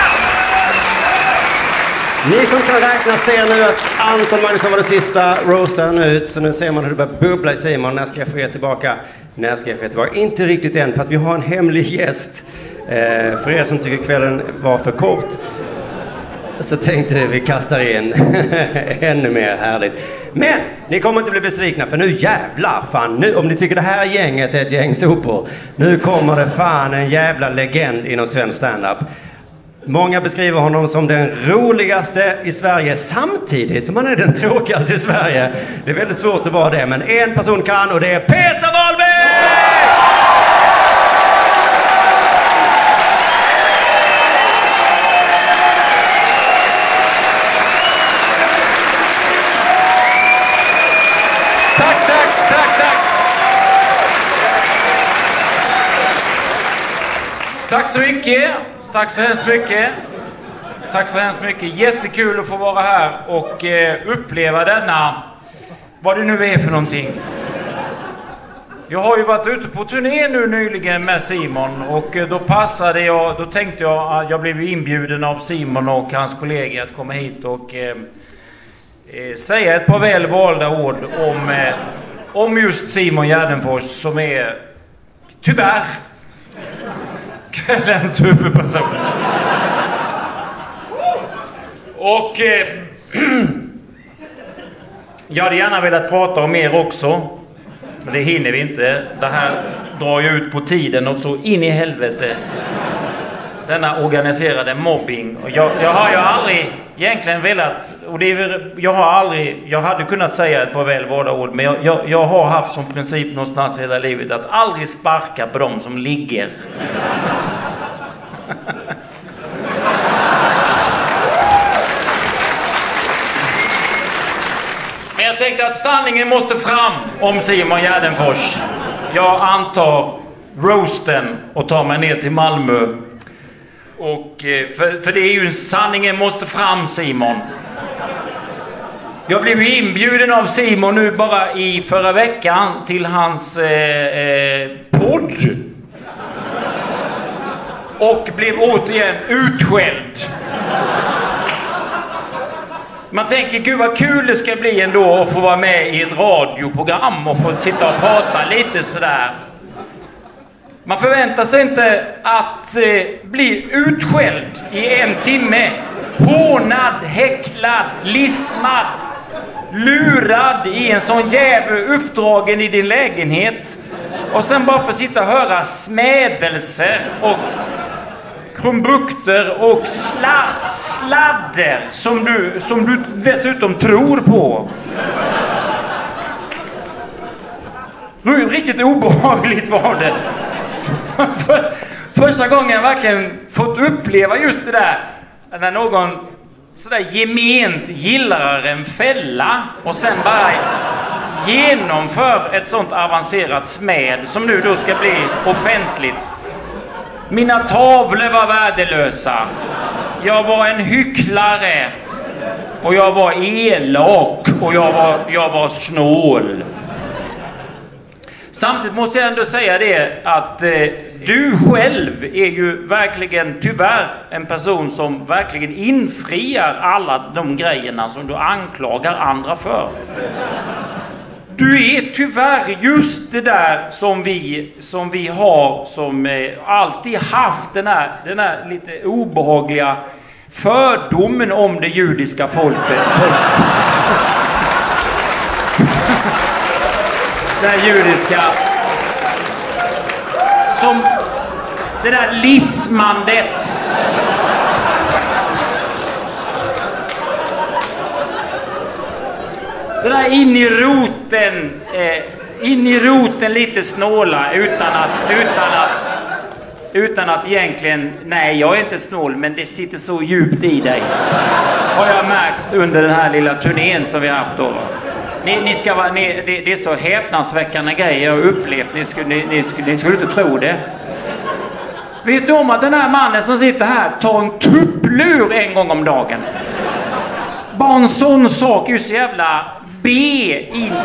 Ni som kan räkna ser nu att Anton Magnusson var den sista roastaren ut, så nu ser man hur det börjar bubbla i Simon. När ska jag få er tillbaka? När ska jag få er tillbaka? Inte riktigt än, för att vi har en hemlig gäst. Eh, för er som tycker kvällen var för kort. så tänkte vi vi kastar in ännu mer härligt. Men ni kommer inte bli besvikna för nu jävlar fan. Nu, om ni tycker det här gänget är ett gäng sopor. Nu kommer det fan en jävla legend inom svensk stand-up. Många beskriver honom som den roligaste i Sverige samtidigt som han är den tråkigaste i Sverige. Det är väldigt svårt att vara det, men en person kan och det är Peter Wahlbeck! Tack, tack, tack, tack! Tack så mycket! Tack så hemskt mycket. Tack så hemskt mycket. Jättekul att få vara här och eh, uppleva denna, vad det nu är för någonting. Jag har ju varit ute på turné nu nyligen med Simon och eh, då passade jag, då tänkte jag att jag blev inbjuden av Simon och hans kollegor att komma hit och eh, eh, säga ett par väl valda ord om, eh, om just Simon Gärdenfors som är, tyvärr, kvällens huvudperson. Och eh, jag hade gärna velat prata om er också, men det hinner vi inte. Det här drar ju ut på tiden och så in i helvete. Denna organiserade mobbing. Och jag, jag har ju aldrig egentligen velat, och det är, jag har aldrig, jag hade kunnat säga ett par väl valda ord, men jag, jag, jag har haft som princip någonstans hela livet att aldrig sparka på dem som ligger. Men jag tänkte att sanningen måste fram om Simon Gärdenfors. Jag antar roasten och tar mig ner till Malmö. Och, för, för det är ju sanningen måste fram, Simon. Jag blev inbjuden av Simon nu bara i förra veckan till hans eh, eh, podd. Och blev återigen utskälld. Man tänker, gud vad kul det ska bli ändå att få vara med i ett radioprogram och få sitta och prata lite sådär. Man förväntar sig inte att eh, bli utskälld i en timme. Hånad, häcklad, lismad, lurad i en sån jävla uppdragen i din lägenhet. Och sen bara få sitta och höra smädelser och krumbukter och sla, sladder som du, som du dessutom tror på. Riktigt obehagligt var det. För, första gången jag verkligen fått uppleva just det där när någon sådär gement gillar en fälla och sen bara genomför ett sånt avancerat smäd som nu då ska bli offentligt. Mina tavlor var värdelösa. Jag var en hycklare. Och jag var elak. Och jag var, jag var snål. Samtidigt måste jag ändå säga det att eh, du själv är ju verkligen tyvärr en person som verkligen infriar alla de grejerna som du anklagar andra för. Du är tyvärr just det där som vi, som vi har, som eh, alltid haft den här, den här lite obehagliga fördomen om det judiska folket. Folk. Det här judiska. Som det där lismandet. Det där in i roten, eh, in i roten lite snåla utan att, utan att, utan att egentligen, nej jag är inte snål men det sitter så djupt i dig. Har jag märkt under den här lilla turnén som vi har haft då. Ni, ni ska vara, ni, det, det är så häpnadsväckande grejer jag har upplevt, ni skulle, ni, ni, skulle, ni skulle inte tro det. Vet du om att den här mannen som sitter här tar en tupplur en gång om dagen? Bara en sån sak är ju så jävla B in i...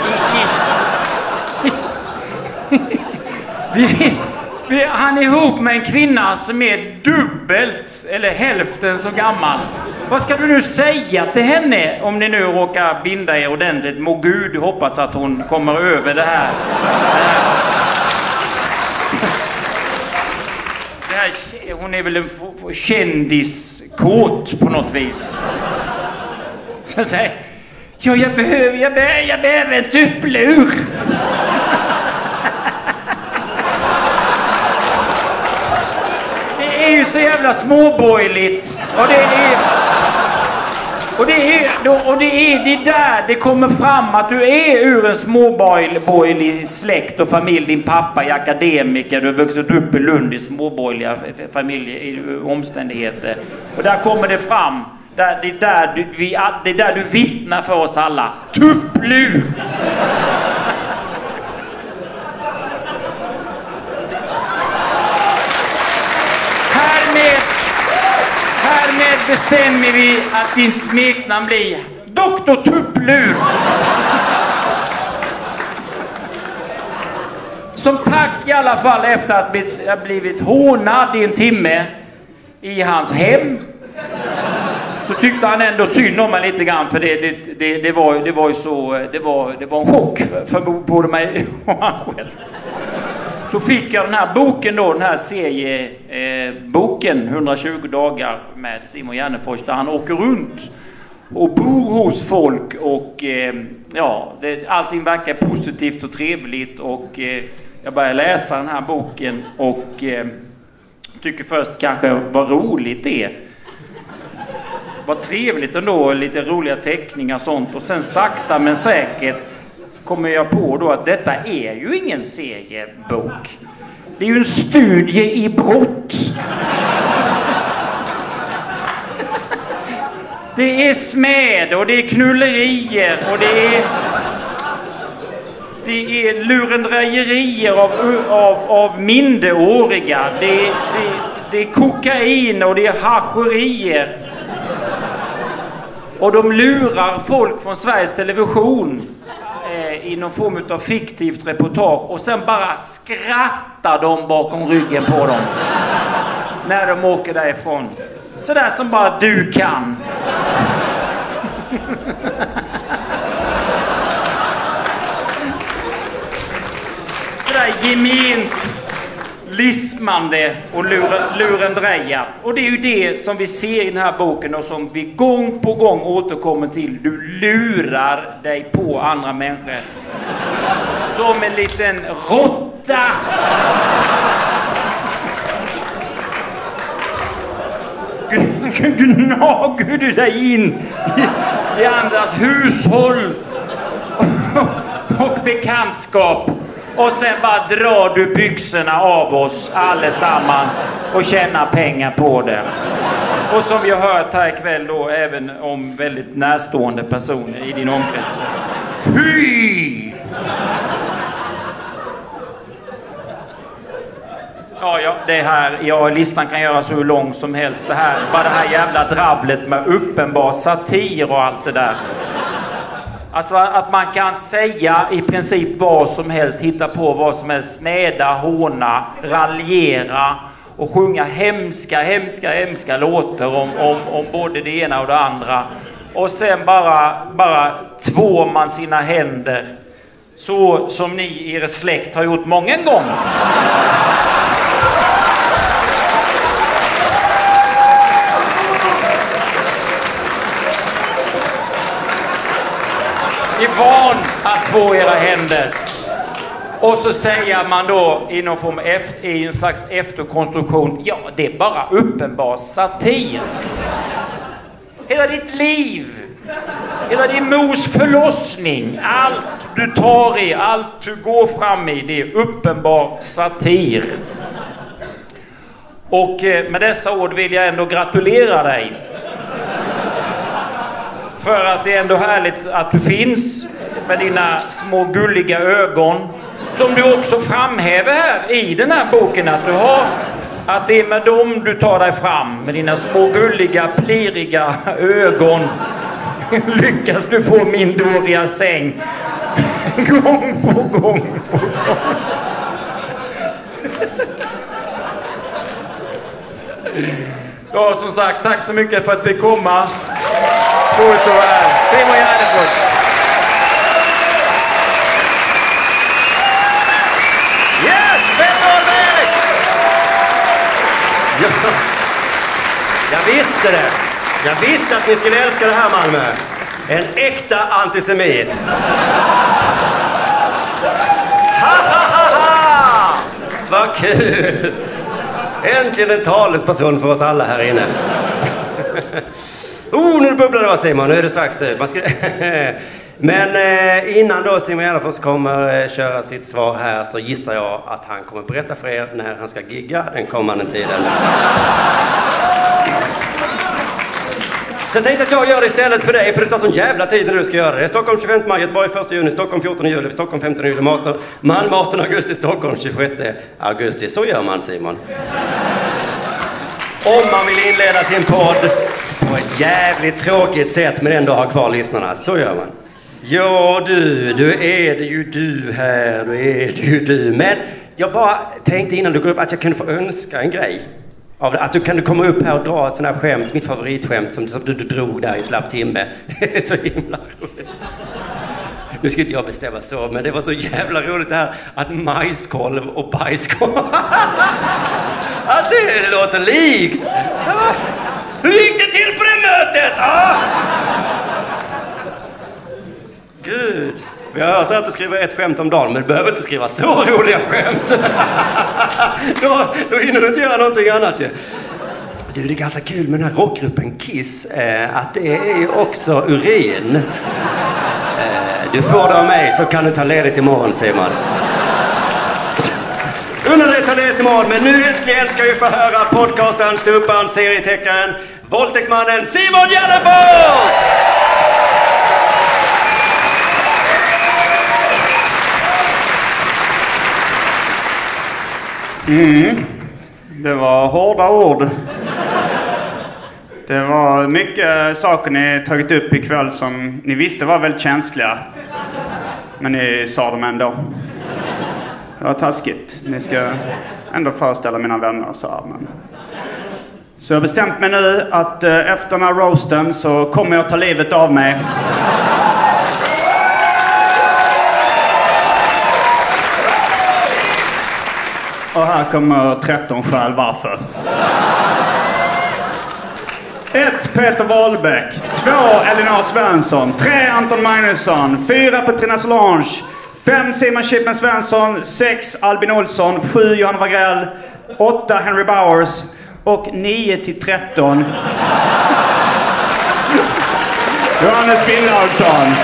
i. vi, vi, han är ihop med en kvinna som är dubbelt eller hälften så gammal. Vad ska du nu säga till henne om ni nu råkar binda er ordentligt? Må Gud hoppas att hon kommer över det här. Det här hon är väl en f- f- kändiskåt på något vis. Så jag säger, ja, jag behöver, jag behöver, jag behöver en tupplur. Det är ju så jävla småborgerligt. Och det är... Och det är, och det är det där det kommer fram att du är ur en småborgerlig släkt och familj. Din pappa är akademiker, du har vuxit upp i Lund i småborgerliga omständigheter. Och där kommer det fram. Där, det, är där du, vi, det är där du vittnar för oss alla. Tupplur! Härmed, härmed bestämmer vi att ditt smeknamn blir doktor Tupplur. Som tack i alla fall efter att ha blivit hånad i en timme i hans hem. Så tyckte han ändå synd om mig lite grann, för det, det, det, det, var, det var ju så, det var, det var en chock för, för både mig och han själv. Så fick jag den här boken då, den här serieboken, eh, hundratjugo dagar med Simon Gärdenfors, där han åker runt och bor hos folk och eh, ja, det, allting verkar positivt och trevligt och eh, jag började läsa den här boken och eh, tycker först kanske vad roligt det är. Vad trevligt ändå, lite roliga teckningar och sånt. Och sen sakta men säkert kommer jag på då att detta är ju ingen seriebok. Det är ju en studie i brott. Det är smäd och det är knullerier och det är... Det är lurendrejerier av, av, av minderåriga. Det är, det, det är kokain och det är hascherier. Och de lurar folk från Sveriges Television eh, i någon form av fiktivt reportage. Och sen bara skrattar de bakom ryggen på dem. När de åker därifrån. Sådär som bara du kan. Sådär gement lismande och lurendrejat. Och det är ju det som vi ser i den här boken och som vi gång på gång återkommer till. Du lurar dig på andra människor. Som en liten råtta. Gnager du dig in i, i andras hushåll och bekantskap. Och sen bara drar du byxorna av oss allesammans och tjänar pengar på det. Och som vi har hört här ikväll då, även om väldigt närstående personer i din omkrets. Fy! Ja, ja, det här, ja, listan kan göras hur lång som helst. Det här, bara det här jävla dravlet med uppenbar satir och allt det där. Alltså att man kan säga i princip vad som helst, hitta på vad som helst, smäda, håna, raljera och sjunga hemska, hemska, hemska låtar om, om, om både det ena och det andra. Och sen bara, bara tvår man sina händer, så som ni i er släkt har gjort många gånger. Är van att två era händer. Och så säger man då i någon form efter, i en slags efterkonstruktion, ja, det är bara uppenbar satir. Hela ditt liv, hela din mors förlossning, allt du tar i, allt du går fram i, det är uppenbar satir. Och med dessa ord vill jag ändå gratulera dig. För att det är ändå härligt att du finns med dina små gulliga ögon. Som du också framhäver här i den här boken, att du har. Att det är med dem du tar dig fram. Med dina små gulliga, pliriga ögon. Lyckas du få min dåliga säng. Gång på gång på gång. Ja, som sagt, tack så mycket för att vi komma. Roligt att vara här. Simon Gärdenfors. Yes, Ben Norberg! Jag visste det. Jag visste att ni skulle älska det här, Malmö. En äkta antisemit. Ha, ha, ha, ha! Vad kul! Äntligen en talesperson för oss alla här inne. Oh, nu bubblar det, va, Simon. Nu är det strax det. Man ska... Men eh, innan då Simon Gärdenfors kommer eh, köra sitt svar här, så gissar jag att han kommer berätta för er när han ska gigga den kommande tiden. Så jag tänkte att jag gör det istället för dig, för det tar sån jävla tid när du ska göra det. Stockholm tjugofemte maj, Göteborg första juni, Stockholm fjortonde juli, Stockholm femtonde juli, Malmö artonde augusti, Stockholm tjugosjätte augusti. Så gör man, Simon. Om man vill inleda sin podd på ett jävligt tråkigt sätt men ändå ha kvar lyssnarna, så gör man. Ja du, du är det ju du här, du är det ju du. Men jag bara tänkte innan du går upp att jag kunde få önska en grej. Av att du kan komma upp här och dra ett sånt här skämt, mitt favoritskämt som, som du, du drog där i slapp timme. Det är så himla roligt. Nu ska inte jag bestämma så, men det var så jävla roligt det här att majskolv och bajskolv. Att det låter likt. Hur gick det till på det mötet? Ah! Gud, vi har hört att du skriver ett skämt om dagen, men du behöver inte skriva så roliga skämt. då, då hinner du inte göra någonting annat ju. Du, det är ganska kul med den här rockgruppen Kiss, eh, att det är ju också urin. Eh, du får det av mig så kan du ta ledigt imorgon, säger man. Undrar det ta ledigt imorgon, men nu äntligen ska vi få höra podcasten, ståupparen, serieteckaren, våldtäktsmannen Simon Gärdenfors! Mm. Det var hårda ord. Det var mycket saker ni tagit upp ikväll som ni visste var väldigt känsliga. Men ni sa dem ändå. Det var taskigt. Ni ska ändå föreställa mina vänner och så här, men... Så jag har bestämt mig nu att eh, efter den här roasten så kommer jag ta livet av mig. Och här kommer tretton skäl varför. ett Peter Wahlbeck. två Elinor Svensson. tre Anton Magnusson. fyra Petrina Solange. fem Simon Chippen Svensson. sex Albin Olsson. sju Johanna Wagrell. åtta Henry Bowers. Och nio till tretton Johannes Finnlaugsson.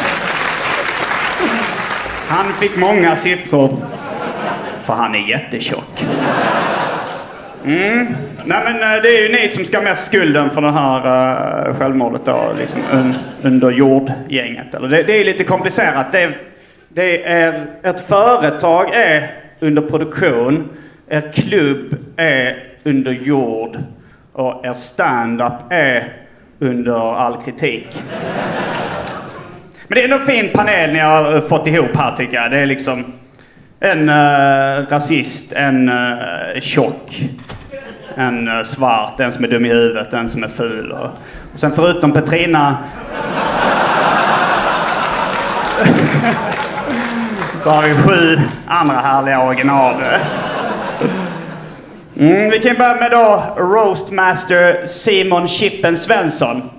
Han fick många siffror. För han är jättetjock. Mm. Nej, men det är ju ni som ska ha mest skulden för det här uh, självmordet då, liksom un, under jordgänget. Eller det, det är lite komplicerat. Det, det är ett företag är under produktion, er klubb är under jord och er stand-up är under all kritik. Men det är en fin panel ni har fått ihop här, tycker jag. Det är liksom en uh, rasist, en uh, tjock, en uh, svart, en som är dum i huvudet, en som är ful. Och, och sen förutom Petrina så har vi sju andra härliga original. Mm, vi kan börja med då Roastmaster Simon Chippen Svensson.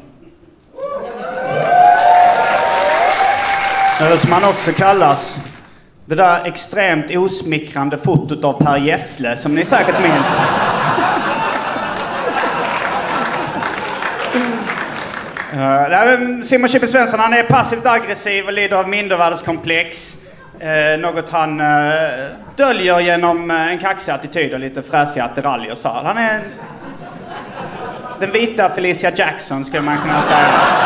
Eller som han också kallas. Det där extremt osmickrande fotot av Per Gessle som ni säkert minns. uh, Simon Chippen Svensson, han är passivt aggressiv och lider av mindervärdeskomplex. Uh, något han uh, döljer genom uh, en kaxig attityd och lite fräsiga attiraljer. Så han är en... den vita Felicia Jackson, skulle man kunna säga.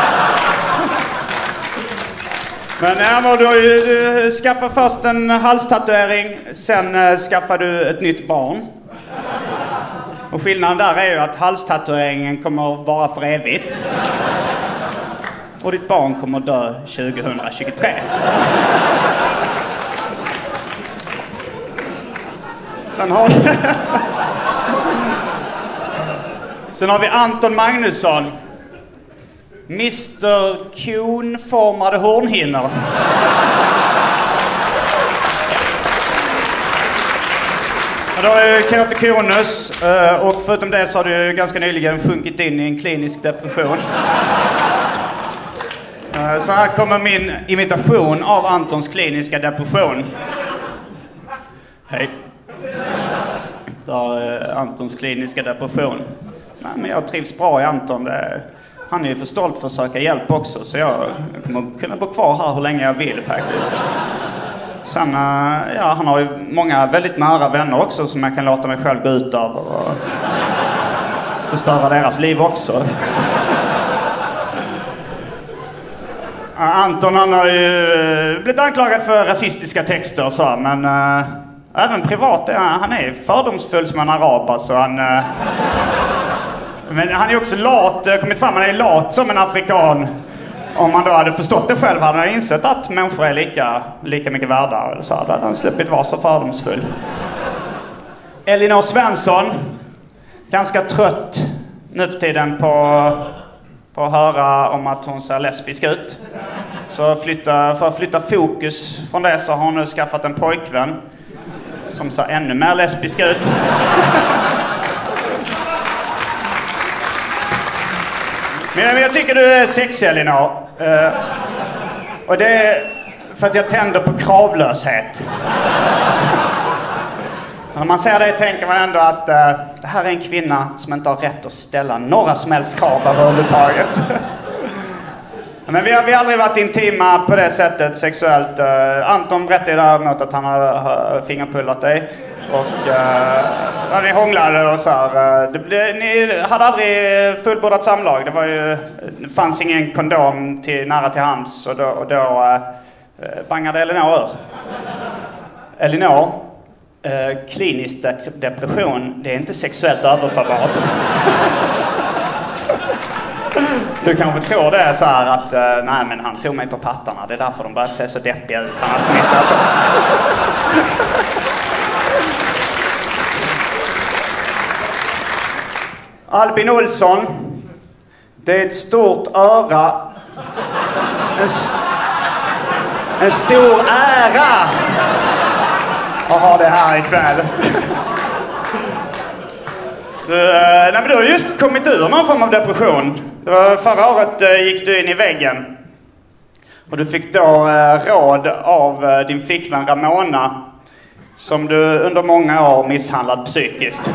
Men ja, du har ju du skaffat först en halstatuering, sen uh, skaffar du ett nytt barn. Och skillnaden där är ju att halstatueringen kommer att vara för evigt. Och ditt barn kommer att dö tjugohundratjugotre. Sen har vi... sen har vi Anton Magnusson. mister Kon-formade hornhinnor. Du har ju keratokonus och förutom det så har du ganska nyligen sjunkit in i en klinisk depression. Så här kommer min imitation av Antons kliniska depression. Hej. Där är Antons kliniska depression. Nej, men jag trivs bra i Anton. Det, han är ju för stolt för att söka hjälp också. Så jag kommer kunna bo kvar här hur länge jag vill faktiskt. Sen, ja, han har ju många väldigt nära vänner också som jag kan låta mig själv gå ut över och förstöra deras liv också. Anton han har ju blivit anklagad för rasistiska texter och så, men äh, även privat är han, han är fördomsfull som en arab alltså. Han, äh, men han är också lat, kommit fram, han är lat som en afrikan. Om man då hade förstått det själv hade han insett att människor är lika, lika mycket värda eller så hade han sluppit vara så fördomsfull. Elinor Svensson, ganska trött nu för tiden på på att höra om att hon ser lesbisk ut. Så flytta, för att flytta fokus från det så har hon nu skaffat en pojkvän som ser ännu mer lesbisk ut. Men jag tycker du är sexig, Elinor. Uh, och det är för att jag tänder på kravlöshet. När man ser det tänker man ändå att uh, det här är en kvinna som inte har rätt att ställa några som helst krav överhuvudtaget. Men vi har, vi har aldrig varit intima på det sättet sexuellt. Uh, Anton berättade ju däremot att han har, har fingerpullat dig. Och uh, ni hånglade och så här. Uh, det ble, ni hade aldrig fullbordat samlag. Det, var ju, det fanns ingen kondom till, nära till hands. Och då, och då uh, bangade Elinor ur. Elinor. Uh, klinisk de- depression, det är inte sexuellt överförbart. Du kanske tror det är så här att uh, nej men han tog mig på pattarna, det är därför de börjat se så deppiga ut. Han har smittat. Albin Olsson, det är ett stort öra. En, st- en stor ära att ha det här ikväll. Du, nej, men du har just kommit ur någon form av depression. Det var förra året uh, gick du in i väggen. Och du fick då uh, råd av uh, din flickvän Ramona. Som du under många år misshandlat psykiskt.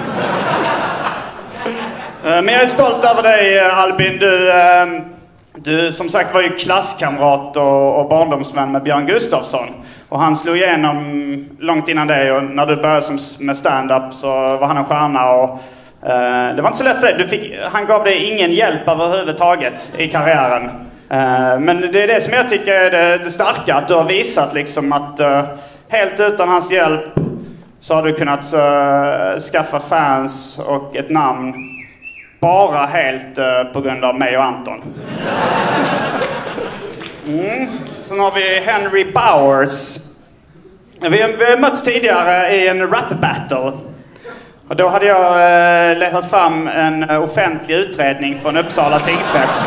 uh, men jag är stolt över dig, Albin. Du, uh, du som sagt var ju klasskamrat och, och barndomsvän med Björn Gustafsson. Och han slog igenom långt innan det. Och när du började som, med stand-up så var han en stjärna. Och, uh, det var inte så lätt för dig. Du fick, han gav dig ingen hjälp överhuvudtaget i karriären. Uh, men det är det som jag tycker är det, det starka. Att du har visat liksom att uh, helt utan hans hjälp så har du kunnat uh, skaffa fans och ett namn. Bara helt uh, på grund av mig och Anton. Mm. Sen har vi Henry Bowers. Vi, vi har mötts tidigare i en rap battle. Och då hade jag uh, letat fram en uh, offentlig utredning från Uppsala tingsrätt.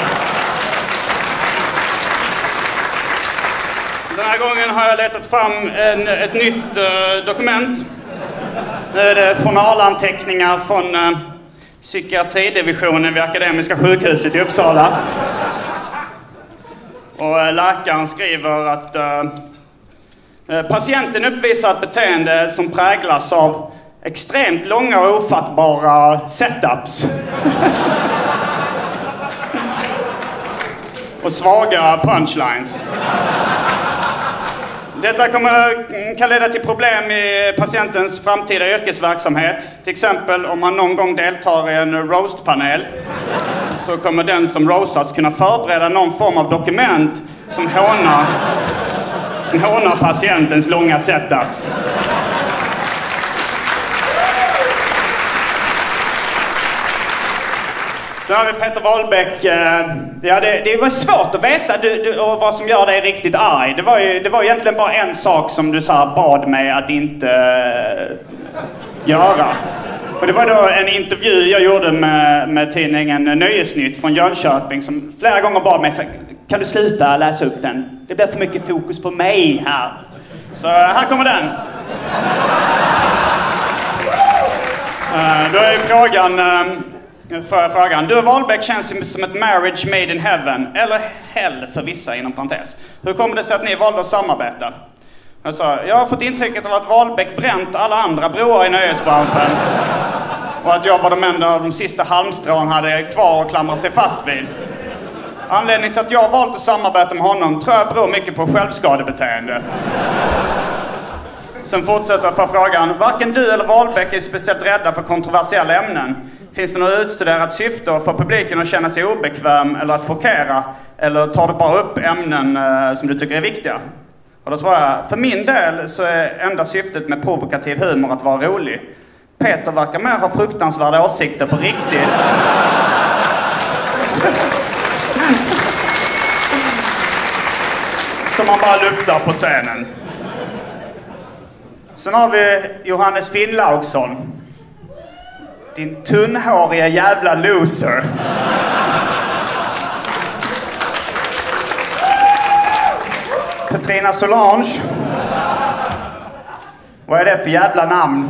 Den här gången har jag letat fram en, ett nytt uh, dokument. Nu är det journalanteckningar från uh, psykiatridivisionen vid Akademiska sjukhuset i Uppsala. Och uh, läkaren skriver att uh, uh, patienten uppvisar ett beteende som präglas av extremt långa och ofattbara setups. och svaga punchlines. Detta kommer, kan leda till problem i patientens framtida yrkesverksamhet. Till exempel om man någon gång deltar i en roastpanel så kommer den som roastas kunna förbereda någon form av dokument som hånar, som hånar patientens långa setups. Så har vi Peter Wahlbeck. Ja, det, det var svårt att veta du, du, och vad som gör dig riktigt arg. Det var ju det var egentligen bara en sak som du sa bad mig att inte uh, göra. Och det var då en intervju jag gjorde med, med tidningen Nöjesnytt från Jönköping som flera gånger bad mig, kan du sluta läsa upp den? Det blir för mycket fokus på mig här. Så här kommer den. Uh, då är frågan... Uh, för frågan. Du, Wahlbeck känns ju som ett marriage made in heaven. Eller hell för vissa, inom parentes. Hur kommer det sig att ni valde att samarbeta? Jag sa, jag har fått intrycket av att Wahlbeck bränt alla andra broar i nöjesbranschen. Och att jag var de enda av de sista halmstrån hade kvar och klamra sig fast vid. Anledningen till att jag valt att samarbeta med honom tror jag beror mycket på självskadebeteende. Sen fortsätter jag för frågan. Varken du eller Wahlbeck är speciellt rädda för kontroversiella ämnen. Finns det något utstuderat syfte för publiken att känna sig obekväm eller att chockera? Eller tar du bara upp ämnen eh, som du tycker är viktiga? Och då svarar jag, för min del så är enda syftet med provokativ humor att vara rolig. Peter verkar mer ha fruktansvärda åsikter på riktigt. Som man bara luftar på scenen. Sen har vi Johannes Finnlaugsson. Din tunnhåriga jävla loser. Petrina Solange. Vad är det för jävla namn?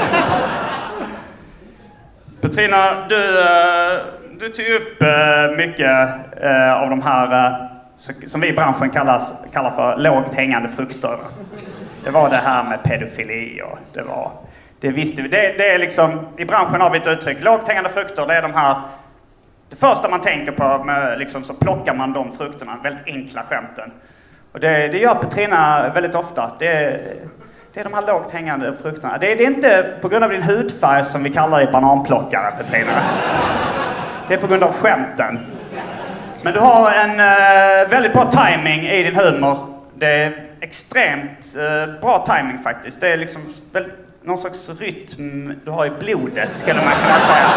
Petrina, du, du tog upp mycket av de här som vi i branschen kallas, kallar för lågt hängande frukter. Det var det här med pedofili och det var... Det visste vi. Det, det är liksom... I branschen har vi ett uttryck. Lågt hängande frukter, det är de här... Det första man tänker på, med, liksom, så plockar man de frukterna. Väldigt enkla skämten. Och det, det gör Petrina väldigt ofta. Det är, det är de här lågt hängande frukterna. Det, det är inte på grund av din hudfärg som vi kallar dig bananplockare, Petrina. Det är på grund av skämten. Men du har en uh, väldigt bra timing i din humor. Det är extremt uh, bra timing faktiskt. Det är liksom väl, någon slags rytm du har i blodet, skulle man kunna säga.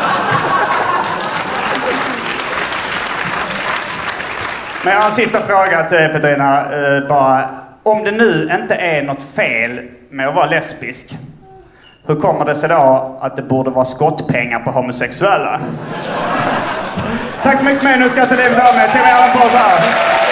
Men jag har en sista fråga till Petrina. Uh, bara, om det nu inte är något fel med att vara lesbisk, hur kommer det sig då att det borde vara skottpengar på homosexuella? Tack så mycket för mig. Nu ska jag ta livet av mig. Se vad jag har på oss här.